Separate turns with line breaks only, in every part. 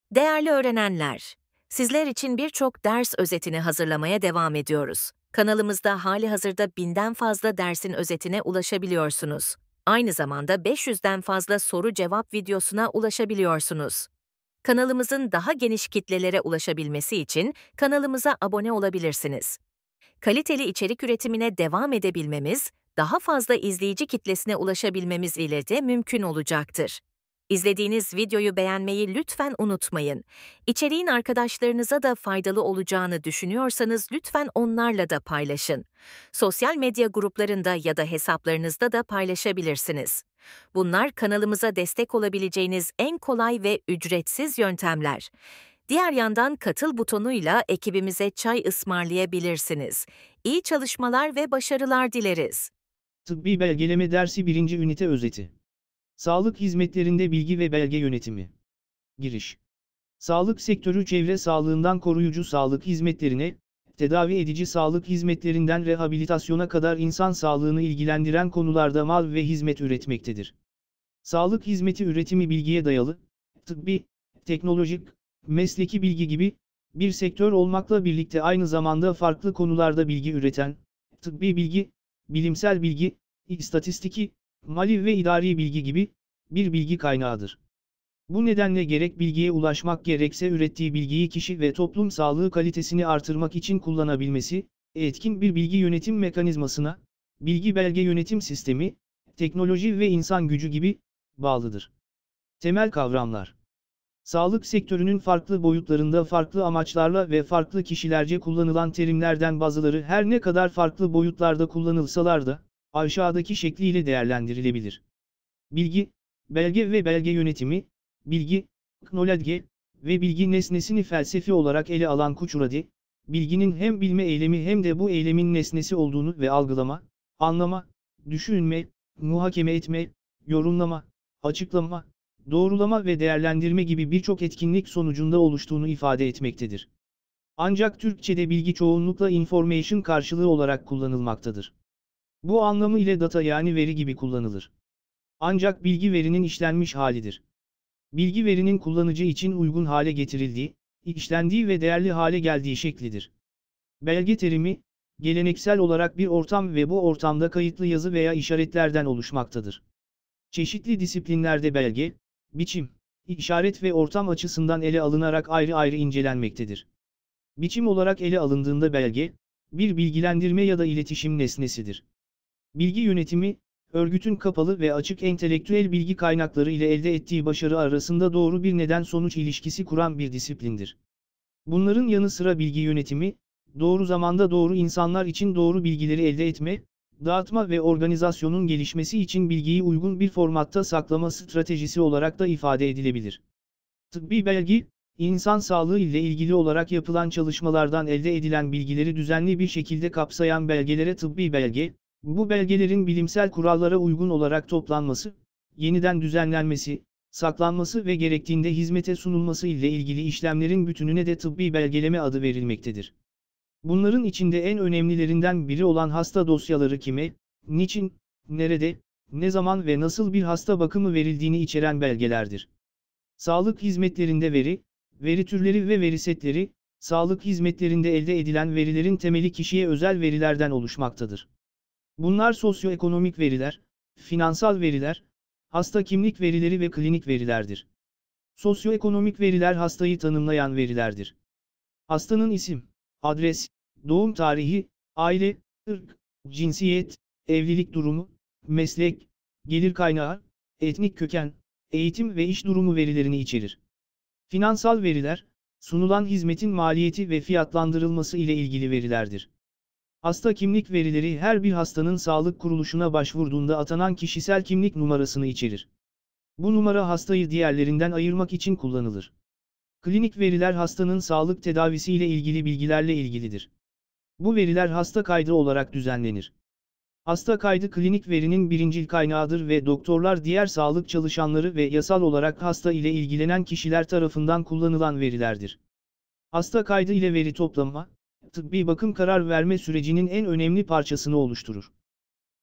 Değerli öğrenenler, sizler için birçok ders özetini hazırlamaya devam ediyoruz. Kanalımızda halihazırda 1000'den fazla dersin özetine ulaşabiliyorsunuz. Aynı zamanda 500'den fazla soru-cevap videosuna ulaşabiliyorsunuz. Kanalımızın daha geniş kitlelere ulaşabilmesi için kanalımıza abone olabilirsiniz. Kaliteli içerik üretimine devam edebilmemiz, daha fazla izleyici kitlesine ulaşabilmemiz ile de mümkün olacaktır. İzlediğiniz videoyu beğenmeyi lütfen unutmayın. İçeriğin arkadaşlarınıza da faydalı olacağını düşünüyorsanız lütfen onlarla da paylaşın. Sosyal medya gruplarında ya da hesaplarınızda da paylaşabilirsiniz. Bunlar kanalımıza destek olabileceğiniz en kolay ve ücretsiz yöntemler. Diğer yandan katıl butonuyla ekibimize çay ısmarlayabilirsiniz. İyi çalışmalar ve başarılar dileriz.
Tıbbi Belgeleme Dersi 1. Ünite Özeti. Sağlık hizmetlerinde bilgi ve belge yönetimi. Giriş. Sağlık sektörü çevre sağlığından koruyucu sağlık hizmetlerine, tedavi edici sağlık hizmetlerinden rehabilitasyona kadar insan sağlığını ilgilendiren konularda mal ve hizmet üretmektedir. Sağlık hizmeti üretimi bilgiye dayalı, tıbbi, teknolojik, mesleki bilgi gibi bir sektör olmakla birlikte aynı zamanda farklı konularda bilgi üreten, tıbbi bilgi, bilimsel bilgi, istatistiki, mali ve idari bilgi gibi bir bilgi kaynağıdır. Bu nedenle gerek bilgiye ulaşmak gerekse ürettiği bilgiyi kişi ve toplum sağlığı kalitesini artırmak için kullanabilmesi, etkin bir bilgi yönetim mekanizmasına, bilgi belge yönetim sistemi, teknoloji ve insan gücü gibi bağlıdır. Temel kavramlar. Sağlık sektörünün farklı boyutlarında farklı amaçlarla ve farklı kişilerce kullanılan terimlerden bazıları her ne kadar farklı boyutlarda kullanılsalar da, aşağıdaki şekliyle değerlendirilebilir. Bilgi, belge ve belge yönetimi, bilgi, knowledge ve bilgi nesnesini felsefi olarak ele alan Kuchuradi, bilginin hem bilme eylemi hem de bu eylemin nesnesi olduğunu ve algılama, anlama, düşünme, muhakeme etme, yorumlama, açıklama, doğrulama ve değerlendirme gibi birçok etkinlik sonucunda oluştuğunu ifade etmektedir. Ancak Türkçe'de bilgi çoğunlukla information karşılığı olarak kullanılmaktadır. Bu anlamı ile data yani veri gibi kullanılır. Ancak bilgi verinin işlenmiş halidir. Bilgi verinin kullanıcı için uygun hale getirildiği, işlendiği ve değerli hale geldiği şeklidir. Belge terimi, geleneksel olarak bir ortam ve bu ortamda kayıtlı yazı veya işaretlerden oluşmaktadır. Çeşitli disiplinlerde belge, biçim, işaret ve ortam açısından ele alınarak ayrı ayrı incelenmektedir. Biçim olarak ele alındığında belge, bir bilgilendirme ya da iletişim nesnesidir. Bilgi yönetimi, örgütün kapalı ve açık entelektüel bilgi kaynakları ile elde ettiği başarı arasında doğru bir neden-sonuç ilişkisi kuran bir disiplindir. Bunların yanı sıra bilgi yönetimi, doğru zamanda doğru insanlar için doğru bilgileri elde etme, dağıtma ve organizasyonun gelişmesi için bilgiyi uygun bir formatta saklama stratejisi olarak da ifade edilebilir. Tıbbi belge, insan sağlığı ile ilgili olarak yapılan çalışmalardan elde edilen bilgileri düzenli bir şekilde kapsayan belgelere tıbbi belge, bu belgelerin bilimsel kurallara uygun olarak toplanması, yeniden düzenlenmesi, saklanması ve gerektiğinde hizmete sunulması ile ilgili işlemlerin bütününe de tıbbi belgeleme adı verilmektedir. Bunların içinde en önemlilerinden biri olan hasta dosyaları kime, niçin, nerede, ne zaman ve nasıl bir hasta bakımı verildiğini içeren belgelerdir. Sağlık hizmetlerinde veri, veri türleri ve veri setleri, sağlık hizmetlerinde elde edilen verilerin temeli kişiye özel verilerden oluşmaktadır. Bunlar sosyoekonomik veriler, finansal veriler, hasta kimlik verileri ve klinik verilerdir. Sosyoekonomik veriler hastayı tanımlayan verilerdir. Hastanın isim, adres, doğum tarihi, aile, ırk, cinsiyet, evlilik durumu, meslek, gelir kaynağı, etnik köken, eğitim ve iş durumu verilerini içerir. Finansal veriler, sunulan hizmetin maliyeti ve fiyatlandırılması ile ilgili verilerdir. Hasta kimlik verileri her bir hastanın sağlık kuruluşuna başvurduğunda atanan kişisel kimlik numarasını içerir. Bu numara hastayı diğerlerinden ayırmak için kullanılır. Klinik veriler hastanın sağlık tedavisi ile ilgili bilgilerle ilgilidir. Bu veriler hasta kaydı olarak düzenlenir. Hasta kaydı klinik verinin birincil kaynağıdır ve doktorlar, diğer sağlık çalışanları ve yasal olarak hasta ile ilgilenen kişiler tarafından kullanılan verilerdir. Hasta kaydı ile veri toplama, tıbbi bakım karar verme sürecinin en önemli parçasını oluşturur.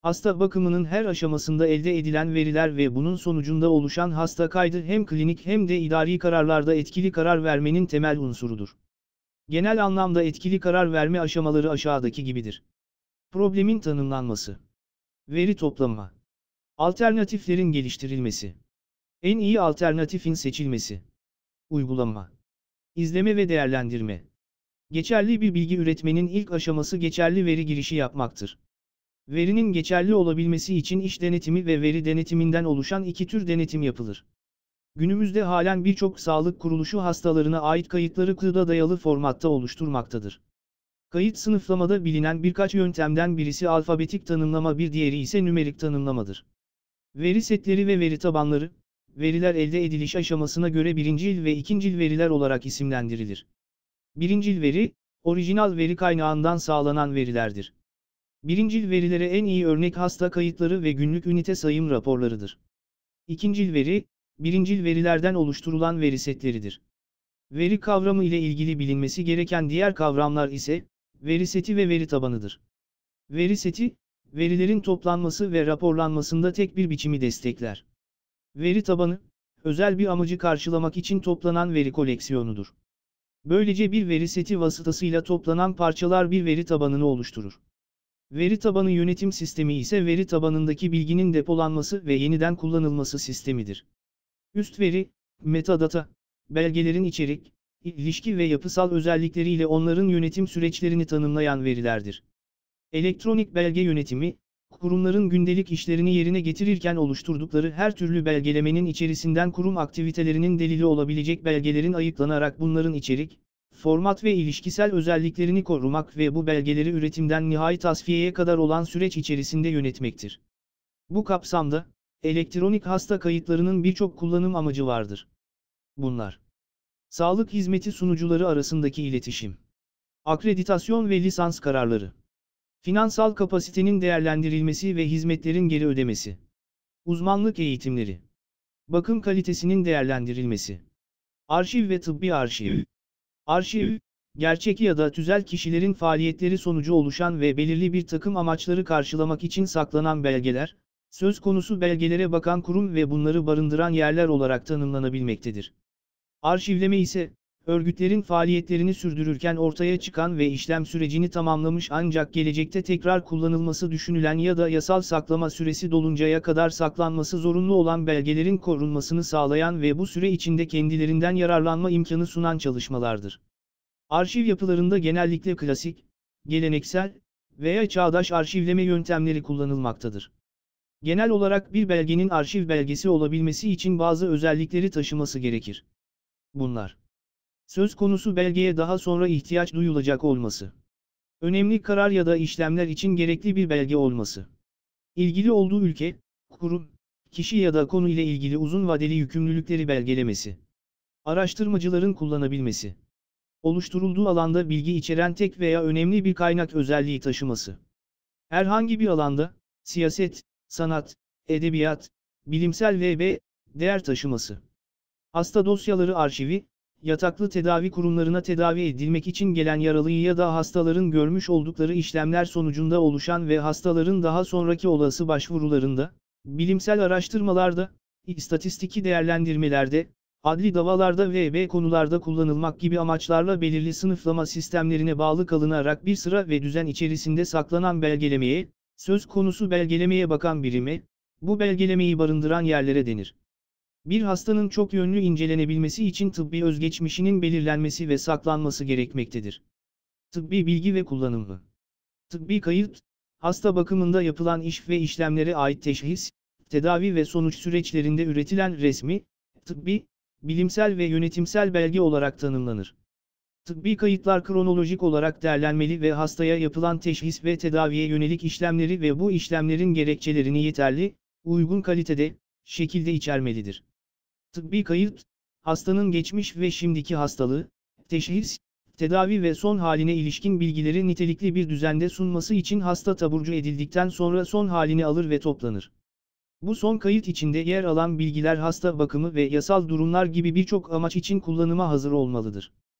Hasta bakımının her aşamasında elde edilen veriler ve bunun sonucunda oluşan hasta kaydı hem klinik hem de idari kararlarda etkili karar vermenin temel unsurudur. Genel anlamda etkili karar verme aşamaları aşağıdaki gibidir. Problemin tanımlanması. Veri toplama. Alternatiflerin geliştirilmesi. En iyi alternatifin seçilmesi. Uygulama. İzleme ve değerlendirme. Geçerli bir bilgi üretmenin ilk aşaması geçerli veri girişi yapmaktır. Verinin geçerli olabilmesi için iş denetimi ve veri denetiminden oluşan iki tür denetim yapılır. Günümüzde halen birçok sağlık kuruluşu hastalarına ait kayıtları kağıda dayalı formatta oluşturmaktadır. Kayıt sınıflamada bilinen birkaç yöntemden birisi alfabetik tanımlama, bir diğeri ise nümerik tanımlamadır. Veri setleri ve veri tabanları, veriler elde ediliş aşamasına göre birincil ve ikincil veriler olarak isimlendirilir. Birincil veri, orijinal veri kaynağından sağlanan verilerdir. Birincil verilere en iyi örnek hasta kayıtları ve günlük ünite sayım raporlarıdır. İkincil veri, birincil verilerden oluşturulan veri setleridir. Veri kavramı ile ilgili bilinmesi gereken diğer kavramlar ise, veri seti ve veri tabanıdır. Veri seti, verilerin toplanması ve raporlanmasında tek bir biçimi destekler. Veri tabanı, özel bir amacı karşılamak için toplanan veri koleksiyonudur. Böylece bir veri seti vasıtasıyla toplanan parçalar bir veri tabanını oluşturur. Veri tabanı yönetim sistemi ise veri tabanındaki bilginin depolanması ve yeniden kullanılması sistemidir. Üst veri, metadata, belgelerin içerik, ilişki ve yapısal özellikleriyle onların yönetim süreçlerini tanımlayan verilerdir. Elektronik belge yönetimi, kurumların gündelik işlerini yerine getirirken oluşturdukları her türlü belgelemenin içerisinden kurum aktivitelerinin delili olabilecek belgelerin ayıklanarak bunların içerik, format ve ilişkisel özelliklerini korumak ve bu belgeleri üretimden nihai tasfiyeye kadar olan süreç içerisinde yönetmektir. Bu kapsamda, elektronik hasta kayıtlarının birçok kullanım amacı vardır. Bunlar: sağlık hizmeti sunucuları arasındaki iletişim, akreditasyon ve lisans kararları, finansal kapasitenin değerlendirilmesi ve hizmetlerin geri ödemesi, uzmanlık eğitimleri, bakım kalitesinin değerlendirilmesi, arşiv ve tıbbi arşiv. Arşiv, gerçek ya da tüzel kişilerin faaliyetleri sonucu oluşan ve belirli bir takım amaçları karşılamak için saklanan belgeler, söz konusu belgelere bakan kurum ve bunları barındıran yerler olarak tanımlanabilmektedir. Arşivleme ise, örgütlerin faaliyetlerini sürdürürken ortaya çıkan ve işlem sürecini tamamlamış ancak gelecekte tekrar kullanılması düşünülen ya da yasal saklama süresi doluncaya kadar saklanması zorunlu olan belgelerin korunmasını sağlayan ve bu süre içinde kendilerinden yararlanma imkanı sunan çalışmalardır. Arşiv yapılarında genellikle klasik, geleneksel veya çağdaş arşivleme yöntemleri kullanılmaktadır. Genel olarak bir belgenin arşiv belgesi olabilmesi için bazı özellikleri taşıması gerekir. Bunlar: söz konusu belgeye daha sonra ihtiyaç duyulacak olması, önemli karar ya da işlemler için gerekli bir belge olması, ilgili olduğu ülke, kurum, kişi ya da konu ile ilgili uzun vadeli yükümlülükleri belgelemesi, araştırmacıların kullanabilmesi, oluşturulduğu alanda bilgi içeren tek veya önemli bir kaynak özelliği taşıması, herhangi bir alanda, siyaset, sanat, edebiyat, bilimsel ve değer taşıması, hasta dosyaları arşivi, yataklı tedavi kurumlarına tedavi edilmek için gelen yaralıyı ya da hastaların görmüş oldukları işlemler sonucunda oluşan ve hastaların daha sonraki olası başvurularında, bilimsel araştırmalarda, istatistiki değerlendirmelerde, adli davalarda ve konularda kullanılmak gibi amaçlarla belirli sınıflama sistemlerine bağlı kalınarak bir sıra ve düzen içerisinde saklanan belgelemeye, söz konusu belgelemeye bakan birime, bu belgelemeyi barındıran yerlere denir. Bir hastanın çok yönlü incelenebilmesi için tıbbi özgeçmişinin belirlenmesi ve saklanması gerekmektedir. Tıbbi bilgi ve kullanımı. Tıbbi kayıt, hasta bakımında yapılan iş ve işlemlere ait teşhis, tedavi ve sonuç süreçlerinde üretilen resmi, tıbbi, bilimsel ve yönetimsel belge olarak tanımlanır. Tıbbi kayıtlar kronolojik olarak derlenmeli ve hastaya yapılan teşhis ve tedaviye yönelik işlemleri ve bu işlemlerin gerekçelerini yeterli, uygun kalitede, şekilde içermelidir. Tıbbi kayıt, hastanın geçmiş ve şimdiki hastalığı, teşhis, tedavi ve son haline ilişkin bilgileri nitelikli bir düzende sunması için hasta taburcu edildikten sonra son halini alır ve toplanır. Bu son kayıt içinde yer alan bilgiler hasta bakımı ve yasal durumlar gibi birçok amaç için kullanıma hazır olmalıdır.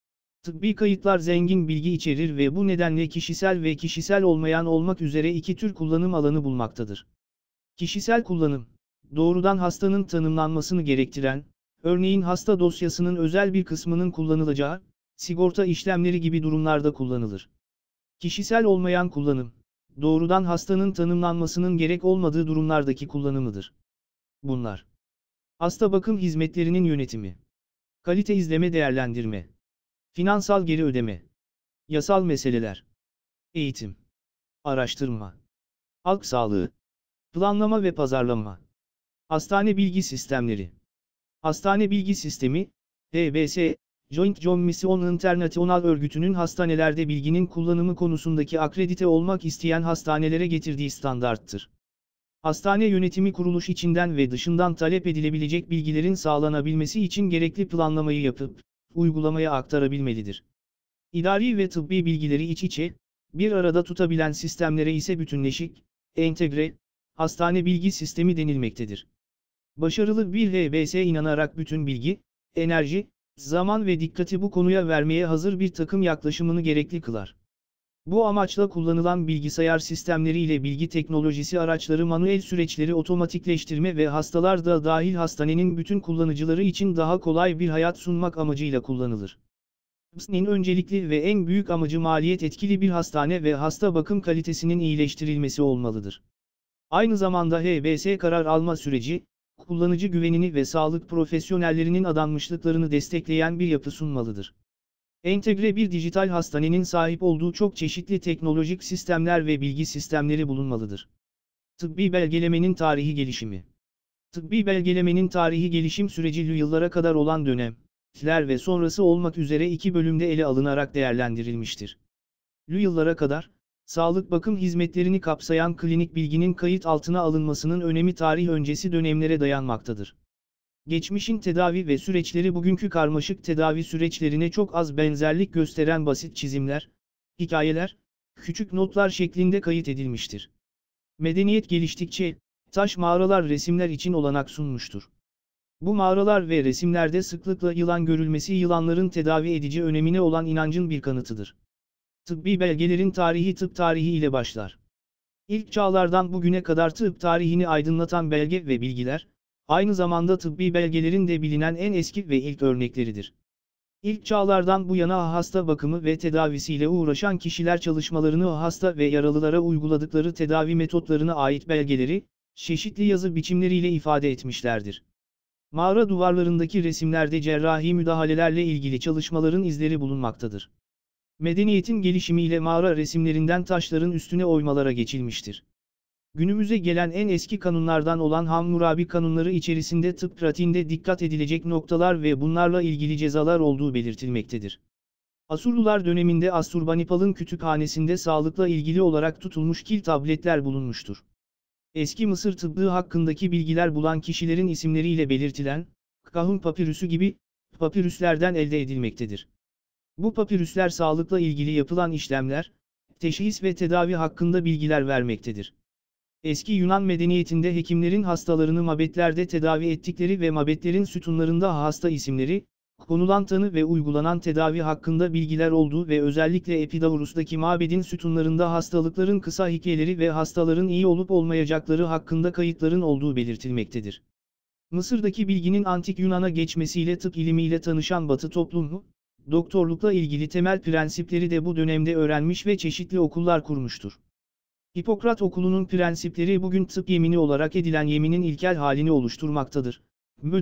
Tıbbi kayıtlar zengin bilgi içerir ve bu nedenle kişisel ve kişisel olmayan olmak üzere iki tür kullanım alanı bulmaktadır. Kişisel kullanım, doğrudan hastanın tanımlanmasını gerektiren, örneğin hasta dosyasının özel bir kısmının kullanılacağı, sigorta işlemleri gibi durumlarda kullanılır. Kişisel olmayan kullanım, doğrudan hastanın tanımlanmasının gerek olmadığı durumlardaki kullanımıdır. Bunlar: hasta bakım hizmetlerinin yönetimi, kalite izleme değerlendirme, finansal geri ödeme, yasal meseleler, eğitim, araştırma, halk sağlığı, planlama ve pazarlama, hastane bilgi sistemleri. Hastane bilgi sistemi, HBS, Joint Commission International örgütünün hastanelerde bilginin kullanımı konusundaki akredite olmak isteyen hastanelere getirdiği standarttır. Hastane yönetimi kuruluş içinden ve dışından talep edilebilecek bilgilerin sağlanabilmesi için gerekli planlamayı yapıp, uygulamaya aktarabilmelidir. İdari ve tıbbi bilgileri iç içe, bir arada tutabilen sistemlere ise bütünleşik, entegre, hastane bilgi sistemi denilmektedir. Başarılı bir HBS inanarak bütün bilgi, enerji, zaman ve dikkati bu konuya vermeye hazır bir takım yaklaşımını gerekli kılar. Bu amaçla kullanılan bilgisayar sistemleri ile bilgi teknolojisi araçları manuel süreçleri otomatikleştirme ve hastalar da dahil hastanenin bütün kullanıcıları için daha kolay bir hayat sunmak amacıyla kullanılır. HBS'nin öncelikli ve en büyük amacı maliyet etkili bir hastane ve hasta bakım kalitesinin iyileştirilmesi olmalıdır. Aynı zamanda HBS karar alma süreci, kullanıcı güvenini ve sağlık profesyonellerinin adanmışlıklarını destekleyen bir yapı sunmalıdır. Entegre bir dijital hastanenin sahip olduğu çok çeşitli teknolojik sistemler ve bilgi sistemleri bulunmalıdır. Tıbbi belgelemenin tarihi gelişimi. Tıbbi belgelemenin tarihi gelişim süreci yıllara kadar olan dönemler ve sonrası olmak üzere iki bölümde ele alınarak değerlendirilmiştir. Yıllara kadar, sağlık bakım hizmetlerini kapsayan klinik bilginin kayıt altına alınmasının önemi tarih öncesi dönemlere dayanmaktadır. Geçmişin tedavi ve süreçleri bugünkü karmaşık tedavi süreçlerine çok az benzerlik gösteren basit çizimler, hikayeler, küçük notlar şeklinde kayıt edilmiştir. Medeniyet geliştikçe, taş mağaralar resimler için olanak sunmuştur. Bu mağaralar ve resimlerde sıklıkla yılan görülmesi yılanların tedavi edici önemine olan inancın bir kanıtıdır. Tıbbi belgelerin tarihi tıp tarihi ile başlar. İlk çağlardan bugüne kadar tıp tarihini aydınlatan belge ve bilgiler, aynı zamanda tıbbi belgelerin de bilinen en eski ve ilk örnekleridir. İlk çağlardan bu yana hasta bakımı ve tedavisiyle uğraşan kişiler çalışmalarını hasta ve yaralılara uyguladıkları tedavi metotlarına ait belgeleri, çeşitli yazı biçimleriyle ifade etmişlerdir. Mağara duvarlarındaki resimlerde cerrahi müdahalelerle ilgili çalışmaların izleri bulunmaktadır. Medeniyetin gelişimiyle mağara resimlerinden taşların üstüne oymalara geçilmiştir. Günümüze gelen en eski kanunlardan olan Hammurabi kanunları içerisinde tıp pratiğinde dikkat edilecek noktalar ve bunlarla ilgili cezalar olduğu belirtilmektedir. Asurlular döneminde Assurbanipal'ın kütüphanesinde sağlıkla ilgili olarak tutulmuş kil tabletler bulunmuştur. Eski Mısır tıbbı hakkındaki bilgiler bulan kişilerin isimleriyle belirtilen, Kahun papirüsü gibi, papirüslerden elde edilmektedir. Bu papirüsler sağlıkla ilgili yapılan işlemler, teşhis ve tedavi hakkında bilgiler vermektedir. Eski Yunan medeniyetinde hekimlerin hastalarını mabetlerde tedavi ettikleri ve mabetlerin sütunlarında hasta isimleri, konulan tanı ve uygulanan tedavi hakkında bilgiler olduğu ve özellikle Epidaurus'taki mabedin sütunlarında hastalıkların kısa hikayeleri ve hastaların iyi olup olmayacakları hakkında kayıtların olduğu belirtilmektedir. Mısır'daki bilginin antik Yunan'a geçmesiyle tıp ilimiyle tanışan Batı toplumu, doktorlukla ilgili temel prensipleri de bu dönemde öğrenmiş ve çeşitli okullar kurmuştur. Hipokrat okulunun prensipleri bugün tıp yemini olarak edilen yeminin ilkel halini oluşturmaktadır. M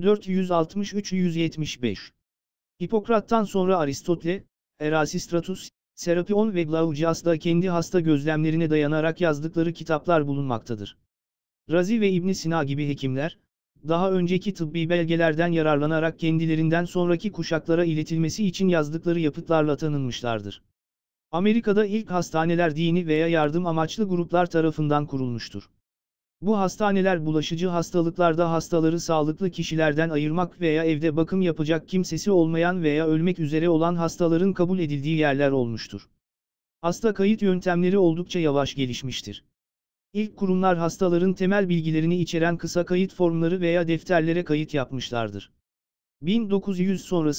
463-175. Hipokrat'tan sonra Aristotle, Erasistratus, Serapion ve Glaucias da kendi hasta gözlemlerine dayanarak yazdıkları kitaplar bulunmaktadır. Razi ve İbn Sina gibi hekimler, daha önceki tıbbi belgelerden yararlanarak kendilerinden sonraki kuşaklara iletilmesi için yazdıkları yapıtlarla tanınmışlardır. Amerika'da ilk hastaneler dini veya yardım amaçlı gruplar tarafından kurulmuştur. Bu hastaneler bulaşıcı hastalıklarda hastaları sağlıklı kişilerden ayırmak veya evde bakım yapacak kimsesi olmayan veya ölmek üzere olan hastaların kabul edildiği yerler olmuştur. Hasta kayıt yöntemleri oldukça yavaş gelişmiştir. İlk kurumlar hastaların temel bilgilerini içeren kısa kayıt formları veya defterlere kayıt yapmışlardır. 1900 sonrası,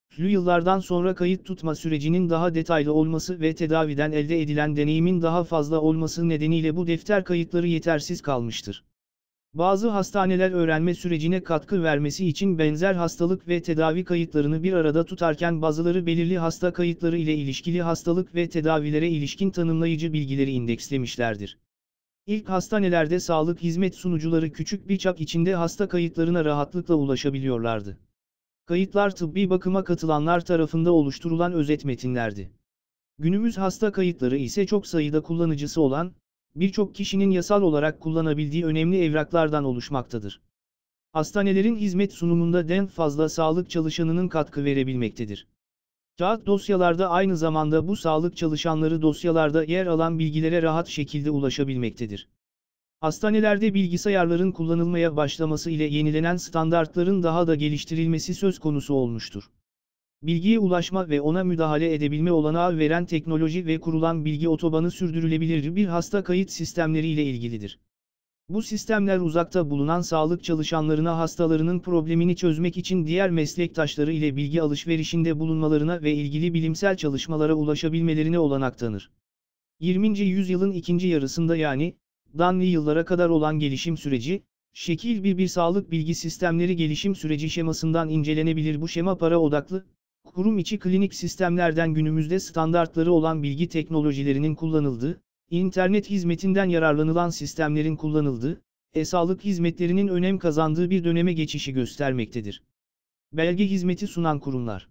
Yıllardan sonra kayıt tutma sürecinin daha detaylı olması ve tedaviden elde edilen deneyimin daha fazla olması nedeniyle bu defter kayıtları yetersiz kalmıştır. Bazı hastaneler öğrenme sürecine katkı vermesi için benzer hastalık ve tedavi kayıtlarını bir arada tutarken bazıları belirli hasta kayıtları ile ilişkili hastalık ve tedavilere ilişkin tanımlayıcı bilgileri indekslemişlerdir. İlk hastanelerde sağlık hizmet sunucuları küçük bir çap içinde hasta kayıtlarına rahatlıkla ulaşabiliyorlardı. Kayıtlar tıbbi bakıma katılanlar tarafında oluşturulan özet metinlerdi. Günümüz hasta kayıtları ise çok sayıda kullanıcısı olan, birçok kişinin yasal olarak kullanabildiği önemli evraklardan oluşmaktadır. Hastanelerin hizmet sunumunda en fazla sağlık çalışanının katkı verebilmektedir. Kağıt dosyalarda aynı zamanda bu sağlık çalışanları dosyalarda yer alan bilgilere rahat şekilde ulaşabilmektedir. Hastanelerde bilgisayarların kullanılmaya başlaması ile yenilenen standartların daha da geliştirilmesi söz konusu olmuştur. Bilgiye ulaşma ve ona müdahale edebilme olanağı veren teknoloji ve kurulan bilgi otobanı sürdürülebilir bir hasta kayıt sistemleri ile ilgilidir. Bu sistemler uzakta bulunan sağlık çalışanlarına hastalarının problemini çözmek için diğer meslektaşları ile bilgi alışverişinde bulunmalarına ve ilgili bilimsel çalışmalara ulaşabilmelerine olanak tanır. 20. yüzyılın ikinci yarısında yani, Danlı yıllara kadar olan gelişim süreci, şekil bir sağlık bilgi sistemleri gelişim süreci şemasından incelenebilir. Bu şema para odaklı, kurum içi klinik sistemlerden günümüzde standartları olan bilgi teknolojilerinin kullanıldığı, internet hizmetinden yararlanılan sistemlerin kullanıldığı, e-sağlık hizmetlerinin önem kazandığı bir döneme geçişi göstermektedir. Belge hizmeti sunan kurumlar.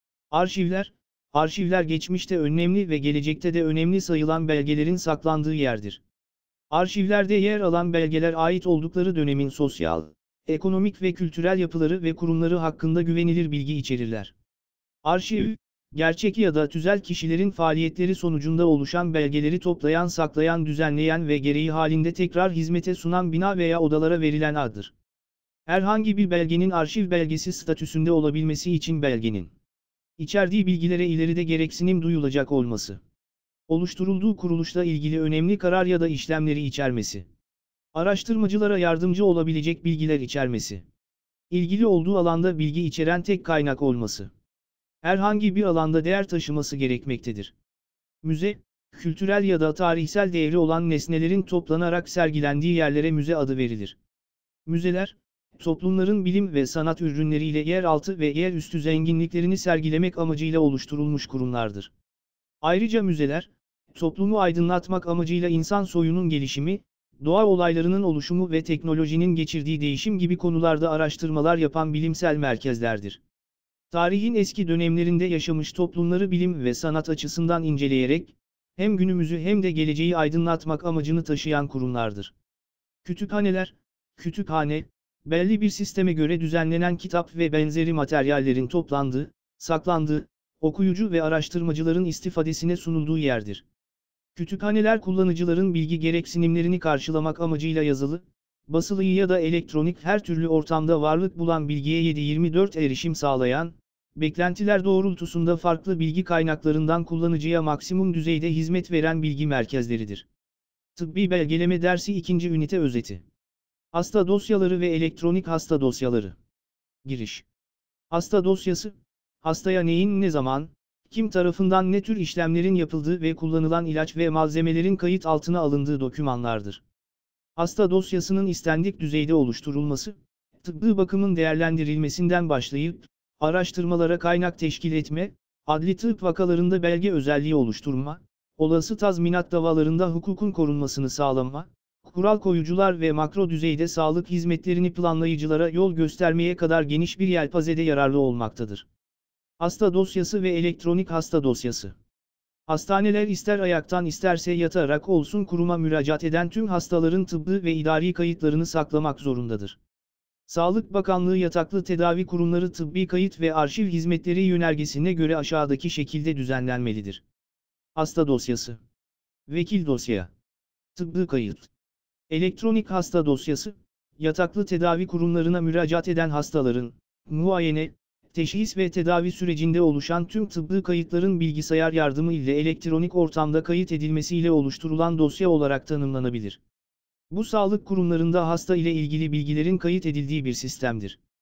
Arşivler geçmişte önemli ve gelecekte de önemli sayılan belgelerin saklandığı yerdir. Arşivlerde yer alan belgeler ait oldukları dönemin sosyal, ekonomik ve kültürel yapıları ve kurumları hakkında güvenilir bilgi içerirler. Arşiv, gerçek ya da tüzel kişilerin faaliyetleri sonucunda oluşan belgeleri toplayan, saklayan, düzenleyen ve gereği halinde tekrar hizmete sunan bina veya odalara verilen addır. Herhangi bir belgenin arşiv belgesi statüsünde olabilmesi için belgenin içerdiği bilgilere ileride gereksinim duyulacak olması, oluşturulduğu kuruluşla ilgili önemli karar ya da işlemleri içermesi, araştırmacılara yardımcı olabilecek bilgiler içermesi, ilgili olduğu alanda bilgi içeren tek kaynak olması, herhangi bir alanda değer taşıması gerekmektedir. Müze, kültürel ya da tarihsel değeri olan nesnelerin toplanarak sergilendiği yerlere müze adı verilir. Müzeler, toplumların bilim ve sanat ürünleriyle yeraltı ve yerüstü zenginliklerini sergilemek amacıyla oluşturulmuş kurumlardır. Ayrıca müzeler, toplumu aydınlatmak amacıyla insan soyunun gelişimi, doğa olaylarının oluşumu ve teknolojinin geçirdiği değişim gibi konularda araştırmalar yapan bilimsel merkezlerdir. Tarihin eski dönemlerinde yaşamış toplumları bilim ve sanat açısından inceleyerek, hem günümüzü hem de geleceği aydınlatmak amacını taşıyan kurumlardır. Kütüphane, belli bir sisteme göre düzenlenen kitap ve benzeri materyallerin toplandığı, saklandığı, okuyucu ve araştırmacıların istifadesine sunulduğu yerdir. Kütüphaneler kullanıcıların bilgi gereksinimlerini karşılamak amacıyla yazılı, basılı ya da elektronik her türlü ortamda varlık bulan bilgiye 7/24 erişim sağlayan, beklentiler doğrultusunda farklı bilgi kaynaklarından kullanıcıya maksimum düzeyde hizmet veren bilgi merkezleridir. Tıbbi Belgeleme Dersi 2. Ünite Özeti. Hasta dosyaları ve elektronik hasta dosyaları. Giriş. Hasta dosyası, hastaya neyin ne zaman, kim tarafından ne tür işlemlerin yapıldığı ve kullanılan ilaç ve malzemelerin kayıt altına alındığı dokümanlardır. Hasta dosyasının istendik düzeyde oluşturulması, tıbbi bakımın değerlendirilmesinden başlayıp, araştırmalara kaynak teşkil etme, adli tıp vakalarında belge özelliği oluşturma, olası tazminat davalarında hukukun korunmasını sağlama, kural koyucular ve makro düzeyde sağlık hizmetlerini planlayıcılara yol göstermeye kadar geniş bir yelpazede yararlı olmaktadır. Hasta dosyası ve elektronik hasta dosyası. Hastaneler ister ayaktan isterse yatarak olsun kuruma müracaat eden tüm hastaların tıbbi ve idari kayıtlarını saklamak zorundadır. Sağlık Bakanlığı yataklı tedavi kurumları tıbbi kayıt ve arşiv hizmetleri yönergesine göre aşağıdaki şekilde düzenlenmelidir. Hasta dosyası. Vekil dosya. Tıbbi kayıt. Elektronik hasta dosyası, yataklı tedavi kurumlarına müracaat eden hastaların, muayene, teşhis ve tedavi sürecinde oluşan tüm tıbbi kayıtların bilgisayar yardımı ile elektronik ortamda kayıt edilmesiyle oluşturulan dosya olarak tanımlanabilir. Bu sağlık kurumlarında hasta ile ilgili bilgilerin kayıt edildiği bir sistemdir.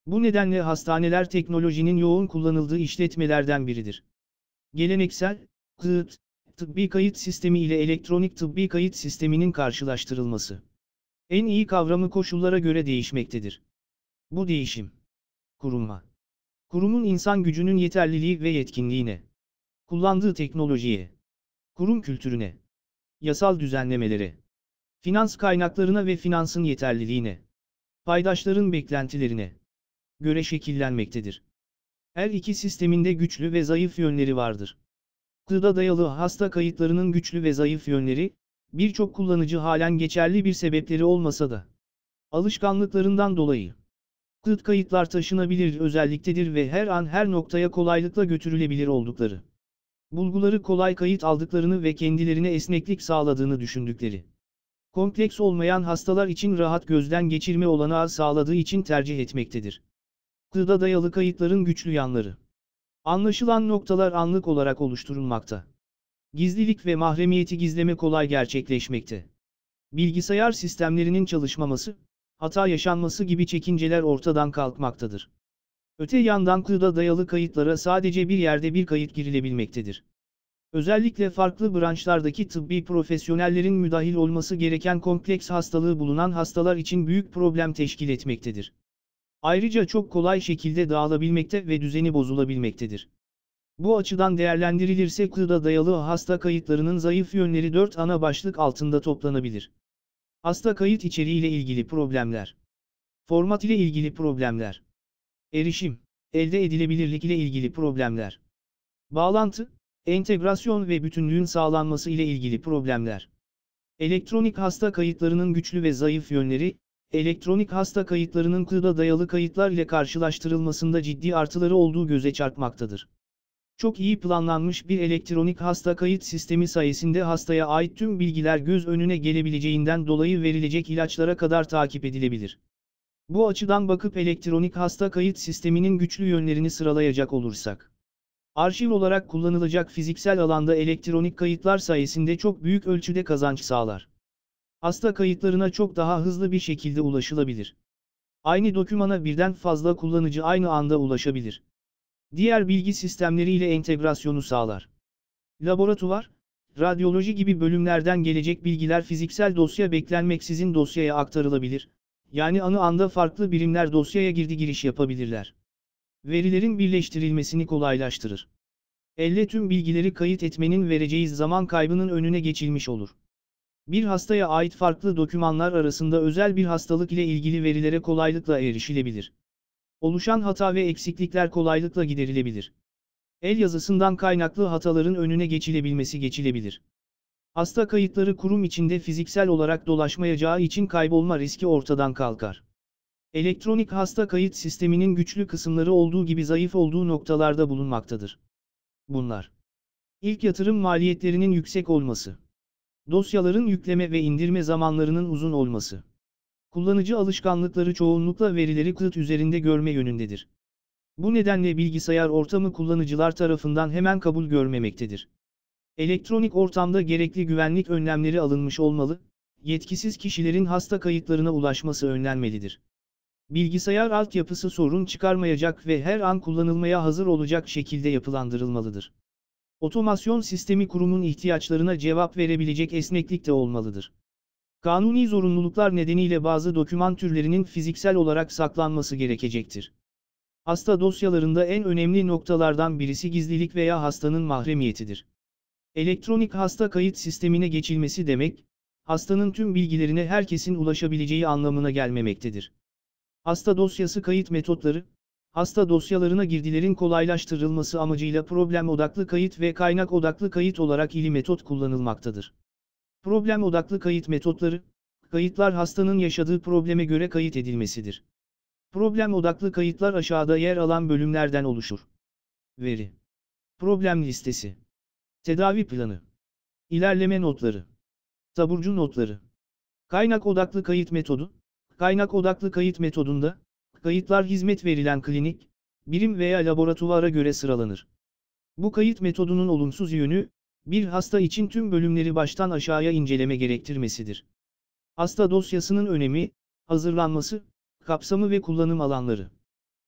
Bu nedenle hastaneler teknolojinin yoğun kullanıldığı işletmelerden biridir. Geleneksel, kağıt, tıbbi kayıt sistemi ile elektronik tıbbi kayıt sisteminin karşılaştırılması. En iyi kavramı koşullara göre değişmektedir. Bu değişim. Kurulma. Kurumun insan gücünün yeterliliği ve yetkinliğine, kullandığı teknolojiye, kurum kültürüne, yasal düzenlemelere, finans kaynaklarına ve finansın yeterliliğine, paydaşların beklentilerine göre şekillenmektedir. Her iki sistemin de güçlü ve zayıf yönleri vardır. Kağıda dayalı hasta kayıtlarının güçlü ve zayıf yönleri, birçok kullanıcı halen geçerli bir sebepleri olmasa da, alışkanlıklarından dolayı, kağıt kayıtlar taşınabilir özelliktedir ve her an her noktaya kolaylıkla götürülebilir oldukları. Bulguları kolay kayıt aldıklarını ve kendilerine esneklik sağladığını düşündükleri. Kompleks olmayan hastalar için rahat gözden geçirme olanağı sağladığı için tercih etmektedir. Kağıda dayalı kayıtların güçlü yanları. Anlaşılan noktalar anlık olarak oluşturulmakta. Gizlilik ve mahremiyeti gizleme kolay gerçekleşmekte. Bilgisayar sistemlerinin çalışmaması, hata yaşanması gibi çekinceler ortadan kalkmaktadır. Öte yandan kağıda dayalı kayıtlara sadece bir yerde bir kayıt girilebilmektedir. Özellikle farklı branşlardaki tıbbi profesyonellerin müdahil olması gereken kompleks hastalığı bulunan hastalar için büyük problem teşkil etmektedir. Ayrıca çok kolay şekilde dağılabilmekte ve düzeni bozulabilmektedir. Bu açıdan değerlendirilirse kağıda dayalı hasta kayıtlarının zayıf yönleri 4 ana başlık altında toplanabilir. Hasta kayıt içeriği ile ilgili problemler. Format ile ilgili problemler. Erişim, elde edilebilirlik ile ilgili problemler. Bağlantı, entegrasyon ve bütünlüğün sağlanması ile ilgili problemler. Elektronik hasta kayıtlarının güçlü ve zayıf yönleri, elektronik hasta kayıtlarının kağıda dayalı kayıtlar ile karşılaştırılmasında ciddi artıları olduğu göze çarpmaktadır. Çok iyi planlanmış bir elektronik hasta kayıt sistemi sayesinde hastaya ait tüm bilgiler göz önüne gelebileceğinden dolayı verilecek ilaçlara kadar takip edilebilir. Bu açıdan bakıp elektronik hasta kayıt sisteminin güçlü yönlerini sıralayacak olursak, arşiv olarak kullanılacak fiziksel alanda elektronik kayıtlar sayesinde çok büyük ölçüde kazanç sağlar. Hasta kayıtlarına çok daha hızlı bir şekilde ulaşılabilir. Aynı dokümana birden fazla kullanıcı aynı anda ulaşabilir. Diğer bilgi sistemleriyle entegrasyonu sağlar. Laboratuvar, radyoloji gibi bölümlerden gelecek bilgiler fiziksel dosya beklenmeksizin dosyaya aktarılabilir. Yani anı anda farklı birimler dosyaya giriş yapabilirler. Verilerin birleştirilmesini kolaylaştırır. Elle tüm bilgileri kayıt etmenin vereceği zaman kaybının önüne geçilmiş olur. Bir hastaya ait farklı dokümanlar arasında özel bir hastalık ile ilgili verilere kolaylıkla erişilebilir. Oluşan hata ve eksiklikler kolaylıkla giderilebilir. El yazısından kaynaklı hataların önüne geçilebilir. Hasta kayıtları kurum içinde fiziksel olarak dolaşmayacağı için kaybolma riski ortadan kalkar. Elektronik hasta kayıt sisteminin güçlü kısımları olduğu gibi zayıf olduğu noktalarda bulunmaktadır. Bunlar: İlk yatırım maliyetlerinin yüksek olması. Dosyaların yükleme ve indirme zamanlarının uzun olması. Kullanıcı alışkanlıkları çoğunlukla verileri kağıt üzerinde görme yönündedir. Bu nedenle bilgisayar ortamı kullanıcılar tarafından hemen kabul görmemektedir. Elektronik ortamda gerekli güvenlik önlemleri alınmış olmalı, yetkisiz kişilerin hasta kayıtlarına ulaşması önlenmelidir. Bilgisayar altyapısı sorun çıkarmayacak ve her an kullanılmaya hazır olacak şekilde yapılandırılmalıdır. Otomasyon sistemi kurumun ihtiyaçlarına cevap verebilecek esneklikte olmalıdır. Kanuni zorunluluklar nedeniyle bazı doküman türlerinin fiziksel olarak saklanması gerekecektir. Hasta dosyalarında en önemli noktalardan birisi gizlilik veya hastanın mahremiyetidir. Elektronik hasta kayıt sistemine geçilmesi demek, hastanın tüm bilgilerine herkesin ulaşabileceği anlamına gelmemektedir. Hasta dosyası kayıt metotları, hasta dosyalarına girdilerin kolaylaştırılması amacıyla problem odaklı kayıt ve kaynak odaklı kayıt olarak ili metot kullanılmaktadır. Problem odaklı kayıt metotları, kayıtlar hastanın yaşadığı probleme göre kayıt edilmesidir. Problem odaklı kayıtlar aşağıda yer alan bölümlerden oluşur. Veri. Problem listesi. Tedavi planı. İlerleme notları. Taburcu notları. Kaynak odaklı kayıt metodu. Kaynak odaklı kayıt metodunda, kayıtlar hizmet verilen klinik, birim veya laboratuvara göre sıralanır. Bu kayıt metodunun olumsuz yönü, bir hasta için tüm bölümleri baştan aşağıya inceleme gerektirmesidir. Hasta dosyasının önemi, hazırlanması, kapsamı ve kullanım alanları.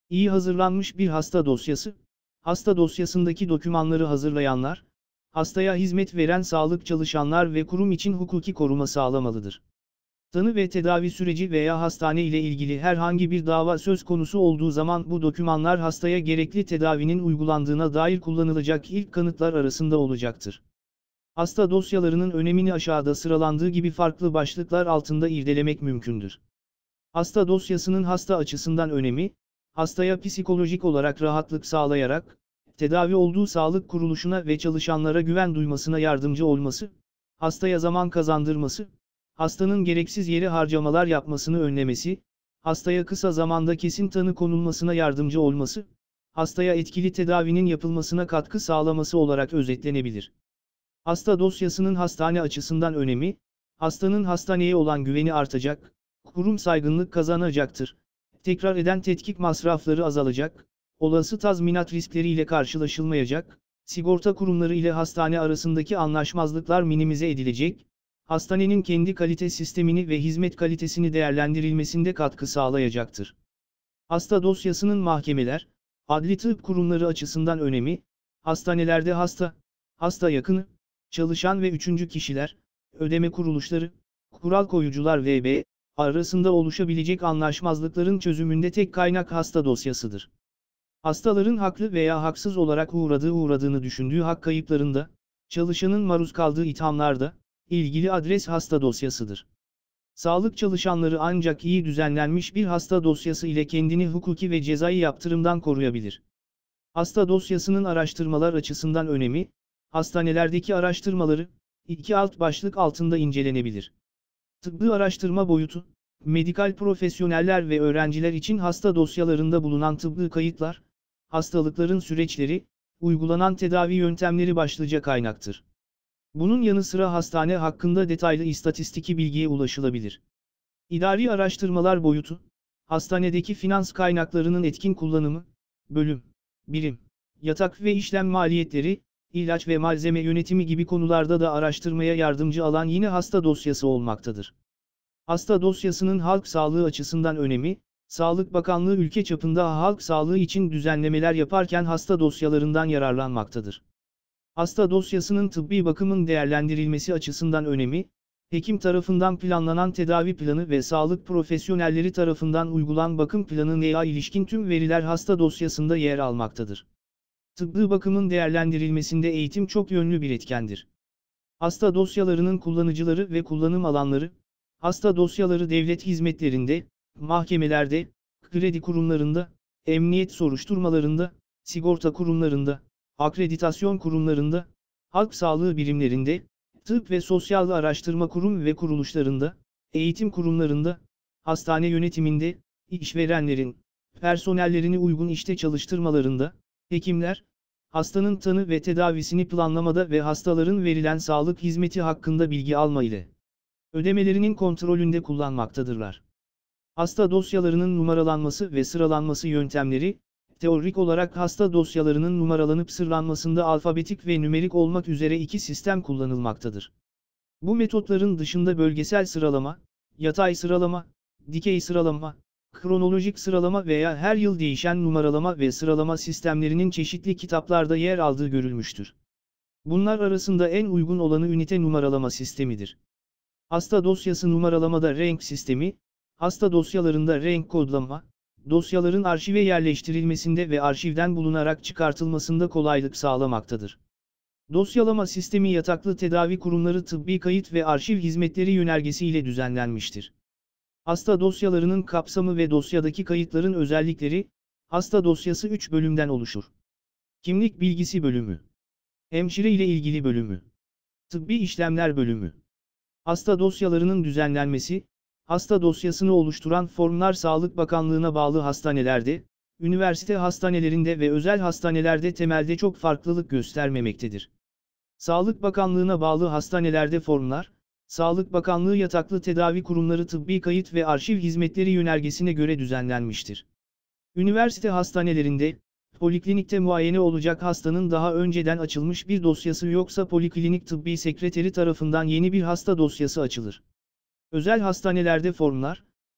İyi hazırlanmış bir hasta dosyası, hasta dosyasındaki dokümanları hazırlayanlar, hastaya hizmet veren sağlık çalışanlar ve kurum için hukuki koruma sağlamalıdır. Tanı ve tedavi süreci veya hastane ile ilgili herhangi bir dava söz konusu olduğu zaman bu dokümanlar hastaya gerekli tedavinin uygulandığına dair kullanılacak ilk kanıtlar arasında olacaktır. Hasta dosyalarının önemini aşağıda sıralandığı gibi farklı başlıklar altında irdelemek mümkündür. Hasta dosyasının hasta açısından önemi, hastaya psikolojik olarak rahatlık sağlayarak, tedavi olduğu sağlık kuruluşuna ve çalışanlara güven duymasına yardımcı olması, hastaya zaman kazandırması, hastanın gereksiz yere harcamalar yapmasını önlemesi, hastaya kısa zamanda kesin tanı konulmasına yardımcı olması, hastaya etkili tedavinin yapılmasına katkı sağlaması olarak özetlenebilir. Hasta dosyasının hastane açısından önemi, hastanın hastaneye olan güveni artacak, kurum saygınlık kazanacaktır, tekrar eden tetkik masrafları azalacak, olası tazminat riskleriyle karşılaşılmayacak, sigorta kurumları ile hastane arasındaki anlaşmazlıklar minimize edilecek, hastanenin kendi kalite sistemini ve hizmet kalitesini değerlendirilmesinde katkı sağlayacaktır. Hasta dosyasının mahkemeler, adli tıp kurumları açısından önemi, hastanelerde hasta yakını, çalışan ve üçüncü kişiler, ödeme kuruluşları, kural koyucular vb. arasında oluşabilecek anlaşmazlıkların çözümünde tek kaynak hasta dosyasıdır. Hastaların haklı veya haksız olarak uğradığını düşündüğü hak kayıplarında, çalışanın maruz kaldığı ithamlarda, ilgili adres hasta dosyasıdır. Sağlık çalışanları ancak iyi düzenlenmiş bir hasta dosyası ile kendini hukuki ve cezai yaptırımdan koruyabilir. Hasta dosyasının araştırmalar açısından önemi, hastanelerdeki araştırmaları, iki alt başlık altında incelenebilir. Tıbbi araştırma boyutu, medikal profesyoneller ve öğrenciler için hasta dosyalarında bulunan tıbbi kayıtlar, hastalıkların süreçleri, uygulanan tedavi yöntemleri başlıca kaynaktır. Bunun yanı sıra hastane hakkında detaylı istatistiki bilgiye ulaşılabilir. İdari araştırmalar boyutu, hastanedeki finans kaynaklarının etkin kullanımı, bölüm, birim, yatak ve işlem maliyetleri, ilaç ve malzeme yönetimi gibi konularda da araştırmaya yardımcı alan yine hasta dosyası olmaktadır. Hasta dosyasının halk sağlığı açısından önemi, Sağlık Bakanlığı ülke çapında halk sağlığı için düzenlemeler yaparken hasta dosyalarından yararlanmaktadır. Hasta dosyasının tıbbi bakımın değerlendirilmesi açısından önemi, hekim tarafından planlanan tedavi planı ve sağlık profesyonelleri tarafından uygulanan bakım planına ilişkin tüm veriler hasta dosyasında yer almaktadır. Tıbbi bakımın değerlendirilmesinde eğitim çok yönlü bir etkendir. Hasta dosyalarının kullanıcıları ve kullanım alanları, hasta dosyaları devlet hizmetlerinde, mahkemelerde, kredi kurumlarında, emniyet soruşturmalarında, sigorta kurumlarında, akreditasyon kurumlarında, halk sağlığı birimlerinde, tıp ve sosyal araştırma kurum ve kuruluşlarında, eğitim kurumlarında, hastane yönetiminde, işverenlerin, personellerini uygun işte çalıştırmalarında, hekimler, hastanın tanı ve tedavisini planlamada ve hastaların verilen sağlık hizmeti hakkında bilgi alma ile ödemelerinin kontrolünde kullanmaktadırlar. Hasta dosyalarının numaralanması ve sıralanması yöntemleri, teorik olarak hasta dosyalarının numaralanıp sıralanmasında alfabetik ve nümerik olmak üzere iki sistem kullanılmaktadır. Bu metotların dışında bölgesel sıralama, yatay sıralama, dikey sıralama, kronolojik sıralama veya her yıl değişen numaralama ve sıralama sistemlerinin çeşitli kitaplarda yer aldığı görülmüştür. Bunlar arasında en uygun olanı ünite numaralama sistemidir. Hasta dosyası numaralamada renk sistemi, hasta dosyalarında renk kodlama, dosyaların arşive yerleştirilmesinde ve arşivden bulunarak çıkartılmasında kolaylık sağlamaktadır. Dosyalama sistemi yataklı tedavi kurumları tıbbi kayıt ve arşiv hizmetleri yönergesi ile düzenlenmiştir. Hasta dosyalarının kapsamı ve dosyadaki kayıtların özellikleri, hasta dosyası 3 bölümden oluşur. Kimlik bilgisi bölümü, hemşire ile ilgili bölümü, tıbbi işlemler bölümü. Hasta dosyalarının düzenlenmesi, hasta dosyasını oluşturan formlar Sağlık Bakanlığı'na bağlı hastanelerde, üniversite hastanelerinde ve özel hastanelerde temelde çok farklılık göstermemektedir. Sağlık Bakanlığı'na bağlı hastanelerde formlar, Sağlık Bakanlığı Yataklı Tedavi Kurumları Tıbbi Kayıt ve Arşiv Hizmetleri Yönergesi'ne göre düzenlenmiştir. Üniversite hastanelerinde, poliklinikte muayene olacak hastanın daha önceden açılmış bir dosyası yoksa poliklinik tıbbi sekreteri tarafından yeni bir hasta dosyası açılır. Özel hastanelerde formlar,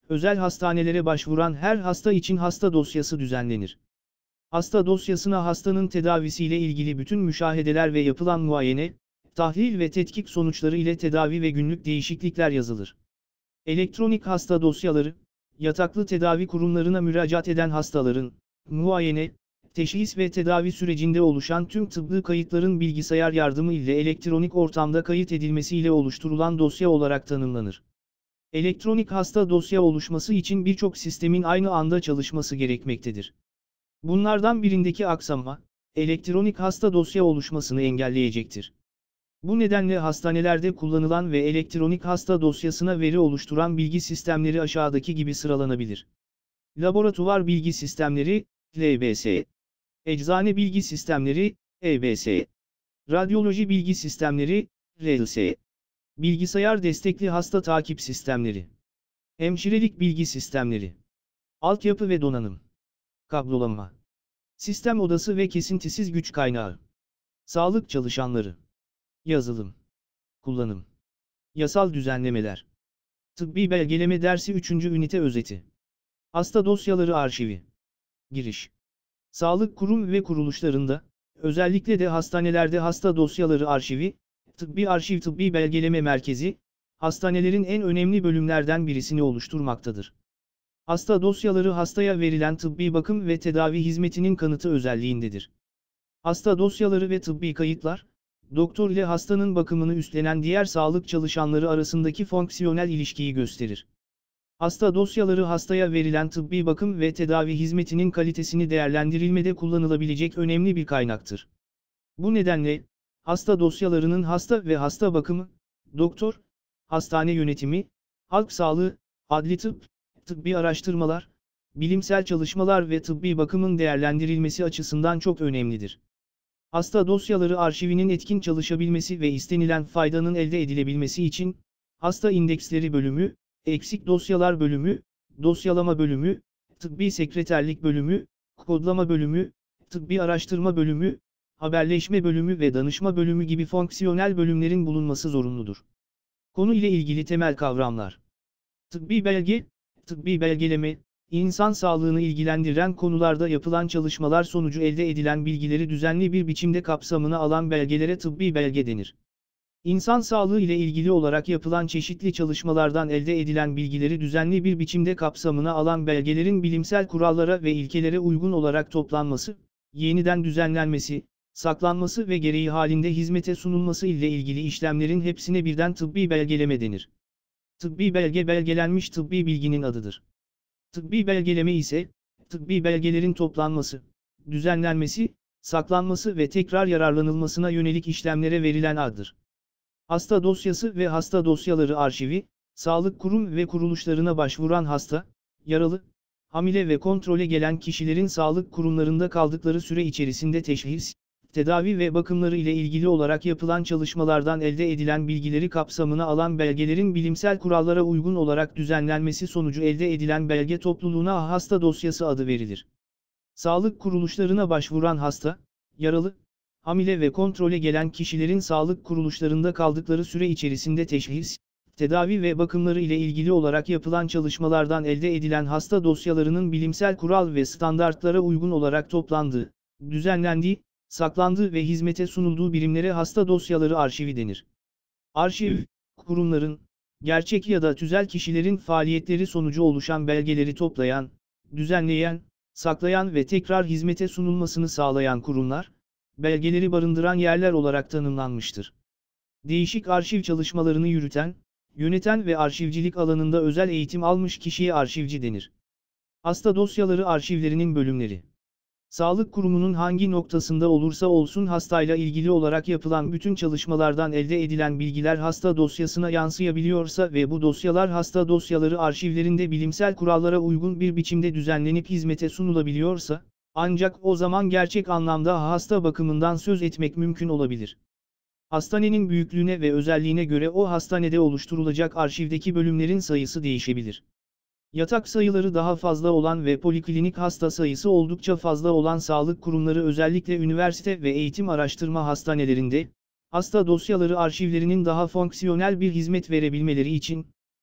özel hastanelere başvuran her hasta için hasta dosyası düzenlenir. Hasta dosyasına hastanın tedavisiyle ilgili bütün müşahedeler ve yapılan muayene, tahlil ve tetkik sonuçları ile tedavi ve günlük değişiklikler yazılır. Elektronik hasta dosyaları, yataklı tedavi kurumlarına müracaat eden hastaların, muayene, teşhis ve tedavi sürecinde oluşan tüm tıbbi kayıtların bilgisayar yardımı ile elektronik ortamda kayıt edilmesiyle oluşturulan dosya olarak tanımlanır. Elektronik hasta dosya oluşması için birçok sistemin aynı anda çalışması gerekmektedir. Bunlardan birindeki aksama, elektronik hasta dosya oluşmasını engelleyecektir. Bu nedenle hastanelerde kullanılan ve elektronik hasta dosyasına veri oluşturan bilgi sistemleri aşağıdaki gibi sıralanabilir. Laboratuvar bilgi sistemleri, LBS. Eczane bilgi sistemleri, EBS. Radyoloji bilgi sistemleri, RLS. Bilgisayar destekli hasta takip sistemleri. Hemşirelik bilgi sistemleri. Altyapı ve donanım. Kablolama. Sistem odası ve kesintisiz güç kaynağı. Sağlık çalışanları. Yazılım. Kullanım. Yasal düzenlemeler. Tıbbi belgeleme dersi 3. ünite özeti. Hasta dosyaları arşivi. Giriş. Sağlık kurum ve kuruluşlarında, özellikle de hastanelerde hasta dosyaları arşivi, tıbbi arşiv tıbbi belgeleme merkezi, hastanelerin en önemli bölümlerden birisini oluşturmaktadır. Hasta dosyaları hastaya verilen tıbbi bakım ve tedavi hizmetinin kanıtı özelliğindedir. Hasta dosyaları ve tıbbi kayıtlar, doktor ile hastanın bakımını üstlenen diğer sağlık çalışanları arasındaki fonksiyonel ilişkiyi gösterir. Hasta dosyaları hastaya verilen tıbbi bakım ve tedavi hizmetinin kalitesini değerlendirilmede kullanılabilecek önemli bir kaynaktır. Bu nedenle, hasta dosyalarının hasta ve hasta bakımı, doktor, hastane yönetimi, halk sağlığı, adli tıp, tıbbi araştırmalar, bilimsel çalışmalar ve tıbbi bakımın değerlendirilmesi açısından çok önemlidir. Hasta dosyaları arşivinin etkin çalışabilmesi ve istenilen faydanın elde edilebilmesi için, hasta indeksleri bölümü, eksik dosyalar bölümü, dosyalama bölümü, tıbbi sekreterlik bölümü, kodlama bölümü, tıbbi araştırma bölümü, haberleşme bölümü ve danışma bölümü gibi fonksiyonel bölümlerin bulunması zorunludur. Konu ile ilgili temel kavramlar. Tıbbi belge, tıbbi belgeleme, insan sağlığını ilgilendiren konularda yapılan çalışmalar sonucu elde edilen bilgileri düzenli bir biçimde kapsamına alan belgelere tıbbi belge denir. İnsan sağlığı ile ilgili olarak yapılan çeşitli çalışmalardan elde edilen bilgileri düzenli bir biçimde kapsamına alan belgelerin bilimsel kurallara ve ilkelere uygun olarak toplanması, yeniden düzenlenmesi, saklanması ve gereği halinde hizmete sunulması ile ilgili işlemlerin hepsine birden tıbbi belgeleme denir. Tıbbi belge belgelenmiş tıbbi bilginin adıdır. Tıbbi belgeleme ise, tıbbi belgelerin toplanması, düzenlenmesi, saklanması ve tekrar yararlanılmasına yönelik işlemlere verilen addır. Hasta dosyası ve hasta dosyaları arşivi, sağlık kurum ve kuruluşlarına başvuran hasta, yaralı, hamile ve kontrole gelen kişilerin sağlık kurumlarında kaldıkları süre içerisinde teşhis, tedavi ve bakımları ile ilgili olarak yapılan çalışmalardan elde edilen bilgileri kapsamına alan belgelerin bilimsel kurallara uygun olarak düzenlenmesi sonucu elde edilen belge topluluğuna hasta dosyası adı verilir. Sağlık kuruluşlarına başvuran hasta, yaralı, hamile ve kontrole gelen kişilerin sağlık kuruluşlarında kaldıkları süre içerisinde teşhis, tedavi ve bakımları ile ilgili olarak yapılan çalışmalardan elde edilen hasta dosyalarının bilimsel kural ve standartlara uygun olarak toplandığı, düzenlendiği, saklandığı ve hizmete sunulduğu birimlere hasta dosyaları arşivi denir. Arşiv, kurumların, gerçek ya da tüzel kişilerin faaliyetleri sonucu oluşan belgeleri toplayan, düzenleyen, saklayan ve tekrar hizmete sunulmasını sağlayan kurumlar, belgeleri barındıran yerler olarak tanımlanmıştır. Değişik arşiv çalışmalarını yürüten, yöneten ve arşivcilik alanında özel eğitim almış kişiye arşivci denir. Hasta dosyaları arşivlerinin bölümleri. Sağlık kurumunun hangi noktasında olursa olsun hastayla ilgili olarak yapılan bütün çalışmalardan elde edilen bilgiler hasta dosyasına yansıyabiliyorsa ve bu dosyalar hasta dosyaları arşivlerinde bilimsel kurallara uygun bir biçimde düzenlenip hizmete sunulabiliyorsa, ancak o zaman gerçek anlamda hasta bakımından söz etmek mümkün olabilir. Hastanenin büyüklüğüne ve özelliğine göre o hastanede oluşturulacak arşivdeki bölümlerin sayısı değişebilir. Yatak sayıları daha fazla olan ve poliklinik hasta sayısı oldukça fazla olan sağlık kurumları özellikle üniversite ve eğitim araştırma hastanelerinde, hasta dosyaları arşivlerinin daha fonksiyonel bir hizmet verebilmeleri için,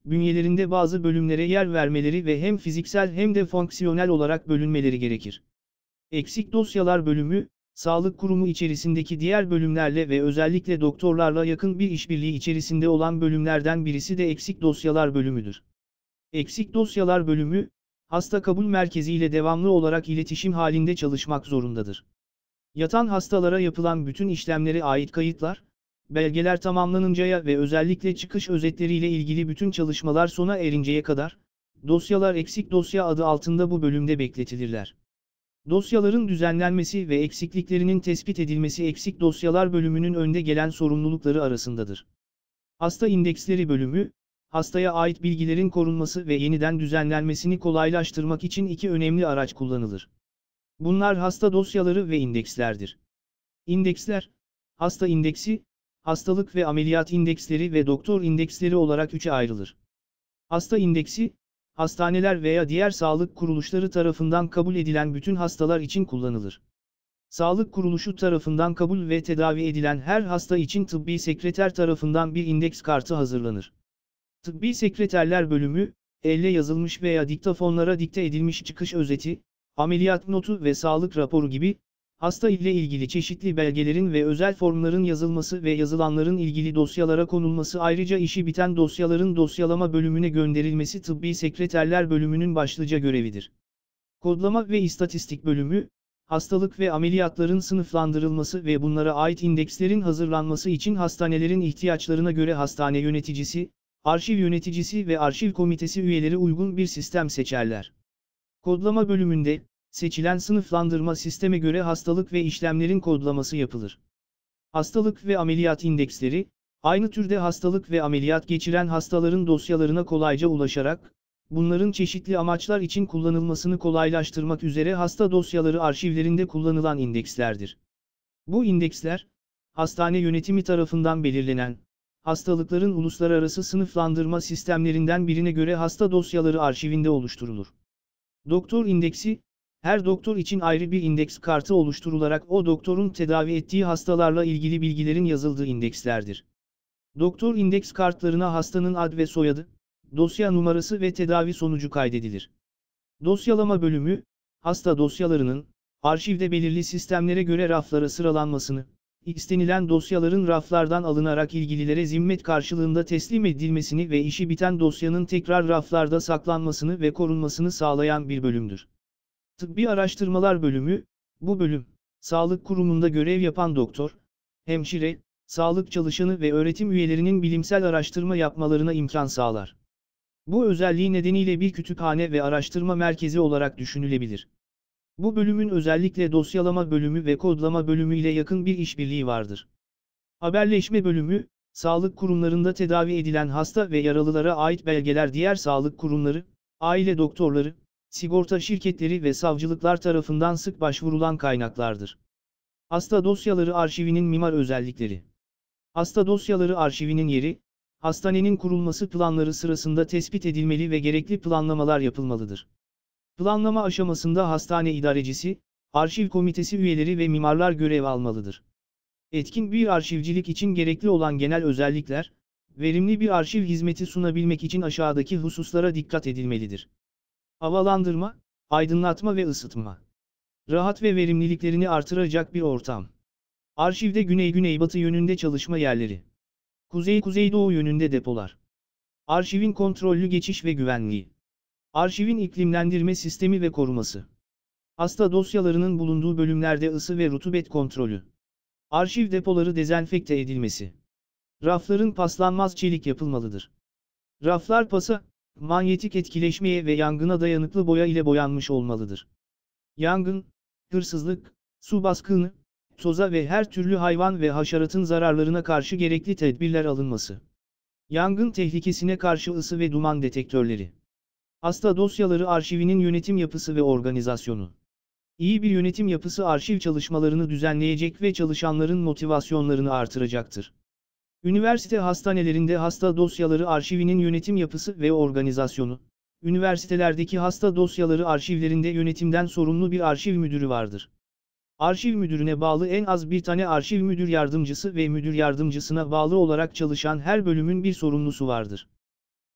bünyelerinde bazı bölümlere yer vermeleri ve hem fiziksel hem de fonksiyonel olarak bölünmeleri gerekir. Eksik dosyalar bölümü, sağlık kurumu içerisindeki diğer bölümlerle ve özellikle doktorlarla yakın bir işbirliği içerisinde olan bölümlerden birisi de eksik dosyalar bölümüdür. Eksik dosyalar bölümü, hasta kabul merkezi ile devamlı olarak iletişim halinde çalışmak zorundadır. Yatan hastalara yapılan bütün işlemlere ait kayıtlar, belgeler tamamlanıncaya ve özellikle çıkış özetleriyle ilgili bütün çalışmalar sona erinceye kadar, dosyalar eksik dosya adı altında bu bölümde bekletilirler. Dosyaların düzenlenmesi ve eksikliklerinin tespit edilmesi eksik dosyalar bölümünün önde gelen sorumlulukları arasındadır. Hasta indeksleri bölümü, hastaya ait bilgilerin korunması ve yeniden düzenlenmesini kolaylaştırmak için iki önemli araç kullanılır. Bunlar hasta dosyaları ve indekslerdir. İndeksler, hasta indeksi, hastalık ve ameliyat indeksleri ve doktor indeksleri olarak üçe ayrılır. Hasta indeksi, hastaneler veya diğer sağlık kuruluşları tarafından kabul edilen bütün hastalar için kullanılır. Sağlık kuruluşu tarafından kabul ve tedavi edilen her hasta için tıbbi sekreter tarafından bir indeks kartı hazırlanır. Tıbbi sekreterler bölümü, elle yazılmış veya diktafonlara dikte edilmiş çıkış özeti, ameliyat notu ve sağlık raporu gibi, hasta ile ilgili çeşitli belgelerin ve özel formların yazılması ve yazılanların ilgili dosyalara konulması ayrıca işi biten dosyaların dosyalama bölümüne gönderilmesi tıbbi sekreterler bölümünün başlıca görevidir. Kodlama ve istatistik bölümü, hastalık ve ameliyatların sınıflandırılması ve bunlara ait indekslerin hazırlanması için hastanelerin ihtiyaçlarına göre hastane yöneticisi, arşiv yöneticisi ve arşiv komitesi üyeleri uygun bir sistem seçerler. Kodlama bölümünde, seçilen sınıflandırma sisteme göre hastalık ve işlemlerin kodlaması yapılır. Hastalık ve ameliyat indeksleri, aynı türde hastalık ve ameliyat geçiren hastaların dosyalarına kolayca ulaşarak, bunların çeşitli amaçlar için kullanılmasını kolaylaştırmak üzere hasta dosyaları arşivlerinde kullanılan indekslerdir. Bu indeksler, hastane yönetimi tarafından belirlenen, hastalıkların uluslararası sınıflandırma sistemlerinden birine göre hasta dosyaları arşivinde oluşturulur. Doktor indeksi, her doktor için ayrı bir indeks kartı oluşturularak o doktorun tedavi ettiği hastalarla ilgili bilgilerin yazıldığı indekslerdir. Doktor indeks kartlarına hastanın ad ve soyadı, dosya numarası ve tedavi sonucu kaydedilir. Dosyalama bölümü, hasta dosyalarının, arşivde belirli sistemlere göre raflara sıralanmasını, istenilen dosyaların raflardan alınarak ilgililere zimmet karşılığında teslim edilmesini ve işi biten dosyanın tekrar raflarda saklanmasını ve korunmasını sağlayan bir bölümdür. Tıbbi araştırmalar bölümü, bu bölüm, sağlık kurumunda görev yapan doktor, hemşire, sağlık çalışanı ve öğretim üyelerinin bilimsel araştırma yapmalarına imkan sağlar. Bu özelliği nedeniyle bir kütüphane ve araştırma merkezi olarak düşünülebilir. Bu bölümün özellikle dosyalama bölümü ve kodlama bölümü ile yakın bir işbirliği vardır. Haberleşme bölümü, sağlık kurumlarında tedavi edilen hasta ve yaralılara ait belgeler diğer sağlık kurumları, aile doktorları, sigorta şirketleri ve savcılıklar tarafından sık başvurulan kaynaklardır. Hasta dosyaları arşivinin mimar özellikleri. Hasta dosyaları arşivinin yeri, hastanenin kurulması planları sırasında tespit edilmeli ve gerekli planlamalar yapılmalıdır. Planlama aşamasında hastane idarecisi, arşiv komitesi üyeleri ve mimarlar görev almalıdır. Etkin bir arşivcilik için gerekli olan genel özellikler, verimli bir arşiv hizmeti sunabilmek için aşağıdaki hususlara dikkat edilmelidir. Havalandırma, aydınlatma ve ısıtma. Rahat ve verimliliklerini artıracak bir ortam. Arşivde güney-güneybatı yönünde çalışma yerleri. Kuzey-kuzeydoğu yönünde depolar. Arşivin kontrollü geçiş ve güvenliği. Arşivin iklimlendirme sistemi ve koruması. Hasta dosyalarının bulunduğu bölümlerde ısı ve rutubet kontrolü. Arşiv depoları dezenfekte edilmesi. Rafların paslanmaz çelik yapılmalıdır. Raflar pasa, manyetik etkileşmeye ve yangına dayanıklı boya ile boyanmış olmalıdır. Yangın, hırsızlık, su baskını, toza ve her türlü hayvan ve haşeratın zararlarına karşı gerekli tedbirler alınması. Yangın tehlikesine karşı ısı ve duman detektörleri. Hasta dosyaları arşivinin yönetim yapısı ve organizasyonu. İyi bir yönetim yapısı arşiv çalışmalarını düzenleyecek ve çalışanların motivasyonlarını artıracaktır. Üniversite hastanelerinde hasta dosyaları arşivinin yönetim yapısı ve organizasyonu. Üniversitelerdeki hasta dosyaları arşivlerinde yönetimden sorumlu bir arşiv müdürü vardır. Arşiv müdürüne bağlı en az bir tane arşiv müdür yardımcısı ve müdür yardımcısına bağlı olarak çalışan her bölümün bir sorumlusu vardır.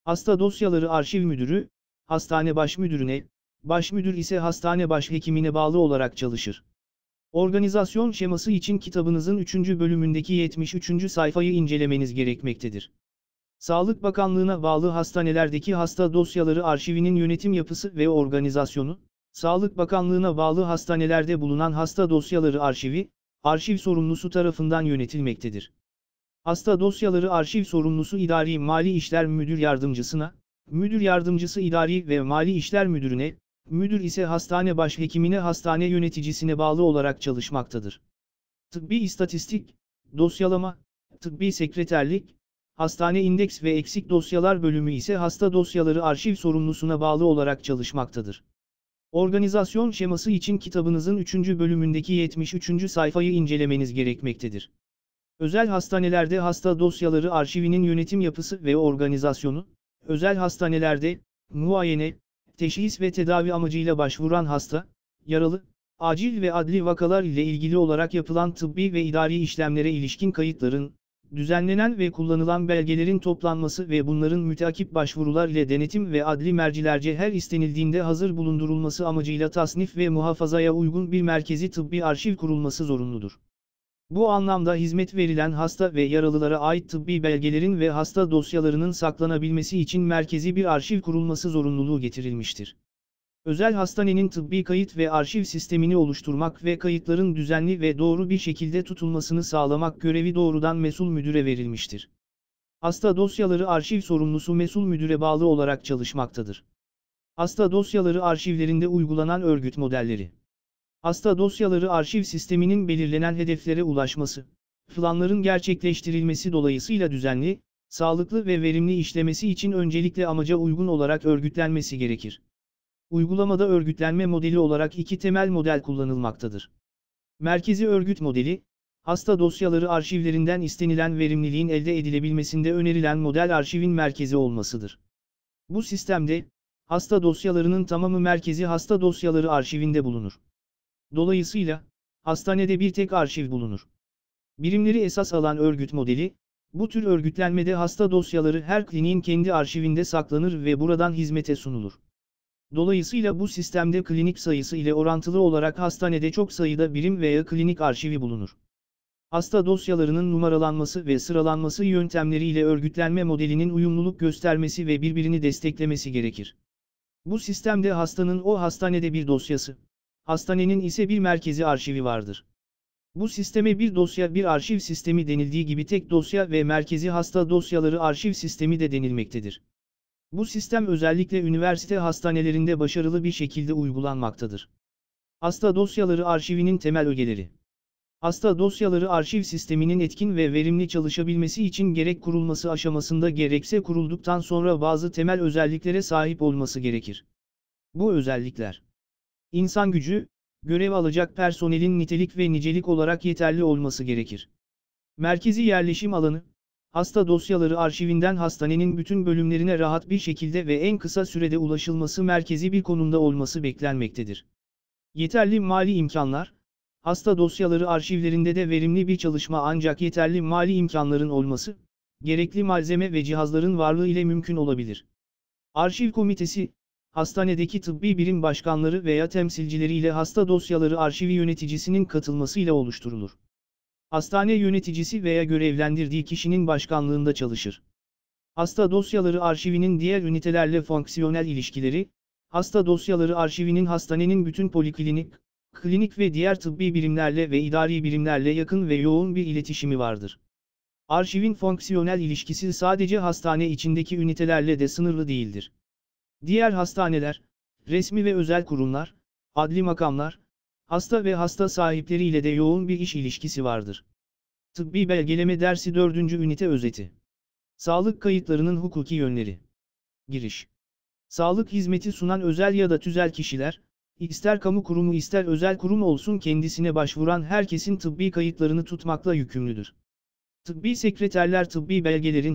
Hasta dosyaları arşiv müdürü, hastane başmüdürüne, başmüdür ise hastane başhekimine bağlı olarak çalışır. Organizasyon şeması için kitabınızın 3. bölümündeki 73. sayfayı incelemeniz gerekmektedir. Sağlık Bakanlığı'na bağlı hastanelerdeki hasta dosyaları arşivinin yönetim yapısı ve organizasyonu, Sağlık Bakanlığı'na bağlı hastanelerde bulunan hasta dosyaları arşivi, arşiv sorumlusu tarafından yönetilmektedir. Hasta dosyaları arşiv sorumlusu İdari Mali İşler Müdür Yardımcısına, Müdür Yardımcısı İdari ve Mali İşler Müdürüne, müdür ise hastane başhekimine hastane yöneticisine bağlı olarak çalışmaktadır. Tıbbi istatistik, dosyalama, tıbbi sekreterlik, hastane indeks ve eksik dosyalar bölümü ise hasta dosyaları arşiv sorumlusuna bağlı olarak çalışmaktadır. Organizasyon şeması için kitabınızın 3. bölümündeki 73. sayfayı incelemeniz gerekmektedir. Özel hastanelerde hasta dosyaları arşivinin yönetim yapısı ve organizasyonu, özel hastanelerde, muayene, teşhis ve tedavi amacıyla başvuran hasta, yaralı, acil ve adli vakalar ile ilgili olarak yapılan tıbbi ve idari işlemlere ilişkin kayıtların, düzenlenen ve kullanılan belgelerin toplanması ve bunların müteakip başvurular ile denetim ve adli mercilerce her istenildiğinde hazır bulundurulması amacıyla tasnif ve muhafazaya uygun bir merkezi tıbbi arşiv kurulması zorunludur. Bu anlamda hizmet verilen hasta ve yaralılara ait tıbbi belgelerin ve hasta dosyalarının saklanabilmesi için merkezi bir arşiv kurulması zorunluluğu getirilmiştir. Özel hastanenin tıbbi kayıt ve arşiv sistemini oluşturmak ve kayıtların düzenli ve doğru bir şekilde tutulmasını sağlamak görevi doğrudan mesul müdüre verilmiştir. Hasta dosyaları arşiv sorumlusu mesul müdüre bağlı olarak çalışmaktadır. Hasta dosyaları arşivlerinde uygulanan örgüt modelleri. Hasta dosyaları arşiv sisteminin belirlenen hedeflere ulaşması, planların gerçekleştirilmesi dolayısıyla düzenli, sağlıklı ve verimli işlemesi için öncelikle amaca uygun olarak örgütlenmesi gerekir. Uygulamada örgütlenme modeli olarak iki temel model kullanılmaktadır. Merkezi örgüt modeli, hasta dosyaları arşivlerinden istenilen verimliliğin elde edilebilmesinde önerilen model arşivin merkezi olmasıdır. Bu sistemde, hasta dosyalarının tamamı merkezi hasta dosyaları arşivinde bulunur. Dolayısıyla, hastanede bir tek arşiv bulunur. Birimleri esas alan örgüt modeli, bu tür örgütlenmede hasta dosyaları her kliniğin kendi arşivinde saklanır ve buradan hizmete sunulur. Dolayısıyla bu sistemde klinik sayısı ile orantılı olarak hastanede çok sayıda birim veya klinik arşivi bulunur. Hasta dosyalarının numaralanması ve sıralanması yöntemleriyle örgütlenme modelinin uyumluluk göstermesi ve birbirini desteklemesi gerekir. Bu sistemde hastanın o hastanede bir dosyası, hastanenin ise bir merkezi arşivi vardır. Bu sisteme bir dosya bir arşiv sistemi denildiği gibi tek dosya ve merkezi hasta dosyaları arşiv sistemi de denilmektedir. Bu sistem özellikle üniversite hastanelerinde başarılı bir şekilde uygulanmaktadır. Hasta dosyaları arşivinin temel ögeleri. Hasta dosyaları arşiv sisteminin etkin ve verimli çalışabilmesi için gerek kurulması aşamasında gerekse kurulduktan sonra bazı temel özelliklere sahip olması gerekir. Bu özellikler: İnsan gücü, görev alacak personelin nitelik ve nicelik olarak yeterli olması gerekir. Merkezi yerleşim alanı, hasta dosyaları arşivinden hastanenin bütün bölümlerine rahat bir şekilde ve en kısa sürede ulaşılması merkezi bir konumda olması beklenmektedir. Yeterli mali imkanlar, hasta dosyaları arşivlerinde de verimli bir çalışma ancak yeterli mali imkanların olması, gerekli malzeme ve cihazların varlığı ile mümkün olabilir. Arşiv komitesi, hastanedeki tıbbi birim başkanları veya temsilcileri ile hasta dosyaları arşivi yöneticisinin katılmasıyla oluşturulur. Hastane yöneticisi veya görevlendirdiği kişinin başkanlığında çalışır. Hasta dosyaları arşivinin diğer ünitelerle fonksiyonel ilişkileri, hasta dosyaları arşivinin hastanenin bütün poliklinik, klinik ve diğer tıbbi birimlerle ve idari birimlerle yakın ve yoğun bir iletişimi vardır. Arşivin fonksiyonel ilişkisi sadece hastane içindeki ünitelerle de sınırlı değildir. Diğer hastaneler, resmi ve özel kurumlar, adli makamlar, hasta ve hasta sahipleriyle de yoğun bir iş ilişkisi vardır. Tıbbi belgeleme dersi 4. ünite özeti. Sağlık kayıtlarının hukuki yönleri. Giriş. Sağlık hizmeti sunan özel ya da tüzel kişiler, ister kamu kurumu ister özel kurum olsun kendisine başvuran herkesin tıbbi kayıtlarını tutmakla yükümlüdür. Tıbbi sekreterler tıbbi belgelerin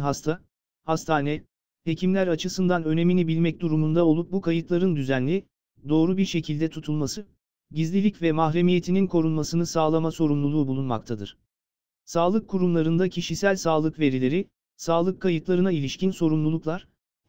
hastane, hekimler açısından önemini bilmek durumunda olup bu kayıtların düzenli, doğru bir şekilde tutulması, gizlilik ve mahremiyetinin korunmasını sağlama sorumluluğu bulunmaktadır. Sağlık kurumlarında kişisel sağlık verileri, sağlık kayıtlarına ilişkin sorumluluklar,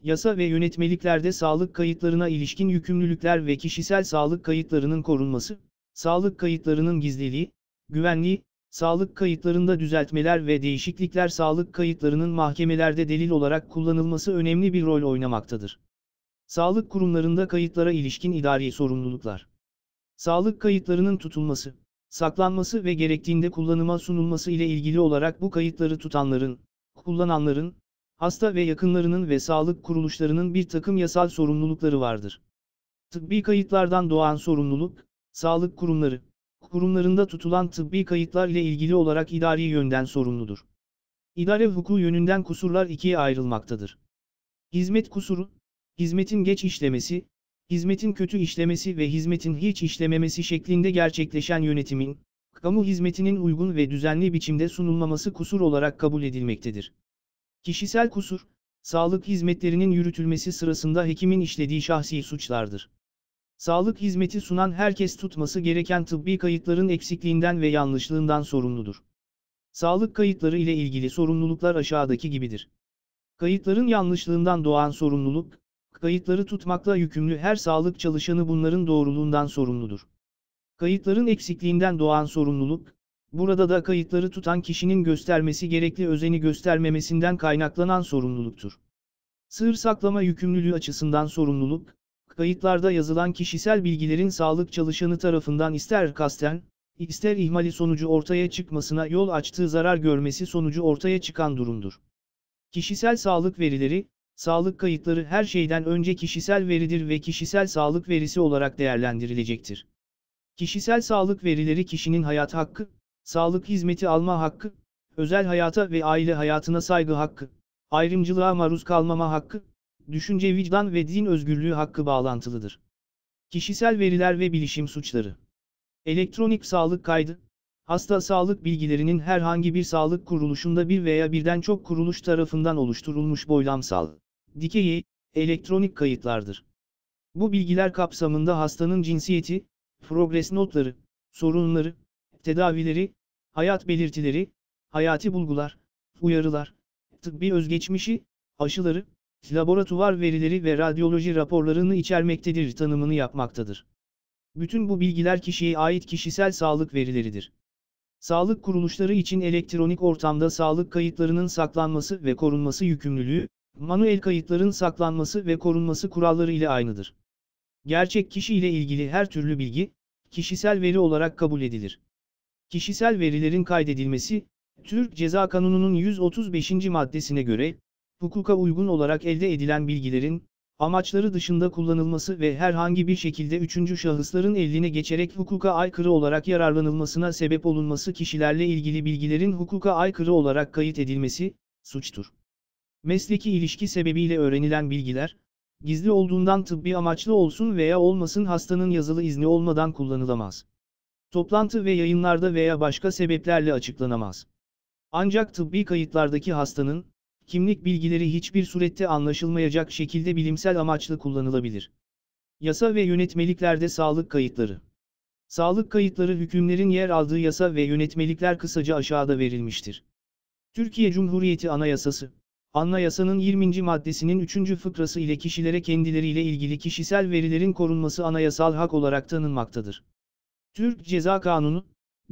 yasa ve yönetmeliklerde sağlık kayıtlarına ilişkin yükümlülükler ve kişisel sağlık kayıtlarının korunması, sağlık kayıtlarının gizliliği, güvenliği, sağlık kayıtlarında düzeltmeler ve değişiklikler sağlık kayıtlarının mahkemelerde delil olarak kullanılması önemli bir rol oynamaktadır. Sağlık kurumlarında kayıtlara ilişkin idari sorumluluklar. Sağlık kayıtlarının tutulması, saklanması ve gerektiğinde kullanıma sunulması ile ilgili olarak bu kayıtları tutanların, kullananların, hasta ve yakınlarının ve sağlık kuruluşlarının bir takım yasal sorumlulukları vardır. Tıbbi kayıtlardan doğan sorumluluk, sağlık kurumlarında tutulan tıbbi kayıtlar ile ilgili olarak idari yönden sorumludur. İdare hukuku yönünden kusurlar ikiye ayrılmaktadır. Hizmet kusuru, hizmetin geç işlemesi, hizmetin kötü işlemesi ve hizmetin hiç işlememesi şeklinde gerçekleşen yönetimin, kamu hizmetinin uygun ve düzenli biçimde sunulmaması kusur olarak kabul edilmektedir. Kişisel kusur, sağlık hizmetlerinin yürütülmesi sırasında hekimin işlediği şahsi suçlardır. Sağlık hizmeti sunan herkes tutması gereken tıbbi kayıtların eksikliğinden ve yanlışlığından sorumludur. Sağlık kayıtları ile ilgili sorumluluklar aşağıdaki gibidir. Kayıtların yanlışlığından doğan sorumluluk, kayıtları tutmakla yükümlü her sağlık çalışanı bunların doğruluğundan sorumludur. Kayıtların eksikliğinden doğan sorumluluk, burada da kayıtları tutan kişinin göstermesi gerekli özeni göstermemesinden kaynaklanan sorumluluktur. Sır saklama yükümlülüğü açısından sorumluluk, kayıtlarda yazılan kişisel bilgilerin sağlık çalışanı tarafından ister kasten, ister ihmali sonucu ortaya çıkmasına yol açtığı zarar görmesi sonucu ortaya çıkan durumdur. Kişisel sağlık verileri, sağlık kayıtları her şeyden önce kişisel veridir ve kişisel sağlık verisi olarak değerlendirilecektir. Kişisel sağlık verileri kişinin hayat hakkı, sağlık hizmeti alma hakkı, özel hayata ve aile hayatına saygı hakkı, ayrımcılığa maruz kalmama hakkı, düşünce, vicdan ve din özgürlüğü hakkı bağlantılıdır. Kişisel veriler ve bilişim suçları. Elektronik sağlık kaydı, hasta sağlık bilgilerinin herhangi bir sağlık kuruluşunda bir veya birden çok kuruluş tarafından oluşturulmuş boylamsal, dikey, elektronik kayıtlardır. Bu bilgiler kapsamında hastanın cinsiyeti, progres notları, sorunları, tedavileri, hayat belirtileri, hayati bulgular, uyarılar, tıbbi özgeçmişi, aşıları, laboratuvar verileri ve radyoloji raporlarını içermektedir tanımını yapmaktadır. Bütün bu bilgiler kişiye ait kişisel sağlık verileridir. Sağlık kuruluşları için elektronik ortamda sağlık kayıtlarının saklanması ve korunması yükümlülüğü, manuel kayıtların saklanması ve korunması kuralları ile aynıdır. Gerçek kişi ile ilgili her türlü bilgi, kişisel veri olarak kabul edilir. Kişisel verilerin kaydedilmesi, Türk Ceza Kanunu'nun 135. maddesine göre, hukuka uygun olarak elde edilen bilgilerin, amaçları dışında kullanılması ve herhangi bir şekilde üçüncü şahısların eline geçerek hukuka aykırı olarak yararlanılmasına sebep olunması kişilerle ilgili bilgilerin hukuka aykırı olarak kayıt edilmesi, suçtur. Mesleki ilişki sebebiyle öğrenilen bilgiler, gizli olduğundan tıbbi amaçlı olsun veya olmasın hastanın yazılı izni olmadan kullanılamaz. Toplantı ve yayınlarda veya başka sebeplerle açıklanamaz. Ancak tıbbi kayıtlardaki hastanın, kimlik bilgileri hiçbir surette anlaşılmayacak şekilde bilimsel amaçlı kullanılabilir. Yasa ve yönetmeliklerde sağlık kayıtları. Sağlık kayıtları hükümlerin yer aldığı yasa ve yönetmelikler kısaca aşağıda verilmiştir. Türkiye Cumhuriyeti Anayasası. Anayasanın 20. maddesinin 3. fıkrası ile kişilere kendileriyle ilgili kişisel verilerin korunması anayasal hak olarak tanınmaktadır. Türk Ceza Kanunu,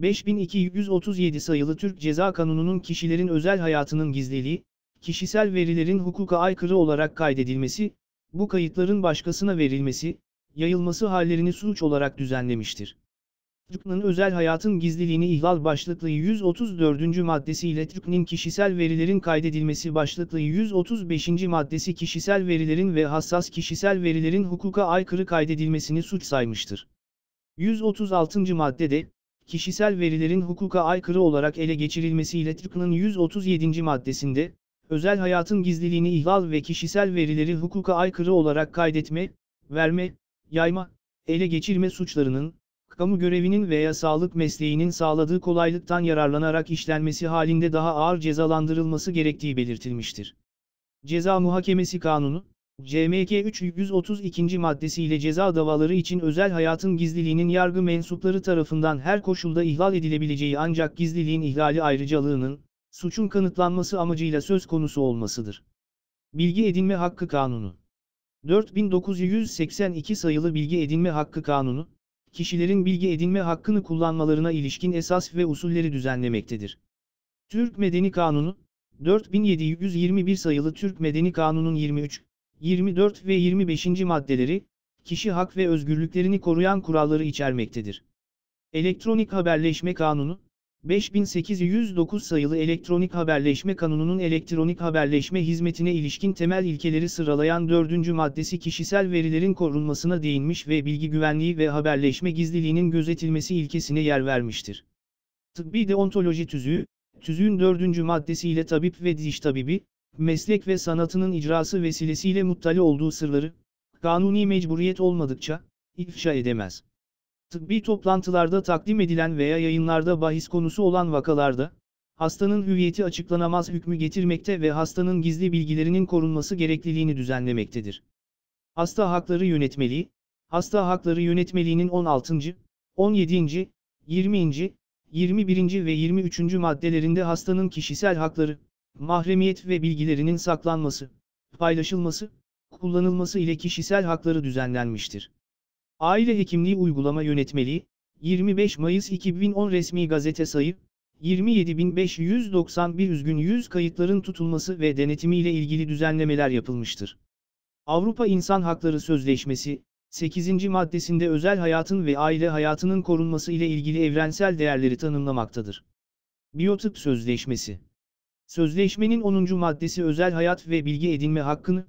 5237 sayılı Türk Ceza Kanunu'nun kişilerin özel hayatının gizliliği, kişisel verilerin hukuka aykırı olarak kaydedilmesi, bu kayıtların başkasına verilmesi, yayılması hallerini suç olarak düzenlemiştir. TÜK'nün özel hayatın gizliliğini ihlal başlıklı 134. maddesi ile TÜK'nin kişisel verilerin kaydedilmesi başlıklı 135. maddesi kişisel verilerin ve hassas kişisel verilerin hukuka aykırı kaydedilmesini suç saymıştır. 136. maddede, kişisel verilerin hukuka aykırı olarak ele geçirilmesi ile TÜK'nün 137. maddesinde, özel hayatın gizliliğini ihlal ve kişisel verileri hukuka aykırı olarak kaydetme, verme, yayma, ele geçirme suçlarının, kamu görevinin veya sağlık mesleğinin sağladığı kolaylıktan yararlanarak işlenmesi halinde daha ağır cezalandırılması gerektiği belirtilmiştir. Ceza Muhakemesi Kanunu, CMK 332. maddesiyle ceza davaları için özel hayatın gizliliğinin yargı mensupları tarafından her koşulda ihlal edilebileceği ancak gizliliğin ihlali ayrıcalığının, suçun kanıtlanması amacıyla söz konusu olmasıdır. Bilgi Edinme Hakkı Kanunu 4982 sayılı Bilgi Edinme Hakkı Kanunu, kişilerin bilgi edinme hakkını kullanmalarına ilişkin esas ve usulleri düzenlemektedir. Türk Medeni Kanunu, 4721 sayılı Türk Medeni Kanunu'nun 23, 24 ve 25. maddeleri, kişi hak ve özgürlüklerini koruyan kuralları içermektedir. Elektronik Haberleşme Kanunu, 5809 sayılı Elektronik Haberleşme Kanunu'nun elektronik haberleşme hizmetine ilişkin temel ilkeleri sıralayan 4. maddesi kişisel verilerin korunmasına değinmiş ve bilgi güvenliği ve haberleşme gizliliğinin gözetilmesi ilkesine yer vermiştir. Tıbbi Deontoloji Tüzüğü, tüzüğün 4. maddesiyle tabip ve diş tabibi, meslek ve sanatının icrası vesilesiyle muttali olduğu sırları, kanuni mecburiyet olmadıkça, ifşa edemez. Tıbbi toplantılarda takdim edilen veya yayınlarda bahis konusu olan vakalarda, hastanın hüviyeti açıklanamaz hükmü getirmekte ve hastanın gizli bilgilerinin korunması gerekliliğini düzenlemektedir. Hasta Hakları Yönetmeliği, Hasta Hakları Yönetmeliğinin 16., 17., 20., 21. ve 23. maddelerinde hastanın kişisel hakları, mahremiyet ve bilgilerinin saklanması, paylaşılması, kullanılması ile kişisel hakları düzenlenmiştir. Aile Hekimliği Uygulama Yönetmeliği, 25 Mayıs 2010 Resmi Gazete Sayı, 27.591 kayıtların tutulması ve denetimi ile ilgili düzenlemeler yapılmıştır. Avrupa İnsan Hakları Sözleşmesi, 8. maddesinde özel hayatın ve aile hayatının korunması ile ilgili evrensel değerleri tanımlamaktadır. Biyotip Sözleşmesi. Sözleşmenin 10. maddesi özel hayat ve bilgi edinme hakkını,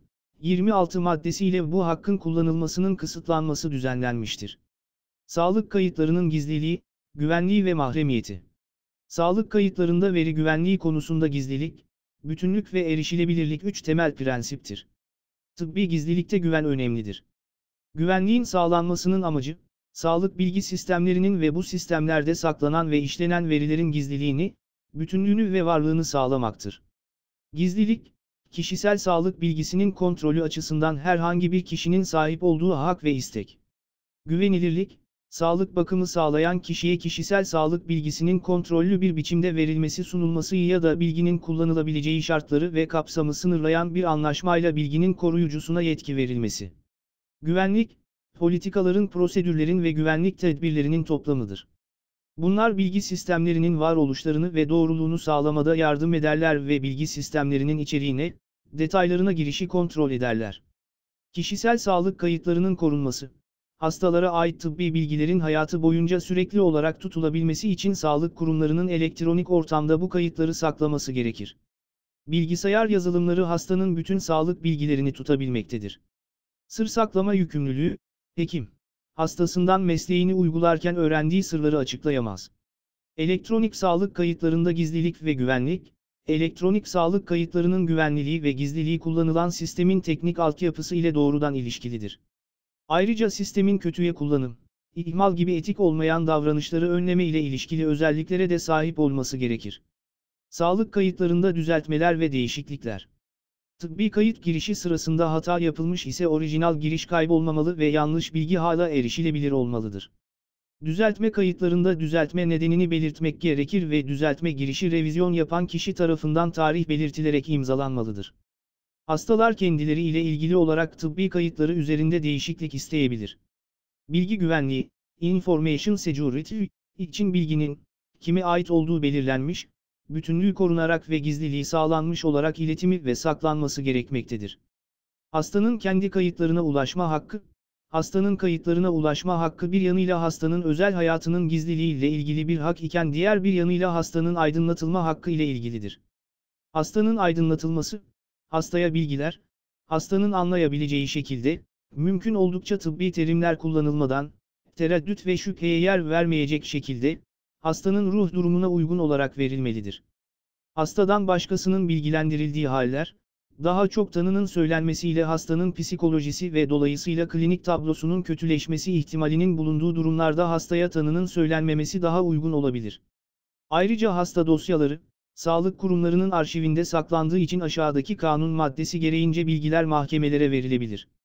26 maddesiyle bu hakkın kullanılmasının kısıtlanması düzenlenmiştir. Sağlık kayıtlarının gizliliği, güvenliği ve mahremiyeti. Sağlık kayıtlarında veri güvenliği konusunda gizlilik, bütünlük ve erişilebilirlik 3 temel prensiptir. Tıbbi gizlilikte güven önemlidir. Güvenliğin sağlanmasının amacı, sağlık bilgi sistemlerinin ve bu sistemlerde saklanan ve işlenen verilerin gizliliğini, bütünlüğünü ve varlığını sağlamaktır. Gizlilik, kişisel sağlık bilgisinin kontrolü açısından herhangi bir kişinin sahip olduğu hak ve istek. Güvenilirlik, sağlık bakımı sağlayan kişiye kişisel sağlık bilgisinin kontrollü bir biçimde verilmesi sunulması ya da bilginin kullanılabileceği şartları ve kapsamı sınırlayan bir anlaşmayla bilginin koruyucusuna yetki verilmesi. Güvenlik, politikaların, prosedürlerin ve güvenlik tedbirlerinin toplamıdır. Bunlar bilgi sistemlerinin varoluşlarını ve doğruluğunu sağlamada yardım ederler ve bilgi sistemlerinin içeriğine, detaylarına girişi kontrol ederler. Kişisel sağlık kayıtlarının korunması. Hastalara ait tıbbi bilgilerin hayatı boyunca sürekli olarak tutulabilmesi için sağlık kurumlarının elektronik ortamda bu kayıtları saklaması gerekir. Bilgisayar yazılımları hastanın bütün sağlık bilgilerini tutabilmektedir. Sır saklama yükümlülüğü, hekim, hastasından mesleğini uygularken öğrendiği sırları açıklayamaz. Elektronik sağlık kayıtlarında gizlilik ve güvenlik, elektronik sağlık kayıtlarının güvenliliği ve gizliliği kullanılan sistemin teknik altyapısı ile doğrudan ilişkilidir. Ayrıca sistemin kötüye kullanım, ihmal gibi etik olmayan davranışları önleme ile ilişkili özelliklere de sahip olması gerekir. Sağlık kayıtlarında düzeltmeler ve değişiklikler. Tıbbi kayıt girişi sırasında hata yapılmış ise orijinal giriş kaybolmamalı ve yanlış bilgi hala erişilebilir olmalıdır. Düzeltme kayıtlarında düzeltme nedenini belirtmek gerekir ve düzeltme girişi revizyon yapan kişi tarafından tarih belirtilerek imzalanmalıdır. Hastalar kendileri ile ilgili olarak tıbbi kayıtları üzerinde değişiklik isteyebilir. Bilgi güvenliği, information security için bilginin kime ait olduğu belirlenmiş, bütünlüğü korunarak ve gizliliği sağlanmış olarak iletimi ve saklanması gerekmektedir. Hastanın kendi kayıtlarına ulaşma hakkı, hastanın kayıtlarına ulaşma hakkı bir yanıyla hastanın özel hayatının gizliliği ile ilgili bir hak iken diğer bir yanıyla hastanın aydınlatılma hakkı ile ilgilidir. Hastanın aydınlatılması, hastaya bilgiler, hastanın anlayabileceği şekilde, mümkün oldukça tıbbi terimler kullanılmadan, tereddüt ve şüpheye yer vermeyecek şekilde, hastanın ruh durumuna uygun olarak verilmelidir. Hastadan başkasının bilgilendirildiği haller, daha çok tanının söylenmesiyle hastanın psikolojisi ve dolayısıyla klinik tablosunun kötüleşmesi ihtimalinin bulunduğu durumlarda hastaya tanının söylenmemesi daha uygun olabilir. Ayrıca hasta dosyaları, sağlık kurumlarının arşivinde saklandığı için aşağıdaki kanun maddesi gereğince bilgiler mahkemelere verilebilir.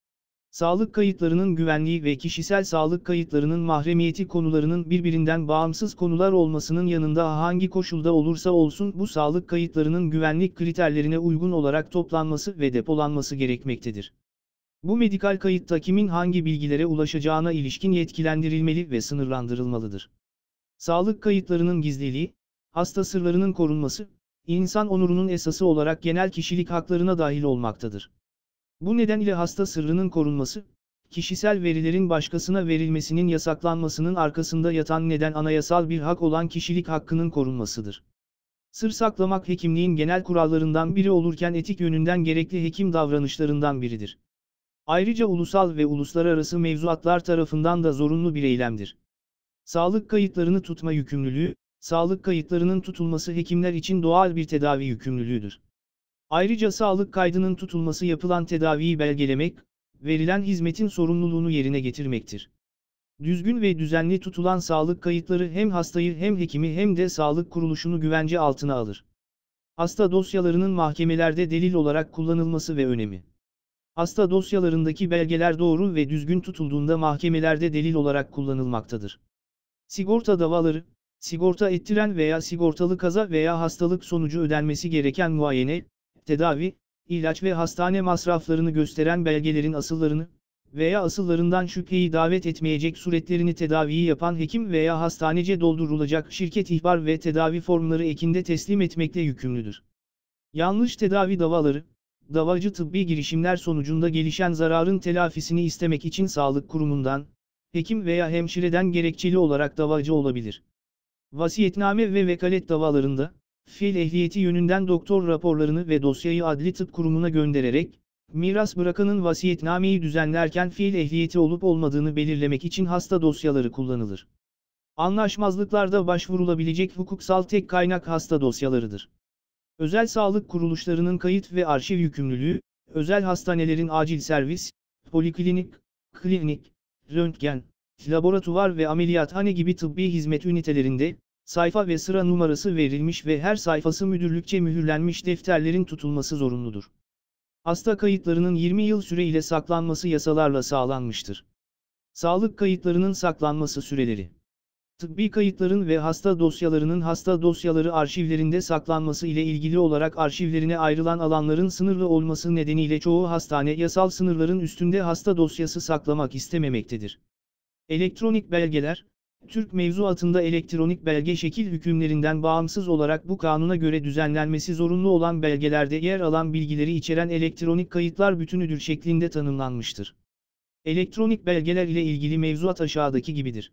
Sağlık kayıtlarının güvenliği ve kişisel sağlık kayıtlarının mahremiyeti konularının birbirinden bağımsız konular olmasının yanında hangi koşulda olursa olsun bu sağlık kayıtlarının güvenlik kriterlerine uygun olarak toplanması ve depolanması gerekmektedir. Bu medikal kayıtta kimin hangi bilgilere ulaşacağına ilişkin yetkilendirilmeli ve sınırlandırılmalıdır. Sağlık kayıtlarının gizliliği, hasta sırlarının korunması, insan onurunun esası olarak genel kişilik haklarına dahil olmaktadır. Bu nedenle hasta sırrının korunması, kişisel verilerin başkasına verilmesinin yasaklanmasının arkasında yatan neden anayasal bir hak olan kişilik hakkının korunmasıdır. Sır saklamak hekimliğin genel kurallarından biri olurken etik yönünden gerekli hekim davranışlarından biridir. Ayrıca ulusal ve uluslararası mevzuatlar tarafından da zorunlu bir eylemdir. Sağlık kayıtlarını tutma yükümlülüğü, sağlık kayıtlarının tutulması hekimler için doğal bir tedavi yükümlülüğüdür. Ayrıca sağlık kaydının tutulması yapılan tedaviyi belgelemek, verilen hizmetin sorumluluğunu yerine getirmektir. Düzgün ve düzenli tutulan sağlık kayıtları hem hastayı hem hekimi hem de sağlık kuruluşunu güvence altına alır. Hasta dosyalarının mahkemelerde delil olarak kullanılması ve önemi. Hasta dosyalarındaki belgeler doğru ve düzgün tutulduğunda mahkemelerde delil olarak kullanılmaktadır. Sigorta davaları, sigorta ettiren veya sigortalı kaza veya hastalık sonucu ödenmesi gereken muayene, tedavi, ilaç ve hastane masraflarını gösteren belgelerin asıllarını veya asıllarından şüpheyi davet etmeyecek suretlerini tedaviyi yapan hekim veya hastanece doldurulacak şirket ihbar ve tedavi formları ekinde teslim etmekle yükümlüdür. Yanlış tedavi davaları, davacı tıbbi girişimler sonucunda gelişen zararın telafisini istemek için sağlık kurumundan, hekim veya hemşireden gerekçeli olarak davacı olabilir. Vasiyetname ve vekalet davalarında, fiil ehliyeti yönünden doktor raporlarını ve dosyayı adli tıp kurumuna göndererek, miras bırakanın vasiyetnameyi düzenlerken fiil ehliyeti olup olmadığını belirlemek için hasta dosyaları kullanılır. Anlaşmazlıklarda başvurulabilecek hukuksal tek kaynak hasta dosyalarıdır. Özel sağlık kuruluşlarının kayıt ve arşiv yükümlülüğü, özel hastanelerin acil servis, poliklinik, klinik, röntgen, laboratuvar ve ameliyathane gibi tıbbi hizmet ünitelerinde, sayfa ve sıra numarası verilmiş ve her sayfası müdürlükçe mühürlenmiş defterlerin tutulması zorunludur. Hasta kayıtlarının 20 yıl süre ile saklanması yasalarla sağlanmıştır. Sağlık kayıtlarının saklanması süreleri. Tıbbi kayıtların ve hasta dosyalarının hasta dosyaları arşivlerinde saklanması ile ilgili olarak arşivlerine ayrılan alanların sınırlı olması nedeniyle çoğu hastane yasal sınırların üstünde hasta dosyası saklamak istememektedir. Elektronik belgeler, Türk mevzuatında elektronik belge şekil hükümlerinden bağımsız olarak bu kanuna göre düzenlenmesi zorunlu olan belgelerde yer alan bilgileri içeren elektronik kayıtlar bütünüdür şeklinde tanımlanmıştır. Elektronik belgeler ile ilgili mevzuat aşağıdaki gibidir.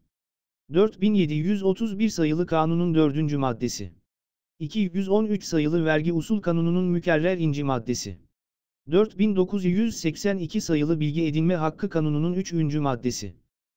4731 sayılı kanunun 4. maddesi. 213 sayılı vergi usul kanununun mükerrer inci maddesi. 4982 sayılı bilgi edinme hakkı kanununun 3. maddesi.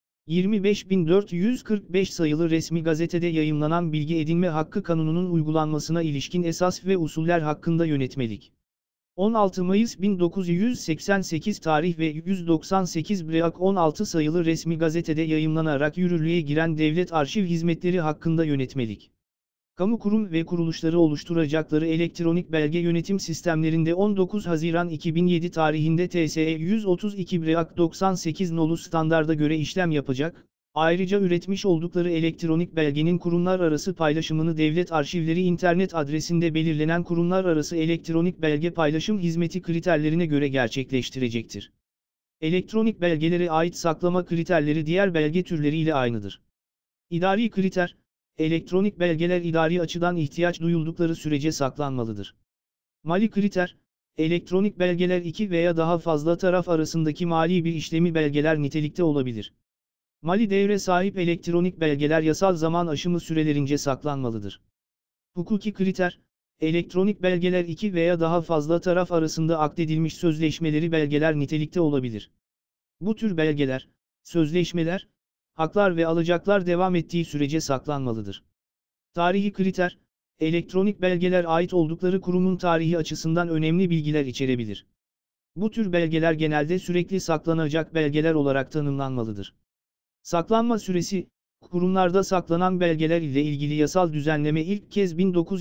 25445 sayılı resmi gazetede yayımlanan bilgi edinme hakkı kanununun uygulanmasına ilişkin esas ve usuller hakkında yönetmelik. 16 Mayıs 1988 tarih ve 198 Break 16 sayılı resmi gazetede yayımlanarak yürürlüğe giren devlet arşiv hizmetleri hakkında yönetmelik. Kamu kurum ve kuruluşları oluşturacakları elektronik belge yönetim sistemlerinde 19 Haziran 2007 tarihinde TSE 132 Break 98 nolu standarda göre işlem yapacak, ayrıca üretmiş oldukları elektronik belgenin kurumlar arası paylaşımını devlet arşivleri internet adresinde belirlenen kurumlar arası elektronik belge paylaşım hizmeti kriterlerine göre gerçekleştirecektir. Elektronik belgelere ait saklama kriterleri diğer belge türleri ile aynıdır. İdari kriter, elektronik belgeler idari açıdan ihtiyaç duyuldukları sürece saklanmalıdır. Mali kriter, elektronik belgeler iki veya daha fazla taraf arasındaki mali bir işlemi belgeler nitelikte olabilir. Mali devre sahip elektronik belgeler yasal zaman aşımı sürelerince saklanmalıdır. Hukuki kriter, elektronik belgeler iki veya daha fazla taraf arasında akdedilmiş sözleşmeleri belgeler nitelikte olabilir. Bu tür belgeler, sözleşmeler, haklar ve alacaklar devam ettiği sürece saklanmalıdır. Tarihi kriter, elektronik belgeler ait oldukları kurumun tarihi açısından önemli bilgiler içerebilir. Bu tür belgeler genelde sürekli saklanacak belgeler olarak tanımlanmalıdır. Saklanma süresi, kurumlarda saklanan belgeler ile ilgili yasal düzenleme ilk kez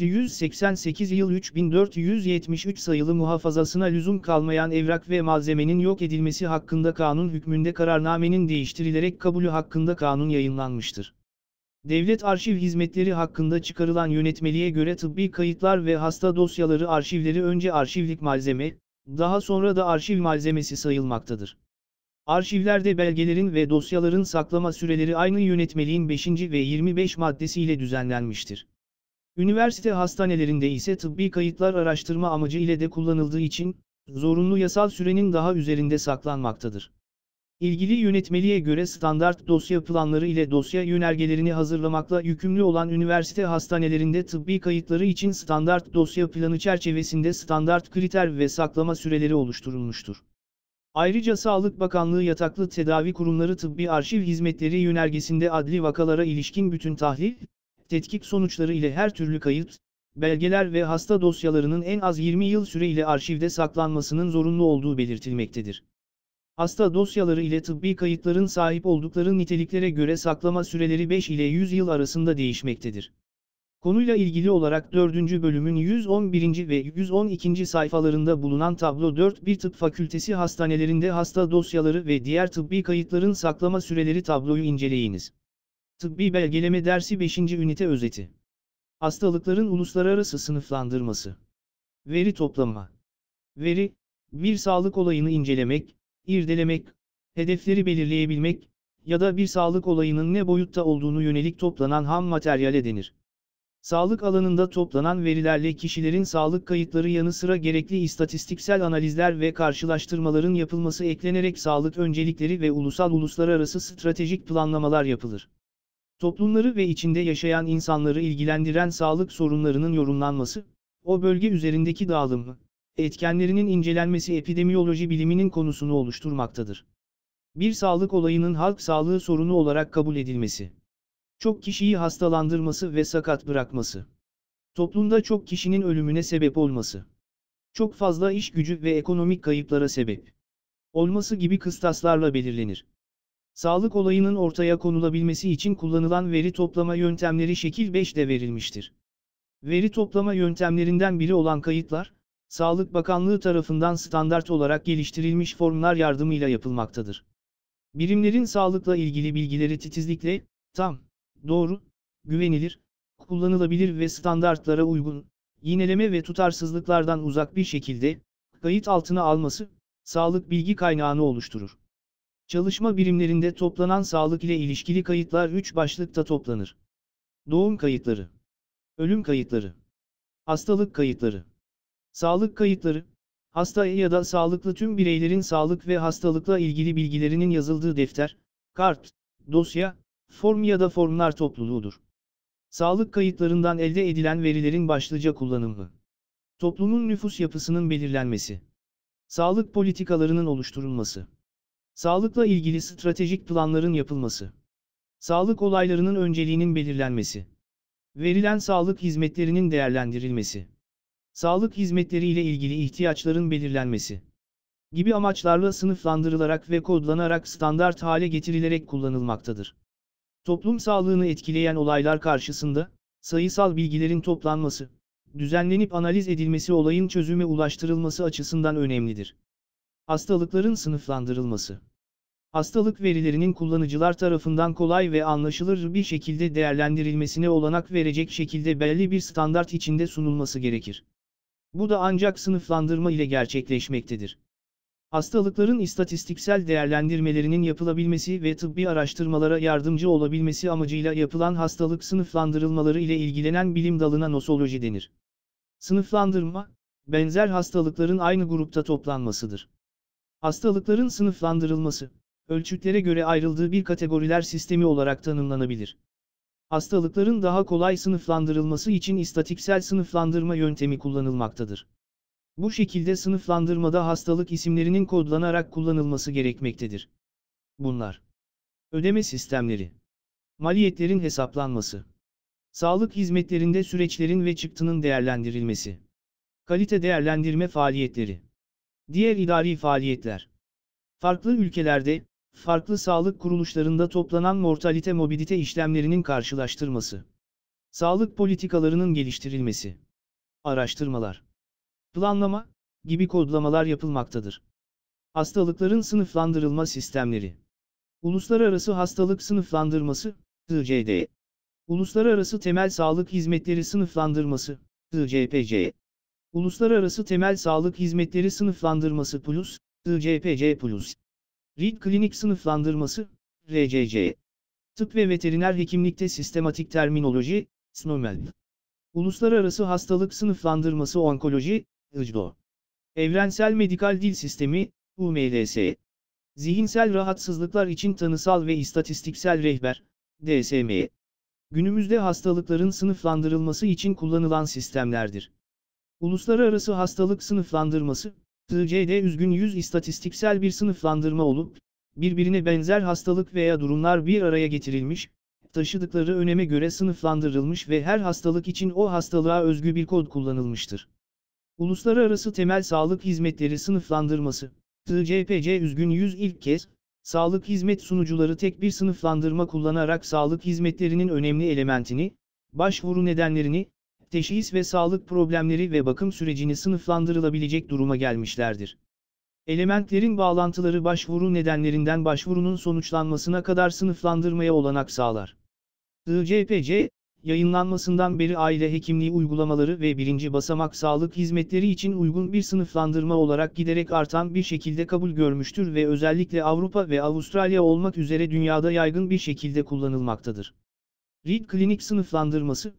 1988 yıl 3473 sayılı muhafazasına lüzum kalmayan evrak ve malzemenin yok edilmesi hakkında kanun hükmünde kararnamenin değiştirilerek kabulü hakkında kanun yayınlanmıştır. Devlet arşiv hizmetleri hakkında çıkarılan yönetmeliğe göre tıbbi kayıtlar ve hasta dosyaları arşivleri önce arşivlik malzeme, daha sonra da arşiv malzemesi sayılmaktadır. Arşivlerde belgelerin ve dosyaların saklama süreleri aynı yönetmeliğin 5. ve 25 maddesiyle düzenlenmiştir. Üniversite hastanelerinde ise tıbbi kayıtlar araştırma amacı ile de kullanıldığı için, zorunlu yasal sürenin daha üzerinde saklanmaktadır. İlgili yönetmeliğe göre standart dosya planları ile dosya yönergelerini hazırlamakla yükümlü olan üniversite hastanelerinde tıbbi kayıtları için standart dosya planı çerçevesinde standart kriter ve saklama süreleri oluşturulmuştur. Ayrıca Sağlık Bakanlığı yataklı tedavi kurumları tıbbi arşiv hizmetleri yönergesinde adli vakalara ilişkin bütün tahlil, tetkik sonuçları ile her türlü kayıt, belgeler ve hasta dosyalarının en az 20 yıl süre ile arşivde saklanmasının zorunlu olduğu belirtilmektedir. Hasta dosyaları ile tıbbi kayıtların sahip oldukları niteliklere göre saklama süreleri 5 ile 100 yıl arasında değişmektedir. Konuyla ilgili olarak 4. bölümün 111. ve 112. sayfalarında bulunan tablo 4.1 Tıp Fakültesi hastanelerinde hasta dosyaları ve diğer tıbbi kayıtların saklama süreleri tabloyu inceleyiniz. Tıbbi Belgeleme Dersi 5. Ünite Özeti. Hastalıkların uluslararası sınıflandırması. Veri toplama. Veri, bir sağlık olayını incelemek, irdelemek, hedefleri belirleyebilmek ya da bir sağlık olayının ne boyutta olduğunu yönelik toplanan ham materyale denir. Sağlık alanında toplanan verilerle kişilerin sağlık kayıtları yanı sıra gerekli istatistiksel analizler ve karşılaştırmaların yapılması eklenerek sağlık öncelikleri ve uluslararası stratejik planlamalar yapılır. Toplumları ve içinde yaşayan insanları ilgilendiren sağlık sorunlarının yorumlanması, o bölge üzerindeki dağılımı, etkenlerinin incelenmesi epidemiyoloji biliminin konusunu oluşturmaktadır. Bir sağlık olayının halk sağlığı sorunu olarak kabul edilmesi. Çok kişiyi hastalandırması ve sakat bırakması. Toplumda çok kişinin ölümüne sebep olması. Çok fazla iş gücü ve ekonomik kayıplara sebep olması gibi kıstaslarla belirlenir. Sağlık olayının ortaya konulabilmesi için kullanılan veri toplama yöntemleri şekil 5'te verilmiştir. Veri toplama yöntemlerinden biri olan kayıtlar, Sağlık Bakanlığı tarafından standart olarak geliştirilmiş formlar yardımıyla yapılmaktadır. Birimlerin sağlıkla ilgili bilgileri titizlikle, tam, doğru, güvenilir, kullanılabilir ve standartlara uygun, yineleme ve tutarsızlıklardan uzak bir şekilde, kayıt altına alması, sağlık bilgi kaynağını oluşturur. Çalışma birimlerinde toplanan sağlık ile ilişkili kayıtlar 3 başlıkta toplanır. Doğum kayıtları, ölüm kayıtları, hastalık kayıtları. Sağlık kayıtları, hasta ya da sağlıklı tüm bireylerin sağlık ve hastalıkla ilgili bilgilerinin yazıldığı defter, kart, dosya, form ya da formlar topluluğudur. Sağlık kayıtlarından elde edilen verilerin başlıca kullanımı. Toplumun nüfus yapısının belirlenmesi. Sağlık politikalarının oluşturulması. Sağlıkla ilgili stratejik planların yapılması. Sağlık olaylarının önceliğinin belirlenmesi. Verilen sağlık hizmetlerinin değerlendirilmesi. Sağlık hizmetleri ile ilgili ihtiyaçların belirlenmesi gibi amaçlarla sınıflandırılarak ve kodlanarak standart hale getirilerek kullanılmaktadır. Toplum sağlığını etkileyen olaylar karşısında, sayısal bilgilerin toplanması, düzenlenip analiz edilmesi olayın çözüme ulaştırılması açısından önemlidir. Hastalıkların sınıflandırılması. Hastalık verilerinin kullanıcılar tarafından kolay ve anlaşılır bir şekilde değerlendirilmesine olanak verecek şekilde belli bir standart içinde sunulması gerekir. Bu da ancak sınıflandırma ile gerçekleşmektedir. Hastalıkların istatistiksel değerlendirmelerinin yapılabilmesi ve tıbbi araştırmalara yardımcı olabilmesi amacıyla yapılan hastalık sınıflandırılmaları ile ilgilenen bilim dalına nosoloji denir. Sınıflandırma, benzer hastalıkların aynı grupta toplanmasıdır. Hastalıkların sınıflandırılması, ölçütlere göre ayrıldığı bir kategoriler sistemi olarak tanımlanabilir. Hastalıkların daha kolay sınıflandırılması için istatistiksel sınıflandırma yöntemi kullanılmaktadır. Bu şekilde sınıflandırmada hastalık isimlerinin kodlanarak kullanılması gerekmektedir. Bunlar: ödeme sistemleri, maliyetlerin hesaplanması, sağlık hizmetlerinde süreçlerin ve çıktının değerlendirilmesi, kalite değerlendirme faaliyetleri, diğer idari faaliyetler. Farklı ülkelerde, farklı sağlık kuruluşlarında toplanan mortalite morbidite işlemlerinin karşılaştırması. Sağlık politikalarının geliştirilmesi. Araştırmalar, planlama gibi kodlamalar yapılmaktadır. Hastalıkların sınıflandırılma sistemleri. Uluslararası Hastalık Sınıflandırması, ICD. Uluslararası Temel Sağlık Hizmetleri Sınıflandırması, ICPC. Uluslararası Temel Sağlık Hizmetleri Sınıflandırması Plus, ICPC Plus. Reed Klinik Sınıflandırması, RCC. Tıp ve Veteriner Hekimlikte Sistematik Terminoloji, SNOMED. Uluslararası Hastalık Sınıflandırması Onkoloji, ICDO. Evrensel Medikal Dil Sistemi, UMDS. Zihinsel rahatsızlıklar için tanısal ve istatistiksel rehber, DSM. Günümüzde hastalıkların sınıflandırılması için kullanılan sistemlerdir. Uluslararası Hastalık Sınıflandırması, ICD-100 istatistiksel bir sınıflandırma olup, birbirine benzer hastalık veya durumlar bir araya getirilmiş, taşıdıkları öneme göre sınıflandırılmış ve her hastalık için o hastalığa özgü bir kod kullanılmıştır. Uluslararası Temel Sağlık Hizmetleri Sınıflandırması, ICPC-100 ilk kez, sağlık hizmet sunucuları tek bir sınıflandırma kullanarak sağlık hizmetlerinin önemli elementini, başvuru nedenlerini, teşhis ve sağlık problemleri ve bakım sürecini sınıflandırılabilecek duruma gelmişlerdir. Elementlerin bağlantıları başvuru nedenlerinden başvurunun sonuçlanmasına kadar sınıflandırmaya olanak sağlar. ICPC, yayınlanmasından beri aile hekimliği uygulamaları ve birinci basamak sağlık hizmetleri için uygun bir sınıflandırma olarak giderek artan bir şekilde kabul görmüştür ve özellikle Avrupa ve Avustralya olmak üzere dünyada yaygın bir şekilde kullanılmaktadır. Reed Klinik Sınıflandırması,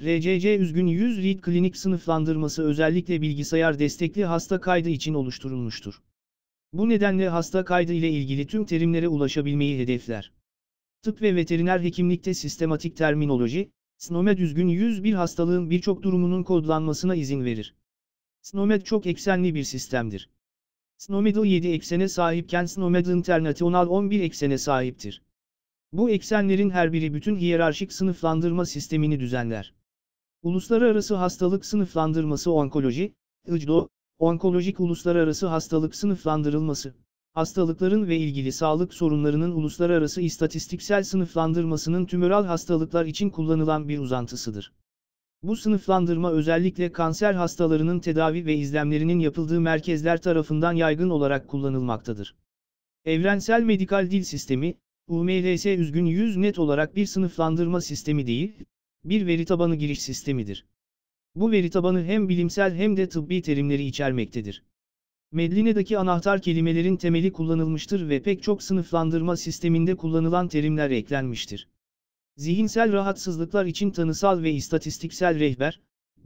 RCC-100 Reed Klinik Sınıflandırması özellikle bilgisayar destekli hasta kaydı için oluşturulmuştur. Bu nedenle hasta kaydı ile ilgili tüm terimlere ulaşabilmeyi hedefler. Tıp ve veteriner hekimlikte sistematik terminoloji, SNOMED-100 bir hastalığın birçok durumunun kodlanmasına izin verir. SNOMED çok eksenli bir sistemdir. SNOMED 7 eksene sahipken SNOMED International 11 eksene sahiptir. Bu eksenlerin her biri bütün hiyerarşik sınıflandırma sistemini düzenler. Uluslararası Hastalık Sınıflandırması Onkoloji, ICDO, Onkolojik Uluslararası Hastalık Sınıflandırılması, hastalıkların ve ilgili sağlık sorunlarının uluslararası istatistiksel sınıflandırmasının tümöral hastalıklar için kullanılan bir uzantısıdır. Bu sınıflandırma özellikle kanser hastalarının tedavi ve izlemlerinin yapıldığı merkezler tarafından yaygın olarak kullanılmaktadır. Evrensel Medikal Dil Sistemi, UMDS-100 net olarak bir sınıflandırma sistemi değil, bir veri tabanı giriş sistemidir. Bu veri tabanı hem bilimsel hem de tıbbi terimleri içermektedir. Medline'deki anahtar kelimelerin temeli kullanılmıştır ve pek çok sınıflandırma sisteminde kullanılan terimler eklenmiştir. Zihinsel rahatsızlıklar için tanısal ve istatistiksel rehber,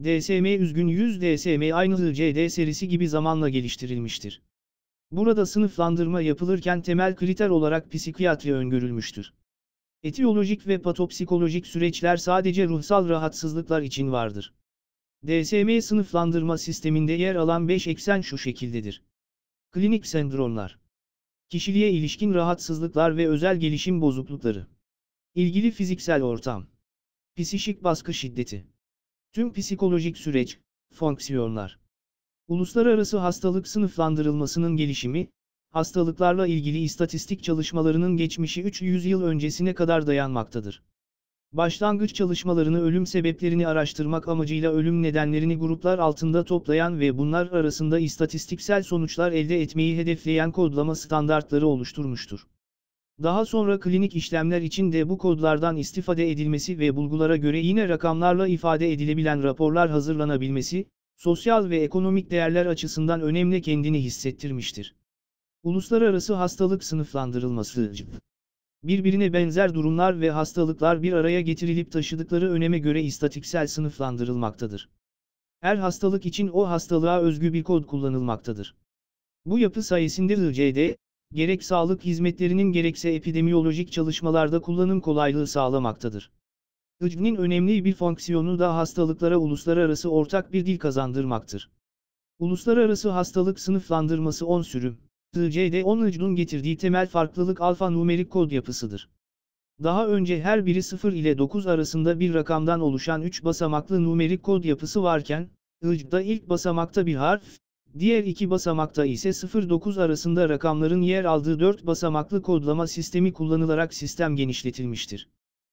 DSM-100 DSM aynı ICD serisi gibi zamanla geliştirilmiştir. Burada sınıflandırma yapılırken temel kriter olarak psikiyatri öngörülmüştür. Etiyolojik ve patopsikolojik süreçler sadece ruhsal rahatsızlıklar için vardır. DSM sınıflandırma sisteminde yer alan 5 eksen şu şekildedir. Klinik sendromlar. Kişiliğe ilişkin rahatsızlıklar ve özel gelişim bozuklukları. İlgili fiziksel ortam. Psikik baskı şiddeti. Tüm psikolojik süreç, fonksiyonlar. Uluslararası hastalık sınıflandırılmasının gelişimi, hastalıklarla ilgili istatistik çalışmalarının geçmişi 300 yıl öncesine kadar dayanmaktadır. Başlangıç çalışmalarını ölüm sebeplerini araştırmak amacıyla ölüm nedenlerini gruplar altında toplayan ve bunlar arasında istatistiksel sonuçlar elde etmeyi hedefleyen kodlama standartları oluşturmuştur. Daha sonra klinik işlemler için de bu kodlardan istifade edilmesi ve bulgulara göre yine rakamlarla ifade edilebilen raporlar hazırlanabilmesi, sosyal ve ekonomik değerler açısından önemli kendini hissettirmiştir. Uluslararası hastalık sınıflandırılması. Birbirine benzer durumlar ve hastalıklar bir araya getirilip taşıdıkları öneme göre istatistiksel sınıflandırılmaktadır. Her hastalık için o hastalığa özgü bir kod kullanılmaktadır. Bu yapı sayesinde ICD, gerek sağlık hizmetlerinin gerekse epidemiyolojik çalışmalarda kullanım kolaylığı sağlamaktadır. ICD'nin önemli bir fonksiyonu da hastalıklara uluslararası ortak bir dil kazandırmaktır. Uluslararası hastalık sınıflandırması 10 sürüm. ICD-10 ICD'nin getirdiği temel farklılık alfanumerik kod yapısıdır. Daha önce her biri 0 ile 9 arasında bir rakamdan oluşan 3 basamaklı numerik kod yapısı varken, ICD'da ilk basamakta bir harf, Diğer iki basamakta ise 0-9 arasında rakamların yer aldığı 4 basamaklı kodlama sistemi kullanılarak sistem genişletilmiştir.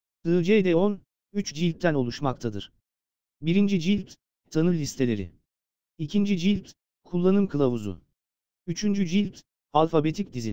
ICD-10, 3 ciltten oluşmaktadır. Birinci cilt, tanı listeleri. İkinci cilt, kullanım kılavuzu. Üçüncü cilt, alfabetik dizin.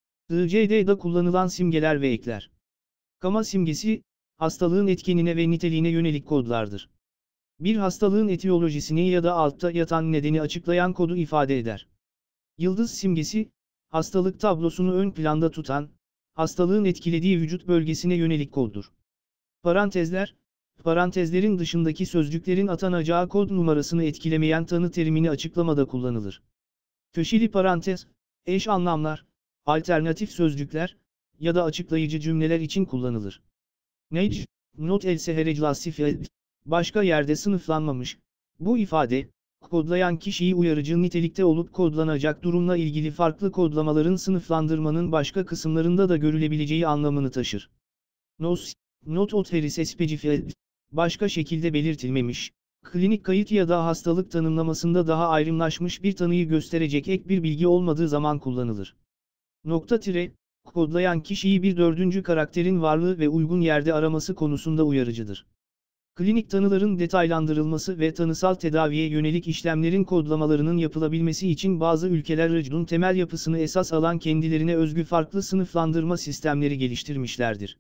ICD'de kullanılan simgeler ve ekler. Kama simgesi, hastalığın etkenine ve niteliğine yönelik kodlardır. Bir hastalığın etiyolojisini ya da altta yatan nedeni açıklayan kodu ifade eder. Yıldız simgesi, hastalık tablosunu ön planda tutan, hastalığın etkilediği vücut bölgesine yönelik koddur. Parantezler, parantezlerin dışındaki sözcüklerin atanacağı kod numarasını etkilemeyen tanı terimini açıklamada kullanılır. Köşeli parantez, eş anlamlar, alternatif sözcükler ya da açıklayıcı cümleler için kullanılır. Nece, not else classified, başka yerde sınıflanmamış. Bu ifade, kodlayan kişiyi uyarıcı nitelikte olup kodlanacak durumla ilgili farklı kodlamaların sınıflandırmanın başka kısımlarında da görülebileceği anlamını taşır. Nos, not otherwise specified, başka şekilde belirtilmemiş, klinik kayıt ya da hastalık tanımlamasında daha ayrımlaşmış bir tanıyı gösterecek ek bir bilgi olmadığı zaman kullanılır. Nokta tire, kodlayan kişiyi bir dördüncü karakterin varlığı ve uygun yerde araması konusunda uyarıcıdır. Klinik tanıların detaylandırılması ve tanısal tedaviye yönelik işlemlerin kodlamalarının yapılabilmesi için bazı ülkeler RCD'un temel yapısını esas alan kendilerine özgü farklı sınıflandırma sistemleri geliştirmişlerdir.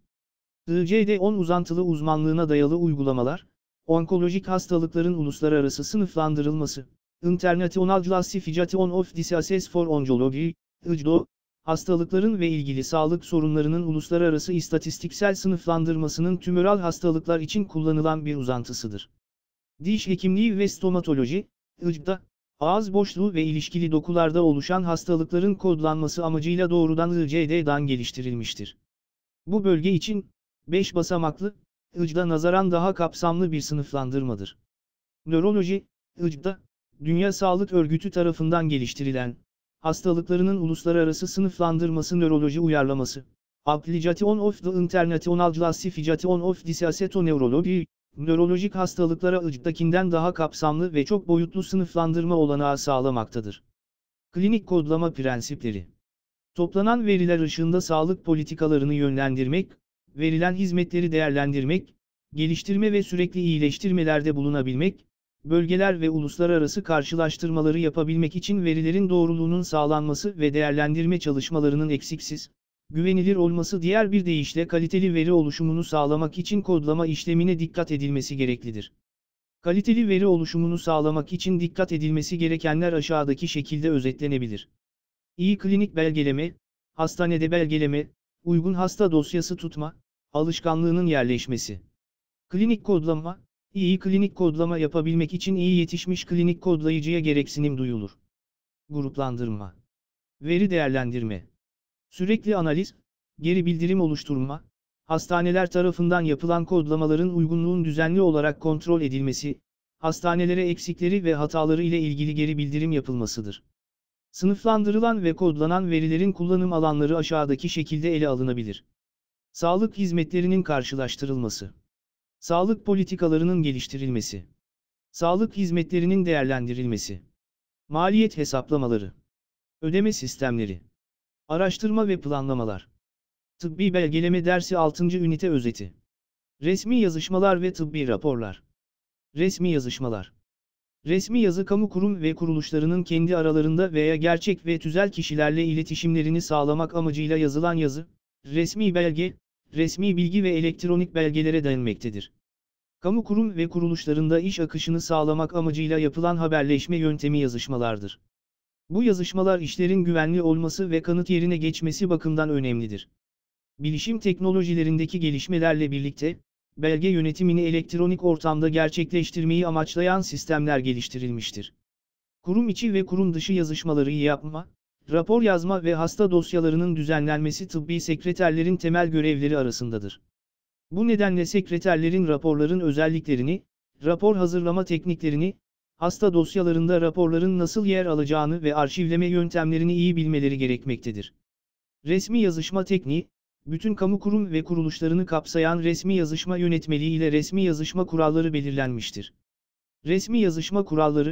ICD-10 uzantılı uzmanlığına dayalı uygulamalar, onkolojik hastalıkların uluslararası sınıflandırılması, International Classification of Diseases for Oncology, ICD-10, hastalıkların ve ilgili sağlık sorunlarının uluslararası istatistiksel sınıflandırmasının tümöral hastalıklar için kullanılan bir uzantısıdır. Diş hekimliği ve stomatoloji, ICD'da, ağız boşluğu ve ilişkili dokularda oluşan hastalıkların kodlanması amacıyla doğrudan ICD'dan geliştirilmiştir. Bu bölge için, 5 basamaklı, ICD'a nazaran daha kapsamlı bir sınıflandırmadır. Nöroloji, ICD'da, Dünya Sağlık Örgütü tarafından geliştirilen, hastalıklarının uluslararası sınıflandırması nöroloji uyarlaması, Application of the International Classification of Diseases to Neurology, nörolojik hastalıklara ICD'dakinden daha kapsamlı ve çok boyutlu sınıflandırma olanağı sağlamaktadır. Klinik kodlama prensipleri. Toplanan veriler ışığında sağlık politikalarını yönlendirmek, verilen hizmetleri değerlendirmek, geliştirme ve sürekli iyileştirmelerde bulunabilmek, bölgeler ve uluslararası karşılaştırmaları yapabilmek için verilerin doğruluğunun sağlanması ve değerlendirme çalışmalarının eksiksiz, güvenilir olması diğer bir deyişle kaliteli veri oluşumunu sağlamak için kodlama işlemine dikkat edilmesi gereklidir. Kaliteli veri oluşumunu sağlamak için dikkat edilmesi gerekenler aşağıdaki şekilde özetlenebilir. İyi klinik belgeleme, hastanede belgeleme, uygun hasta dosyası tutma, alışkanlığının yerleşmesi. Klinik kodlama, iyi klinik kodlama yapabilmek için iyi yetişmiş klinik kodlayıcıya gereksinim duyulur. Gruplandırma. Veri değerlendirme. Sürekli analiz, geri bildirim oluşturma, hastaneler tarafından yapılan kodlamaların uygunluğun düzenli olarak kontrol edilmesi, hastanelere eksikleri ve hataları ile ilgili geri bildirim yapılmasıdır. Sınıflandırılan ve kodlanan verilerin kullanım alanları aşağıdaki şekilde ele alınabilir. Sağlık hizmetlerinin karşılaştırılması. Sağlık politikalarının geliştirilmesi. Sağlık hizmetlerinin değerlendirilmesi. Maliyet hesaplamaları. Ödeme sistemleri. Araştırma ve planlamalar. Tıbbi belgeleme dersi 6. ünite özeti. Resmi yazışmalar ve tıbbi raporlar. Resmi yazışmalar. Resmi yazı kamu kurum ve kuruluşlarının kendi aralarında veya gerçek ve tüzel kişilerle iletişimlerini sağlamak amacıyla yazılan yazı, resmi belge, resmi bilgi ve elektronik belgelere dayanmaktadır. Kamu kurum ve kuruluşlarında iş akışını sağlamak amacıyla yapılan haberleşme yöntemi yazışmalardır. Bu yazışmalar işlerin güvenli olması ve kanıt yerine geçmesi bakımından önemlidir. Bilişim teknolojilerindeki gelişmelerle birlikte, belge yönetimini elektronik ortamda gerçekleştirmeyi amaçlayan sistemler geliştirilmiştir. Kurum içi ve kurum dışı yazışmaları yapma, rapor yazma ve hasta dosyalarının düzenlenmesi tıbbi sekreterlerin temel görevleri arasındadır. Bu nedenle sekreterlerin raporların özelliklerini, rapor hazırlama tekniklerini, hasta dosyalarında raporların nasıl yer alacağını ve arşivleme yöntemlerini iyi bilmeleri gerekmektedir. Resmi yazışma tekniği, bütün kamu kurum ve kuruluşlarını kapsayan resmi yazışma yönetmeliği ile resmi yazışma kuralları belirlenmiştir. Resmi yazışma kuralları,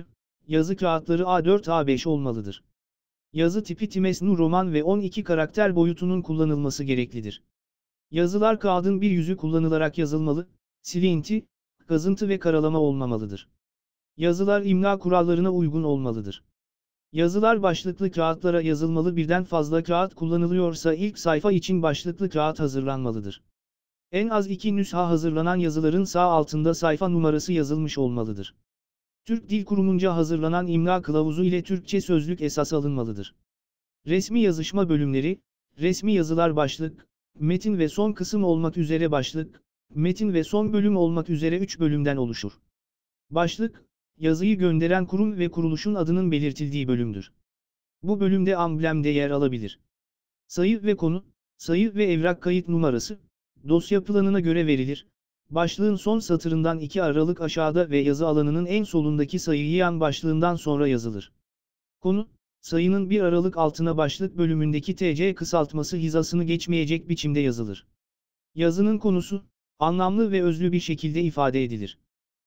yazı kağıtları A4-A5 olmalıdır. Yazı tipi Timesnu roman ve 12 karakter boyutunun kullanılması gereklidir. Yazılar kağıdın bir yüzü kullanılarak yazılmalı, silinti, kazıntı ve karalama olmamalıdır. Yazılar imla kurallarına uygun olmalıdır. Yazılar başlıklı kağıtlara yazılmalı, birden fazla kağıt kullanılıyorsa ilk sayfa için başlıklı kağıt hazırlanmalıdır. En az 2 nüsha hazırlanan yazıların sağ altında sayfa numarası yazılmış olmalıdır. Türk Dil Kurumu'nca hazırlanan imla kılavuzu ile Türkçe sözlük esas alınmalıdır. Resmi yazışma bölümleri, resmi yazılar başlık, metin ve son kısım olmak üzere başlık, metin ve son bölüm olmak üzere 3 bölümden oluşur. Başlık, yazıyı gönderen kurum ve kuruluşun adının belirtildiği bölümdür. Bu bölümde amblem de yer alabilir. Sayı ve konu, sayı ve evrak kayıt numarası, dosya planına göre verilir. Başlığın son satırından 2 aralık aşağıda ve yazı alanının en solundaki sayıyı yan başlığından sonra yazılır. Konu, sayının 1 aralık altına başlık bölümündeki TC kısaltması hizasını geçmeyecek biçimde yazılır. Yazının konusu, anlamlı ve özlü bir şekilde ifade edilir.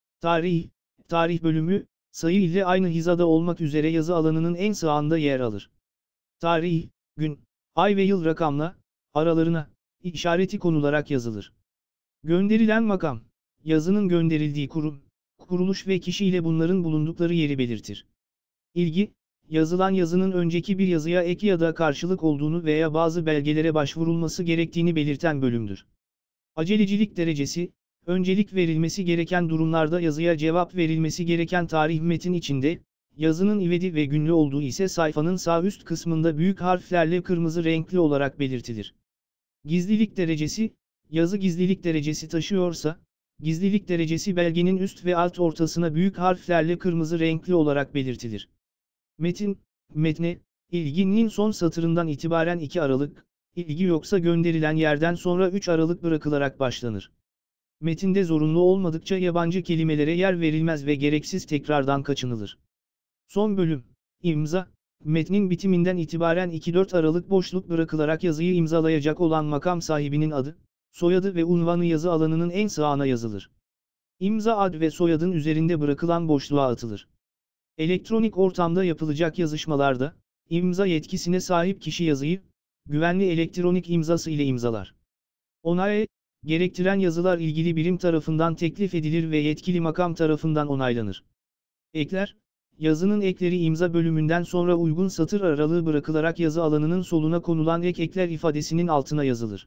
Tarih bölümü, sayı ile aynı hizada olmak üzere yazı alanının en sağında yer alır. Tarih, gün, ay ve yıl rakamla, aralarına, işareti konularak yazılır. Gönderilen makam, yazının gönderildiği kurum, kuruluş ve kişi ile bunların bulundukları yeri belirtir. İlgi, yazılan yazının önceki bir yazıya ek ya da karşılık olduğunu veya bazı belgelere başvurulması gerektiğini belirten bölümdür. Acelecilik derecesi, öncelik verilmesi gereken durumlarda yazıya cevap verilmesi gereken tarih metin içinde, yazının ivedi ve günlü olduğu ise sayfanın sağ üst kısmında büyük harflerle kırmızı renkli olarak belirtilir. Gizlilik derecesi, yazı gizlilik derecesi taşıyorsa, gizlilik derecesi belgenin üst ve alt ortasına büyük harflerle kırmızı renkli olarak belirtilir. Metne, ilginin son satırından itibaren 2 aralık, ilgi yoksa gönderilen yerden sonra 3 aralık bırakılarak başlanır. Metinde zorunlu olmadıkça yabancı kelimelere yer verilmez ve gereksiz tekrardan kaçınılır. Son bölüm, imza, metnin bitiminden itibaren 2-4 aralık boşluk bırakılarak yazıyı imzalayacak olan makam sahibinin adı, soyadı ve unvanı yazı alanının en sağına yazılır. İmza ad ve soyadın üzerinde bırakılan boşluğa atılır. Elektronik ortamda yapılacak yazışmalarda, imza yetkisine sahip kişi yazıyı, güvenli elektronik imzası ile imzalar. Onay gerektiren yazılar ilgili birim tarafından teklif edilir ve yetkili makam tarafından onaylanır. Ekler, yazının ekleri imza bölümünden sonra uygun satır aralığı bırakılarak yazı alanının soluna konulan ekler ifadesinin altına yazılır.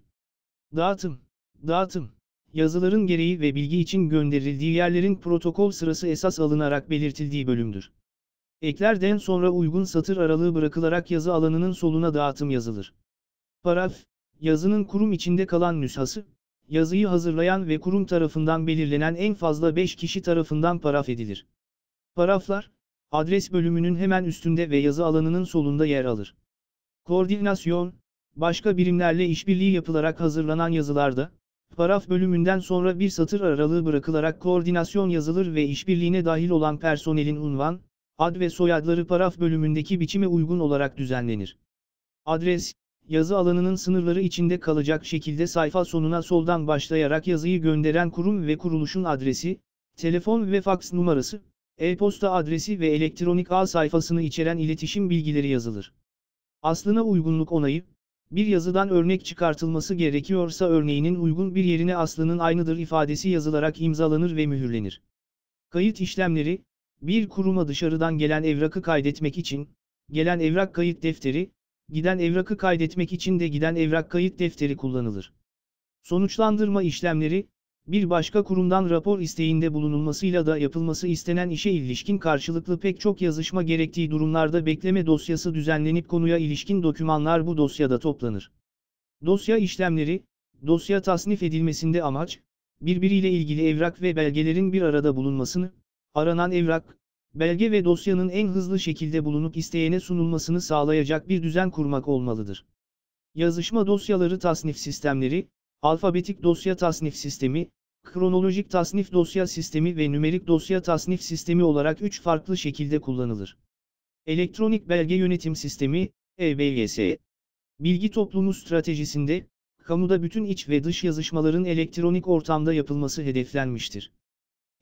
Dağıtım, yazıların gereği ve bilgi için gönderildiği yerlerin protokol sırası esas alınarak belirtildiği bölümdür. Eklerden sonra uygun satır aralığı bırakılarak yazı alanının soluna dağıtım yazılır. Paraf, yazının kurum içinde kalan nüshası, yazıyı hazırlayan ve kurum tarafından belirlenen en fazla 5 kişi tarafından paraf edilir. Paraflar, adres bölümünün hemen üstünde ve yazı alanının solunda yer alır. Koordinasyon, başka birimlerle işbirliği yapılarak hazırlanan yazılarda, paraf bölümünden sonra bir satır aralığı bırakılarak koordinasyon yazılır ve işbirliğine dahil olan personelin unvan, ad ve soyadları paraf bölümündeki biçime uygun olarak düzenlenir. Adres, yazı alanının sınırları içinde kalacak şekilde sayfa sonuna soldan başlayarak yazıyı gönderen kurum ve kuruluşun adresi, telefon ve faks numarası, e-posta adresi ve elektronik ağ sayfasını içeren iletişim bilgileri yazılır. Aslına uygunluk onayı, bir yazıdan örnek çıkartılması gerekiyorsa örneğinin uygun bir yerine aslının aynıdır ifadesi yazılarak imzalanır ve mühürlenir. Kayıt işlemleri, bir kuruma dışarıdan gelen evrakı kaydetmek için, gelen evrak kayıt defteri, giden evrakı kaydetmek için de giden evrak kayıt defteri kullanılır. Sonuçlandırma işlemleri, bir başka kurumdan rapor isteğinde bulunulmasıyla da yapılması istenen işe ilişkin karşılıklı pek çok yazışma gerektiği durumlarda bekleme dosyası düzenlenip konuya ilişkin dokümanlar bu dosyada toplanır. Dosya işlemleri, dosya tasnif edilmesinde amaç, birbiriyle ilgili evrak ve belgelerin bir arada bulunmasını, aranan evrak, belge ve dosyanın en hızlı şekilde bulunup isteyene sunulmasını sağlayacak bir düzen kurmak olmalıdır. Yazışma dosyaları tasnif sistemleri, alfabetik dosya tasnif sistemi, kronolojik tasnif dosya sistemi ve nümerik dosya tasnif sistemi olarak 3 farklı şekilde kullanılır. Elektronik belge yönetim sistemi, EBYS. Bilgi toplumu stratejisinde, kamuda bütün iç ve dış yazışmaların elektronik ortamda yapılması hedeflenmiştir.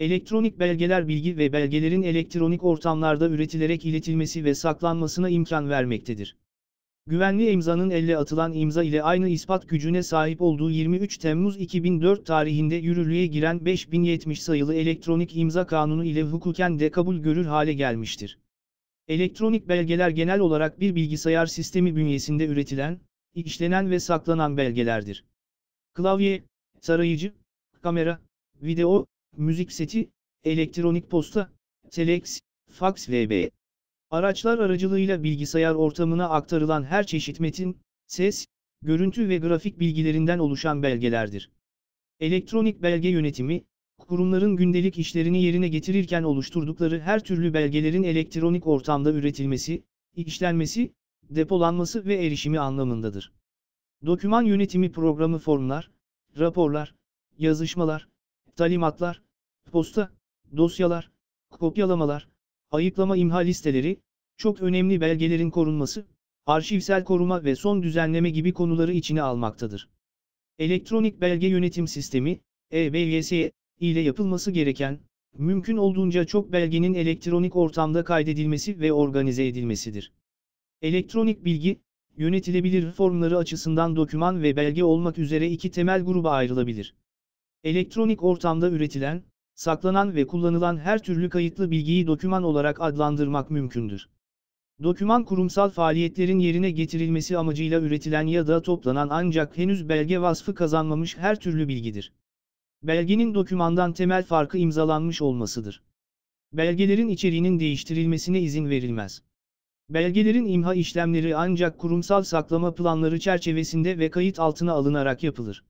Elektronik belgeler bilgi ve belgelerin elektronik ortamlarda üretilerek iletilmesi ve saklanmasına imkan vermektedir. Güvenli imzanın elle atılan imza ile aynı ispat gücüne sahip olduğu 23 Temmuz 2004 tarihinde yürürlüğe giren 5070 sayılı Elektronik İmza Kanunu ile hukuken de kabul görür hale gelmiştir. Elektronik belgeler genel olarak bir bilgisayar sistemi bünyesinde üretilen, işlenen ve saklanan belgelerdir. Klavye, tarayıcı, kamera, video, müzik seti, elektronik posta, telex, faks vb. Araçlar aracılığıyla bilgisayar ortamına aktarılan her çeşit metin, ses, görüntü ve grafik bilgilerinden oluşan belgelerdir. Elektronik belge yönetimi, kurumların gündelik işlerini yerine getirirken oluşturdukları her türlü belgelerin elektronik ortamda üretilmesi, işlenmesi, depolanması ve erişimi anlamındadır. Doküman yönetimi programı formlar, raporlar, yazışmalar, talimatlar, posta, dosyalar, kopyalamalar, ayıklama imha listeleri, çok önemli belgelerin korunması, arşivsel koruma ve son düzenleme gibi konuları içine almaktadır. Elektronik belge yönetim sistemi, EBYS, ile yapılması gereken, mümkün olduğunca çok belgenin elektronik ortamda kaydedilmesi ve organize edilmesidir. Elektronik bilgi, yönetilebilir formları açısından doküman ve belge olmak üzere iki temel gruba ayrılabilir. Elektronik ortamda üretilen, saklanan ve kullanılan her türlü kayıtlı bilgiyi doküman olarak adlandırmak mümkündür. Doküman kurumsal faaliyetlerin yerine getirilmesi amacıyla üretilen ya da toplanan ancak henüz belge vasfı kazanmamış her türlü bilgidir. Belgenin dokümandan temel farkı imzalanmış olmasıdır. Belgelerin içeriğinin değiştirilmesine izin verilmez. Belgelerin imha işlemleri ancak kurumsal saklama planları çerçevesinde ve kayıt altına alınarak yapılır.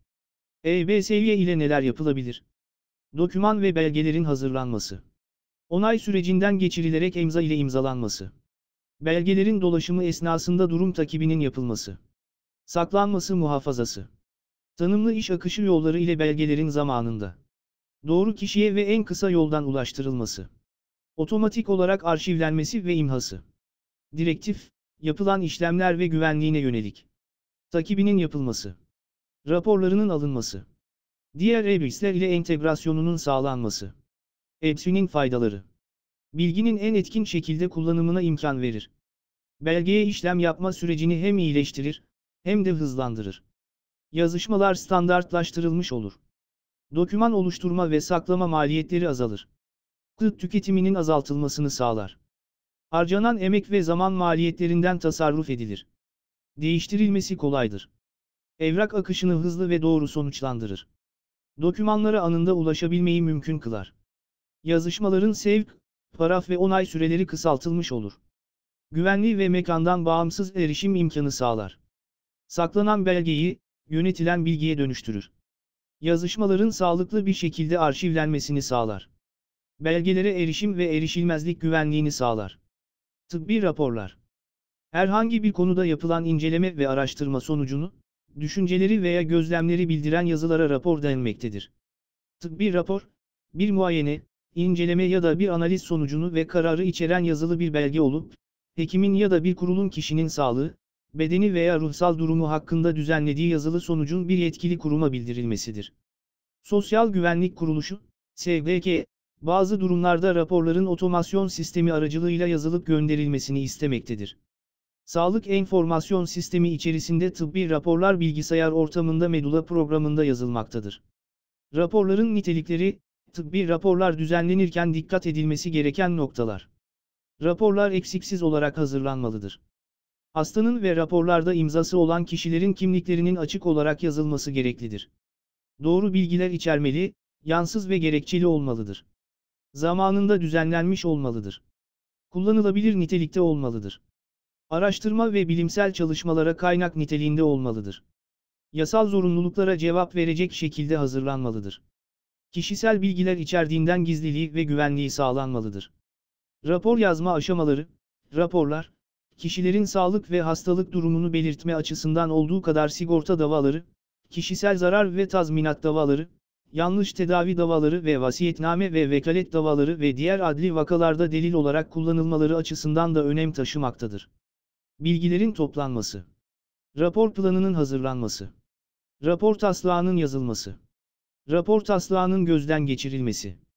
EBSY ile neler yapılabilir? Doküman ve belgelerin hazırlanması. Onay sürecinden geçirilerek imza ile imzalanması. Belgelerin dolaşımı esnasında durum takibinin yapılması. Saklanması muhafazası. Tanımlı iş akışı yolları ile belgelerin zamanında. Doğru kişiye ve en kısa yoldan ulaştırılması. Otomatik olarak arşivlenmesi ve imhası. Direktif, yapılan işlemler ve güvenliğine yönelik. Takibinin yapılması. Raporlarının alınması. Diğer e-bilgisayar ile entegrasyonunun sağlanması. EBSY'nin faydaları. Bilginin en etkin şekilde kullanımına imkan verir. Belgeye işlem yapma sürecini hem iyileştirir, hem de hızlandırır. Yazışmalar standartlaştırılmış olur. Doküman oluşturma ve saklama maliyetleri azalır. Kıt tüketiminin azaltılmasını sağlar. Harcanan emek ve zaman maliyetlerinden tasarruf edilir. Değiştirilmesi kolaydır. Evrak akışını hızlı ve doğru sonuçlandırır. Dokümanlara anında ulaşabilmeyi mümkün kılar. Yazışmaların sevk, paraf ve onay süreleri kısaltılmış olur. Güvenli ve mekandan bağımsız erişim imkanı sağlar. Saklanan belgeyi, yönetilen bilgiye dönüştürür. Yazışmaların sağlıklı bir şekilde arşivlenmesini sağlar. Belgelere erişim ve erişilmezlik güvenliğini sağlar. Tıbbi raporlar. Herhangi bir konuda yapılan inceleme ve araştırma sonucunu, düşünceleri veya gözlemleri bildiren yazılara rapor denmektedir. Tıbbi rapor, bir muayene, inceleme ya da bir analiz sonucunu ve kararı içeren yazılı bir belge olup, hekimin ya da bir kurulun kişinin sağlığı, bedeni veya ruhsal durumu hakkında düzenlediği yazılı sonucun bir yetkili kuruma bildirilmesidir. Sosyal Güvenlik Kuruluşu, SGK, bazı durumlarda raporların otomasyon sistemi aracılığıyla yazılıp gönderilmesini istemektedir. Sağlık Enformasyon Sistemi içerisinde tıbbi raporlar bilgisayar ortamında Medula programında yazılmaktadır. Raporların nitelikleri, tıbbi raporlar düzenlenirken dikkat edilmesi gereken noktalar. Raporlar eksiksiz olarak hazırlanmalıdır. Hastanın ve raporlarda imzası olan kişilerin kimliklerinin açık olarak yazılması gereklidir. Doğru bilgiler içermeli, yansız ve gerekçeli olmalıdır. Zamanında düzenlenmiş olmalıdır. Kullanılabilir nitelikte olmalıdır. Araştırma ve bilimsel çalışmalara kaynak niteliğinde olmalıdır. Yasal zorunluluklara cevap verecek şekilde hazırlanmalıdır. Kişisel bilgiler içerdiğinden gizliliği ve güvenliği sağlanmalıdır. Rapor yazma aşamaları, raporlar, kişilerin sağlık ve hastalık durumunu belirtme açısından olduğu kadar sigorta davaları, kişisel zarar ve tazminat davaları, yanlış tedavi davaları ve vasiyetname ve vekalet davaları ve diğer adli vakalarda delil olarak kullanılmaları açısından da önem taşımaktadır. Bilgilerin toplanması. Rapor planının hazırlanması. Rapor taslağının yazılması. Rapor taslağının gözden geçirilmesi.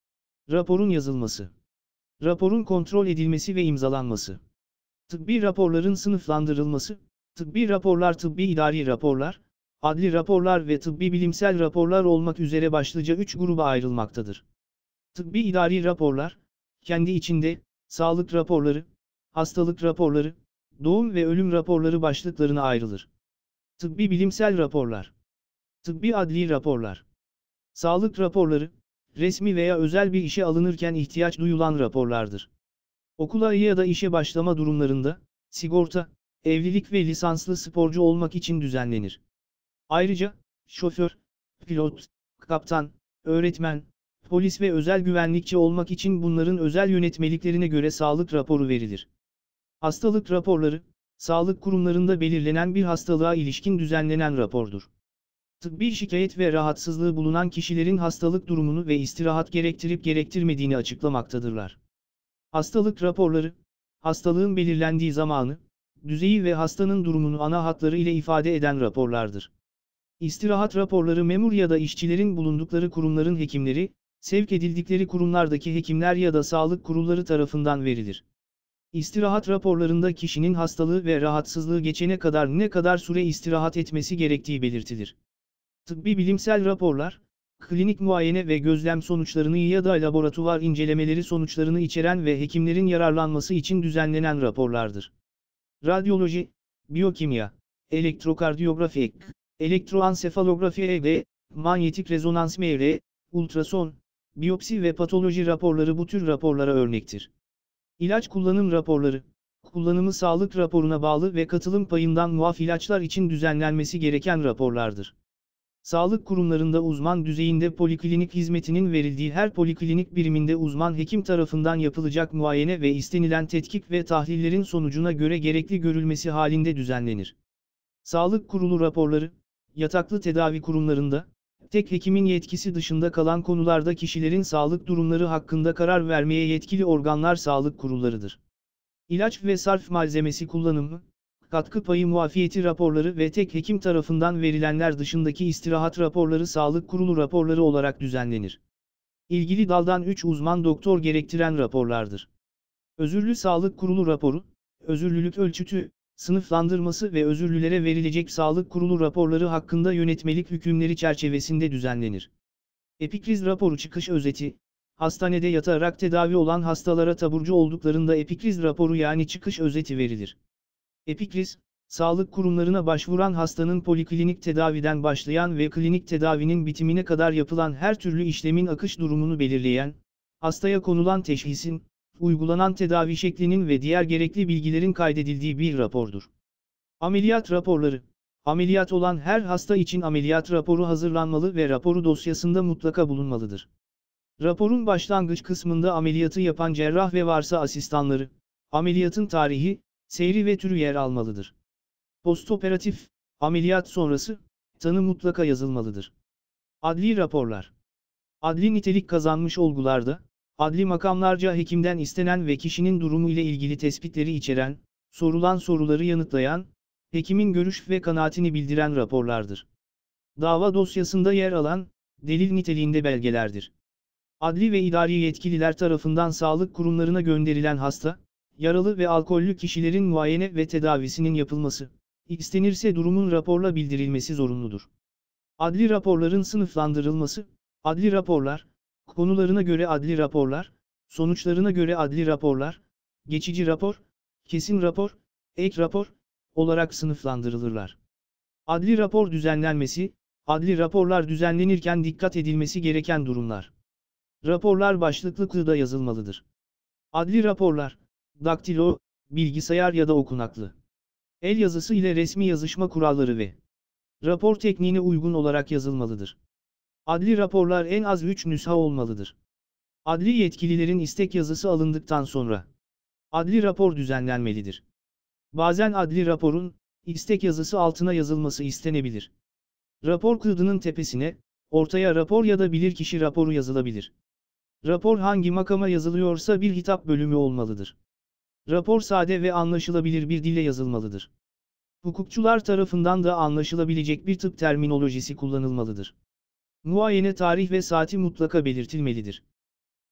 Raporun yazılması. Raporun kontrol edilmesi ve imzalanması. Tıbbi raporların sınıflandırılması. Tıbbi raporlar, tıbbi idari raporlar, adli raporlar ve tıbbi bilimsel raporlar olmak üzere başlıca 3 gruba ayrılmaktadır. Tıbbi idari raporlar, kendi içinde, sağlık raporları, hastalık raporları, doğum ve ölüm raporları başlıklarına ayrılır. Tıbbi bilimsel raporlar. Tıbbi adli raporlar. Sağlık raporları, resmi veya özel bir işe alınırken ihtiyaç duyulan raporlardır. Okula ya da işe başlama durumlarında, sigorta, evlilik ve lisanslı sporcu olmak için düzenlenir. Ayrıca, şoför, pilot, kaptan, öğretmen, polis ve özel güvenlikçi olmak için bunların özel yönetmeliklerine göre sağlık raporu verilir. Hastalık raporları, sağlık kurumlarında belirlenen bir hastalığa ilişkin düzenlenen rapordur. Tıbbi şikayet ve rahatsızlığı bulunan kişilerin hastalık durumunu ve istirahat gerektirip gerektirmediğini açıklamaktadırlar. Hastalık raporları, hastalığın belirlendiği zamanı, düzeyi ve hastanın durumunu ana hatları ile ifade eden raporlardır. İstirahat raporları memur ya da işçilerin bulundukları kurumların hekimleri, sevk edildikleri kurumlardaki hekimler ya da sağlık kurulları tarafından verilir. İstirahat raporlarında kişinin hastalığı ve rahatsızlığı geçene kadar ne kadar süre istirahat etmesi gerektiği belirtilir. Tıbbi bilimsel raporlar, klinik muayene ve gözlem sonuçlarını ya da laboratuvar incelemeleri sonuçlarını içeren ve hekimlerin yararlanması için düzenlenen raporlardır. Radyoloji, biyokimya, elektrokardiyografi, elektroansefalografi EEG, manyetik rezonans MR, ultrason, biyopsi ve patoloji raporları bu tür raporlara örnektir. İlaç kullanım raporları, kullanımı sağlık raporuna bağlı ve katılım payından muaf ilaçlar için düzenlenmesi gereken raporlardır. Sağlık kurumlarında uzman düzeyinde poliklinik hizmetinin verildiği her poliklinik biriminde uzman hekim tarafından yapılacak muayene ve istenilen tetkik ve tahlillerin sonucuna göre gerekli görülmesi halinde düzenlenir. Sağlık kurulu raporları, yataklı tedavi kurumlarında, tek hekimin yetkisi dışında kalan konularda kişilerin sağlık durumları hakkında karar vermeye yetkili organlar sağlık kurullarıdır. İlaç ve sarf malzemesi kullanımı, katkı payı muafiyeti raporları ve tek hekim tarafından verilenler dışındaki istirahat raporları sağlık kurulu raporları olarak düzenlenir. İlgili daldan 3 uzman doktor gerektiren raporlardır. Özürlü sağlık kurulu raporu, özürlülük ölçütü, sınıflandırması ve özürlülere verilecek sağlık kurulu raporları hakkında yönetmelik hükümleri çerçevesinde düzenlenir. Epikriz raporu çıkış özeti, hastanede yatarak tedavi olan hastalara taburcu olduklarında epikriz raporu yani çıkış özeti verilir. Epikriz, sağlık kurumlarına başvuran hastanın poliklinik tedaviden başlayan ve klinik tedavinin bitimine kadar yapılan her türlü işlemin akış durumunu belirleyen, hastaya konulan teşhisin, uygulanan tedavi şeklinin ve diğer gerekli bilgilerin kaydedildiği bir rapordur. Ameliyat raporları, ameliyat olan her hasta için ameliyat raporu hazırlanmalı ve raporu dosyasında mutlaka bulunmalıdır. Raporun başlangıç kısmında ameliyatı yapan cerrah ve varsa asistanları, ameliyatın tarihi, seyri ve türü yer almalıdır. Postoperatif, ameliyat sonrası, tanı mutlaka yazılmalıdır. Adli raporlar. Adli nitelik kazanmış olgularda, adli makamlarca hekimden istenen ve kişinin durumu ile ilgili tespitleri içeren, sorulan soruları yanıtlayan, hekimin görüş ve kanaatini bildiren raporlardır. Dava dosyasında yer alan, delil niteliğinde belgelerdir. Adli ve idari yetkililer tarafından sağlık kurumlarına gönderilen hasta, yaralı ve alkollü kişilerin muayene ve tedavisinin yapılması, istenirse durumun raporla bildirilmesi zorunludur. Adli raporların sınıflandırılması, adli raporlar, konularına göre adli raporlar, sonuçlarına göre adli raporlar, geçici rapor, kesin rapor, ek rapor olarak sınıflandırılırlar. Adli rapor düzenlenmesi, adli raporlar düzenlenirken dikkat edilmesi gereken durumlar. Raporlar başlıklı kığıda yazılmalıdır. Adli raporlar, daktilo, bilgisayar ya da okunaklı. El yazısı ile resmi yazışma kuralları ve rapor tekniğine uygun olarak yazılmalıdır. Adli raporlar en az 3 nüsha olmalıdır. Adli yetkililerin istek yazısı alındıktan sonra adli rapor düzenlenmelidir. Bazen adli raporun istek yazısı altına yazılması istenebilir. Rapor kağıdının tepesine, ortaya rapor ya da bilirkişi raporu yazılabilir. Rapor hangi makama yazılıyorsa bir hitap bölümü olmalıdır. Rapor sade ve anlaşılabilir bir dille yazılmalıdır. Hukukçular tarafından da anlaşılabilecek bir tıp terminolojisi kullanılmalıdır. Muayene tarih ve saati mutlaka belirtilmelidir.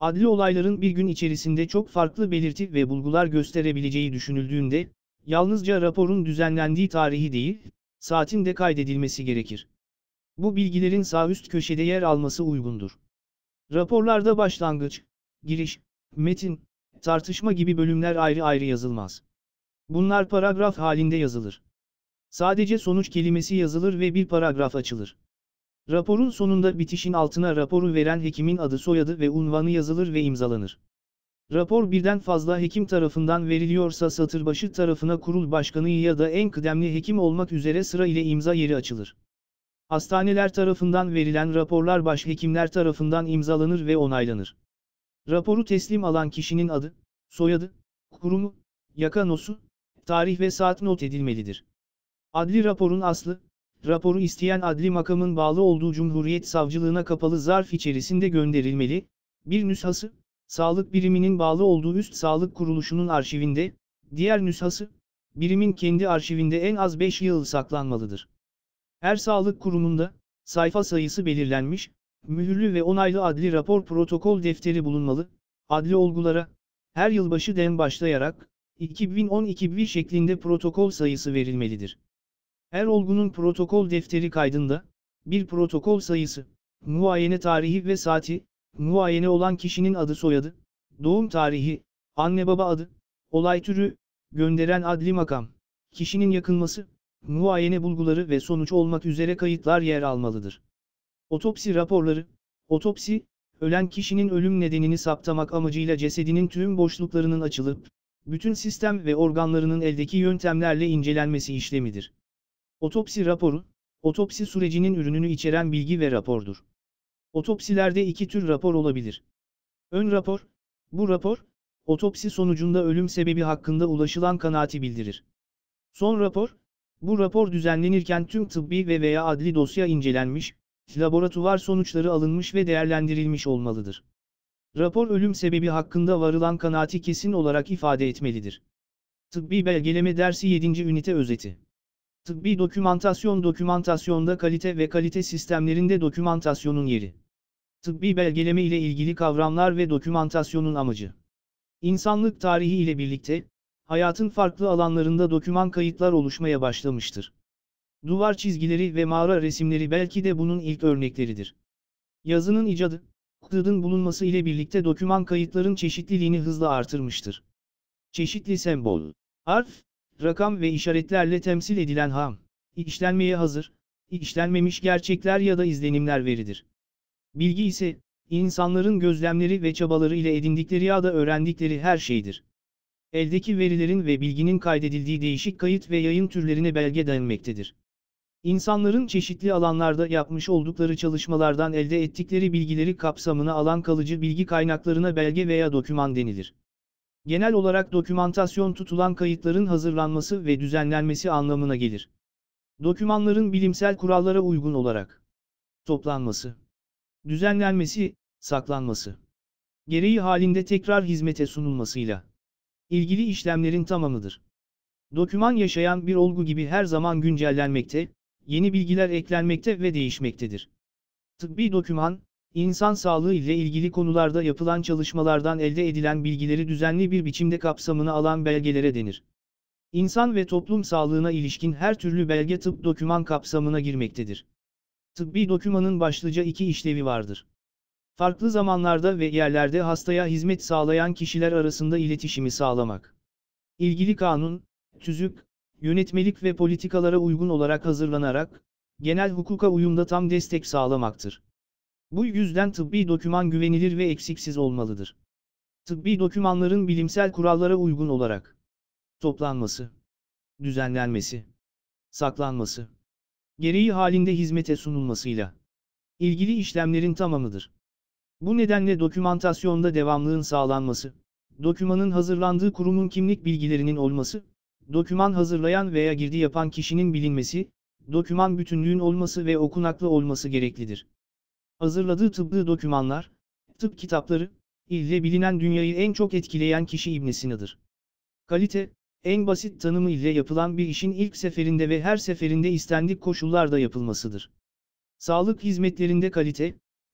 Adli olayların bir gün içerisinde çok farklı belirti ve bulgular gösterebileceği düşünüldüğünde, yalnızca raporun düzenlendiği tarihi değil, saatin de kaydedilmesi gerekir. Bu bilgilerin sağ üst köşede yer alması uygundur. Raporlarda başlangıç, giriş, metin, tartışma gibi bölümler ayrı ayrı yazılmaz. Bunlar paragraf halinde yazılır. Sadece sonuç kelimesi yazılır ve bir paragraf açılır. Raporun sonunda bitişin altına raporu veren hekimin adı, soyadı ve unvanı yazılır ve imzalanır. Rapor birden fazla hekim tarafından veriliyorsa satırbaşı tarafına kurul başkanı ya da en kıdemli hekim olmak üzere sıra ile imza yeri açılır. Hastaneler tarafından verilen raporlar başhekimler tarafından imzalanır ve onaylanır. Raporu teslim alan kişinin adı, soyadı, kurumu, yakanosu, tarih ve saat not edilmelidir. Adli raporun aslı, raporu isteyen adli makamın bağlı olduğu Cumhuriyet Savcılığına kapalı zarf içerisinde gönderilmeli, bir nüshası, sağlık biriminin bağlı olduğu üst sağlık kuruluşunun arşivinde, diğer nüshası, birimin kendi arşivinde en az 5 yıl saklanmalıdır. Her sağlık kurumunda, sayfa sayısı belirlenmiş, mühürlü ve onaylı adli rapor protokol defteri bulunmalı, adli olgulara, her yılbaşıdan başlayarak, 2010-2001 şeklinde protokol sayısı verilmelidir. Her olgunun protokol defteri kaydında, bir protokol sayısı, muayene tarihi ve saati, muayene olan kişinin adı, soyadı, doğum tarihi, anne baba adı, olay türü, gönderen adli makam, kişinin yakınması, muayene bulguları ve sonuç olmak üzere kayıtlar yer almalıdır. Otopsi raporları, otopsi, ölen kişinin ölüm nedenini saptamak amacıyla cesedinin tüm boşluklarının açılıp, bütün sistem ve organlarının eldeki yöntemlerle incelenmesi işlemidir. Otopsi raporu, otopsi sürecinin ürününü içeren bilgi ve rapordur. Otopsilerde iki tür rapor olabilir. Ön rapor, bu rapor, otopsi sonucunda ölüm sebebi hakkında ulaşılan kanaati bildirir. Son rapor, bu rapor düzenlenirken tüm tıbbi ve veya adli dosya incelenmiş, laboratuvar sonuçları alınmış ve değerlendirilmiş olmalıdır. Rapor ölüm sebebi hakkında varılan kanaati kesin olarak ifade etmelidir. Tıbbi belgeleme dersi 7. ünite özeti. Tıbbi dokümantasyon, dokümantasyonda kalite ve kalite sistemlerinde dokümantasyonun yeri. Tıbbi belgeleme ile ilgili kavramlar ve dokümantasyonun amacı. İnsanlık tarihi ile birlikte, hayatın farklı alanlarında doküman kayıtlar oluşmaya başlamıştır. Duvar çizgileri ve mağara resimleri belki de bunun ilk örnekleridir. Yazının icadı, kağıdın bulunması ile birlikte doküman kayıtların çeşitliliğini hızla artırmıştır. Çeşitli sembol, harf, rakam ve işaretlerle temsil edilen ham, işlenmeye hazır, işlenmemiş gerçekler ya da izlenimler veridir. Bilgi ise, insanların gözlemleri ve çabaları ile edindikleri ya da öğrendikleri her şeydir. Eldeki verilerin ve bilginin kaydedildiği değişik kayıt ve yayın türlerine belge denmektedir. İnsanların çeşitli alanlarda yapmış oldukları çalışmalardan elde ettikleri bilgileri kapsamına alan kalıcı bilgi kaynaklarına belge veya doküman denilir. Genel olarak dokümantasyon tutulan kayıtların hazırlanması ve düzenlenmesi anlamına gelir. Dokümanların bilimsel kurallara uygun olarak toplanması, düzenlenmesi, saklanması, gereği halinde tekrar hizmete sunulmasıyla ilgili işlemlerin tamamıdır. Doküman yaşayan bir olgu gibi her zaman güncellenmekte, yeni bilgiler eklenmekte ve değişmektedir. Tıbbi doküman, insan sağlığı ile ilgili konularda yapılan çalışmalardan elde edilen bilgileri düzenli bir biçimde kapsamına alan belgelere denir. İnsan ve toplum sağlığına ilişkin her türlü belge tıp doküman kapsamına girmektedir. Tıbbi dokümanın başlıca iki işlevi vardır. Farklı zamanlarda ve yerlerde hastaya hizmet sağlayan kişiler arasında iletişimi sağlamak. İlgili kanun, tüzük, yönetmelik ve politikalara uygun olarak hazırlanarak, genel hukuka uyumda tam destek sağlamaktır. Bu yüzden tıbbi doküman güvenilir ve eksiksiz olmalıdır. Tıbbi dokümanların bilimsel kurallara uygun olarak toplanması, düzenlenmesi, saklanması, gereği halinde hizmete sunulmasıyla ilgili işlemlerin tamamıdır. Bu nedenle dokümantasyonda devamlılığın sağlanması, dokümanın hazırlandığı kurumun kimlik bilgilerinin olması, doküman hazırlayan veya girdi yapan kişinin bilinmesi, doküman bütünlüğün olması ve okunaklı olması gereklidir. Hazırladığı tıbbi dokümanlar, tıp kitapları, ile bilinen dünyayı en çok etkileyen kişi İbn Sina'dır. Kalite, en basit tanımı ile yapılan bir işin ilk seferinde ve her seferinde istendik koşullarda yapılmasıdır. Sağlık hizmetlerinde kalite,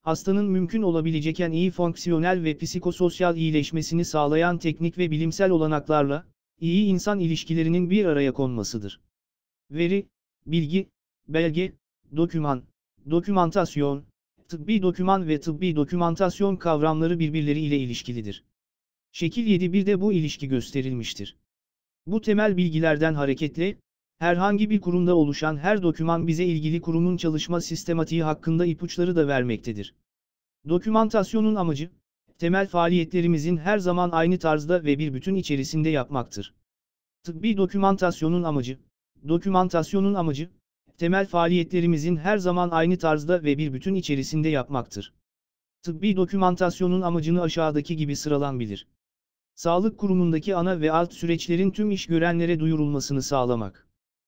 hastanın mümkün olabilecek en iyi fonksiyonel ve psikososyal iyileşmesini sağlayan teknik ve bilimsel olanaklarla, iyi insan ilişkilerinin bir araya konmasıdır. Veri, bilgi, belge, doküman, dokümantasyon, tıbbi doküman ve tıbbi dokümantasyon kavramları birbirleriyle ilişkilidir. Şekil 7.1'de bu ilişki gösterilmiştir. Bu temel bilgilerden hareketle, herhangi bir kurumda oluşan her doküman bize ilgili kurumun çalışma sistematiği hakkında ipuçları da vermektedir. Dokümantasyonun amacı, temel faaliyetlerimizin her zaman aynı tarzda ve bir bütün içerisinde yapmaktır. Tıbbi dokümantasyonun amacı, temel faaliyetlerimizin her zaman aynı tarzda ve bir bütün içerisinde yapmaktır. Tıbbi dokümantasyonun amacını aşağıdaki gibi sıralanabilir. Sağlık kurumundaki ana ve alt süreçlerin tüm iş görenlere duyurulmasını sağlamak.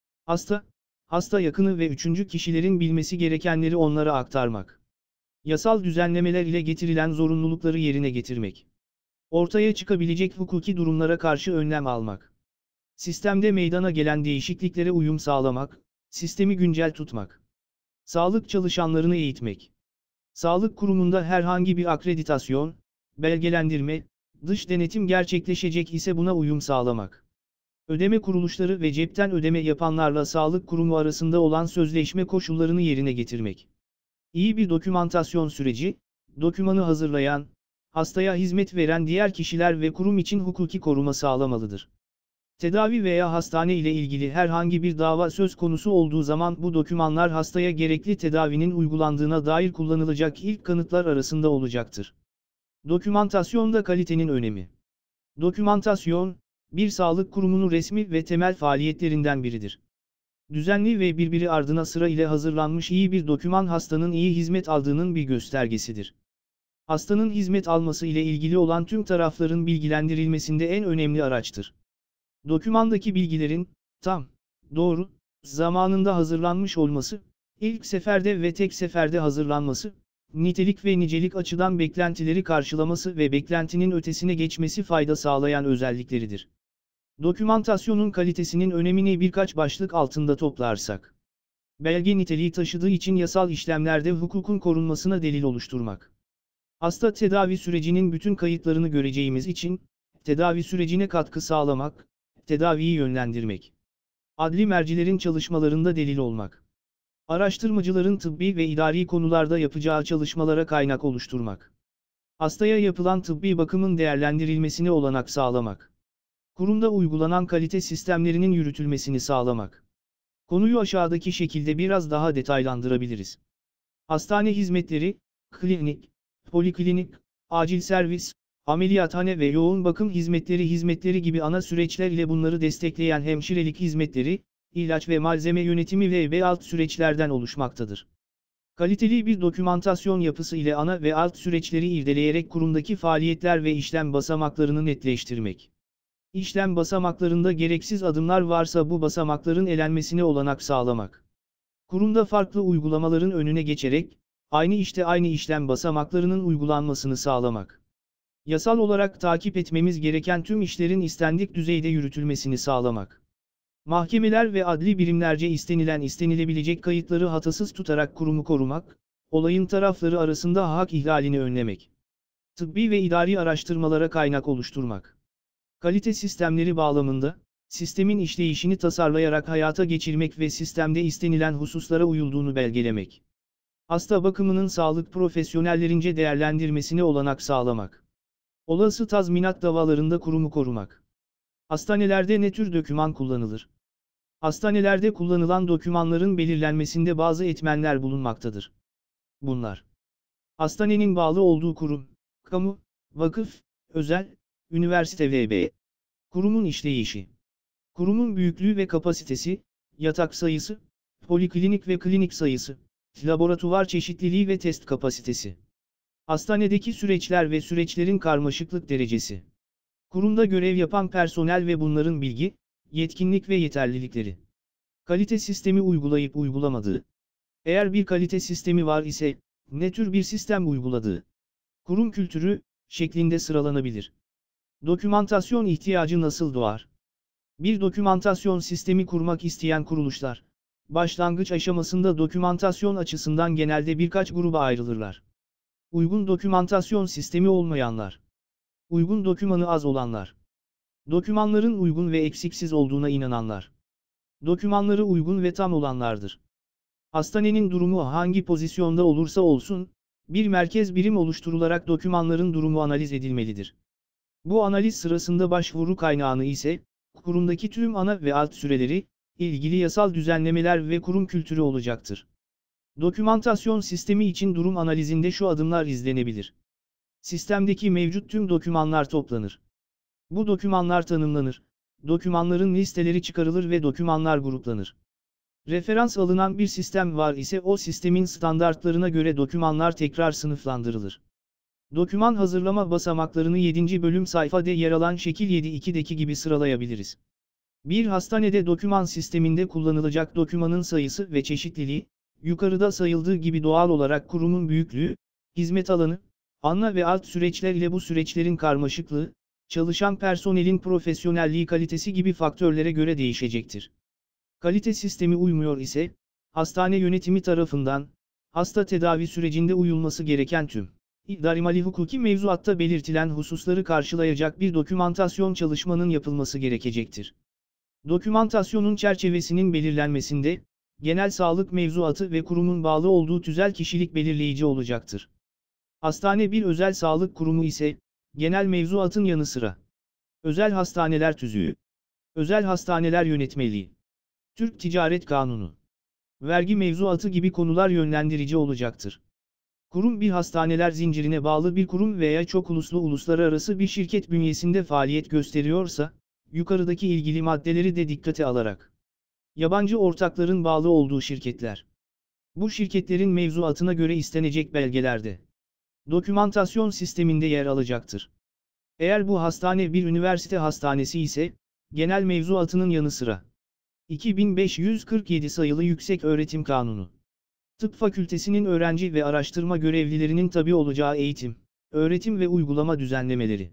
Hasta yakını ve üçüncü kişilerin bilmesi gerekenleri onlara aktarmak. Yasal düzenlemeler ile getirilen zorunlulukları yerine getirmek. Ortaya çıkabilecek hukuki durumlara karşı önlem almak. Sistemde meydana gelen değişikliklere uyum sağlamak, sistemi güncel tutmak. Sağlık çalışanlarını eğitmek. Sağlık kurumunda herhangi bir akreditasyon, belgelendirme, dış denetim gerçekleşecek ise buna uyum sağlamak. Ödeme kuruluşları ve cepten ödeme yapanlarla sağlık kurumu arasında olan sözleşme koşullarını yerine getirmek. İyi bir dokümantasyon süreci, dokümanı hazırlayan, hastaya hizmet veren diğer kişiler ve kurum için hukuki koruma sağlamalıdır. Tedavi veya hastane ile ilgili herhangi bir dava söz konusu olduğu zaman bu dokümanlar hastaya gerekli tedavinin uygulandığına dair kullanılacak ilk kanıtlar arasında olacaktır. Dokümantasyonda kalitenin önemi. Dokümantasyon, bir sağlık kurumunun resmi ve temel faaliyetlerinden biridir. Düzenli ve birbiri ardına sıra ile hazırlanmış iyi bir doküman hastanın iyi hizmet aldığının bir göstergesidir. Hastanın hizmet alması ile ilgili olan tüm tarafların bilgilendirilmesinde en önemli araçtır. Dokümandaki bilgilerin, tam, doğru, zamanında hazırlanmış olması, ilk seferde ve tek seferde hazırlanması, nitelik ve nicelik açıdan beklentileri karşılaması ve beklentinin ötesine geçmesi fayda sağlayan özellikleridir. Dokümantasyonun kalitesinin önemini birkaç başlık altında toplarsak. Belge niteliği taşıdığı için yasal işlemlerde hukukun korunmasına delil oluşturmak. Hasta tedavi sürecinin bütün kayıtlarını göreceğimiz için, tedavi sürecine katkı sağlamak, tedaviyi yönlendirmek. Adli mercilerin çalışmalarında delil olmak. Araştırmacıların tıbbi ve idari konularda yapacağı çalışmalara kaynak oluşturmak. Hastaya yapılan tıbbi bakımın değerlendirilmesine olanak sağlamak. Kurumda uygulanan kalite sistemlerinin yürütülmesini sağlamak. Konuyu aşağıdaki şekilde biraz daha detaylandırabiliriz. Hastane hizmetleri, klinik, poliklinik, acil servis, ameliyathane ve yoğun bakım hizmetleri gibi ana süreçler ile bunları destekleyen hemşirelik hizmetleri, ilaç ve malzeme yönetimi ve alt süreçlerden oluşmaktadır. Kaliteli bir dokümantasyon yapısı ile ana ve alt süreçleri irdeleyerek kurumdaki faaliyetler ve işlem basamaklarını netleştirmek. İşlem basamaklarında gereksiz adımlar varsa bu basamakların elenmesine olanak sağlamak. Kurumda farklı uygulamaların önüne geçerek, aynı işte aynı işlem basamaklarının uygulanmasını sağlamak. Yasal olarak takip etmemiz gereken tüm işlerin istendik düzeyde yürütülmesini sağlamak. Mahkemeler ve adli birimlerce istenilebilecek kayıtları hatasız tutarak kurumu korumak, olayın tarafları arasında hak ihlalini önlemek. Tıbbi ve idari araştırmalara kaynak oluşturmak. Kalite sistemleri bağlamında, sistemin işleyişini tasarlayarak hayata geçirmek ve sistemde istenilen hususlara uyulduğunu belgelemek. Hasta bakımının sağlık profesyonellerince değerlendirmesine olanak sağlamak. Olası tazminat davalarında kurumu korumak. Hastanelerde ne tür doküman kullanılır? Hastanelerde kullanılan dokümanların belirlenmesinde bazı etmenler bulunmaktadır. Bunlar: hastanenin bağlı olduğu kurum, kamu, vakıf, özel, üniversite vb. Kurumun işleyişi. Kurumun büyüklüğü ve kapasitesi, yatak sayısı, poliklinik ve klinik sayısı, laboratuvar çeşitliliği ve test kapasitesi. Hastanedeki süreçler ve süreçlerin karmaşıklık derecesi. Kurumda görev yapan personel ve bunların bilgi, yetkinlik ve yeterlilikleri. Kalite sistemi uygulayıp uygulamadığı. Eğer bir kalite sistemi var ise, ne tür bir sistem uyguladığı. Kurum kültürü, şeklinde sıralanabilir. Dokümantasyon ihtiyacı nasıl doğar? Bir dokümantasyon sistemi kurmak isteyen kuruluşlar, başlangıç aşamasında dokümantasyon açısından genelde birkaç gruba ayrılırlar. Uygun dokümantasyon sistemi olmayanlar. Uygun dokümanı az olanlar. Dokümanların uygun ve eksiksiz olduğuna inananlar. Dokümanları uygun ve tam olanlardır. Hastanenin durumu hangi pozisyonda olursa olsun, bir merkez birim oluşturularak dokümanların durumu analiz edilmelidir. Bu analiz sırasında başvuru kaynağını ise, kurumdaki tüm ana ve alt süreleri, ilgili yasal düzenlemeler ve kurum kültürü olacaktır. Dokümantasyon sistemi için durum analizinde şu adımlar izlenebilir. Sistemdeki mevcut tüm dokümanlar toplanır. Bu dokümanlar tanımlanır, dokümanların listeleri çıkarılır ve dokümanlar gruplanır. Referans alınan bir sistem var ise o sistemin standartlarına göre dokümanlar tekrar sınıflandırılır. Doküman hazırlama basamaklarını 7. bölüm sayfada yer alan şekil 7.2'deki gibi sıralayabiliriz. Bir hastanede doküman sisteminde kullanılacak dokümanın sayısı ve çeşitliliği, yukarıda sayıldığı gibi doğal olarak kurumun büyüklüğü, hizmet alanı, ana ve alt süreçler ile bu süreçlerin karmaşıklığı, çalışan personelin profesyonelliği kalitesi gibi faktörlere göre değişecektir. Kalite sistemi uymuyor ise, hastane yönetimi tarafından, hasta tedavi sürecinde uyulması gereken tüm, idari hukuki mevzuatta belirtilen hususları karşılayacak bir dokümantasyon çalışmanın yapılması gerekecektir. Dokümantasyonun çerçevesinin belirlenmesinde, genel sağlık mevzuatı ve kurumun bağlı olduğu tüzel kişilik belirleyici olacaktır. Hastane bir özel sağlık kurumu ise, genel mevzuatın yanı sıra, özel hastaneler tüzüğü, özel hastaneler yönetmeliği, Türk Ticaret Kanunu, vergi mevzuatı gibi konular yönlendirici olacaktır. Kurum bir hastaneler zincirine bağlı bir kurum veya çok uluslu uluslararası bir şirket bünyesinde faaliyet gösteriyorsa, yukarıdaki ilgili maddeleri de dikkate alarak, yabancı ortakların bağlı olduğu şirketler, bu şirketlerin mevzuatına göre istenecek belgelerde, dokümantasyon sisteminde yer alacaktır. Eğer bu hastane bir üniversite hastanesi ise, genel mevzuatının yanı sıra, 2547 sayılı Yükseköğretim Kanunu, Tıp Fakültesinin öğrenci ve araştırma görevlilerinin tabi olacağı eğitim, öğretim ve uygulama düzenlemeleri,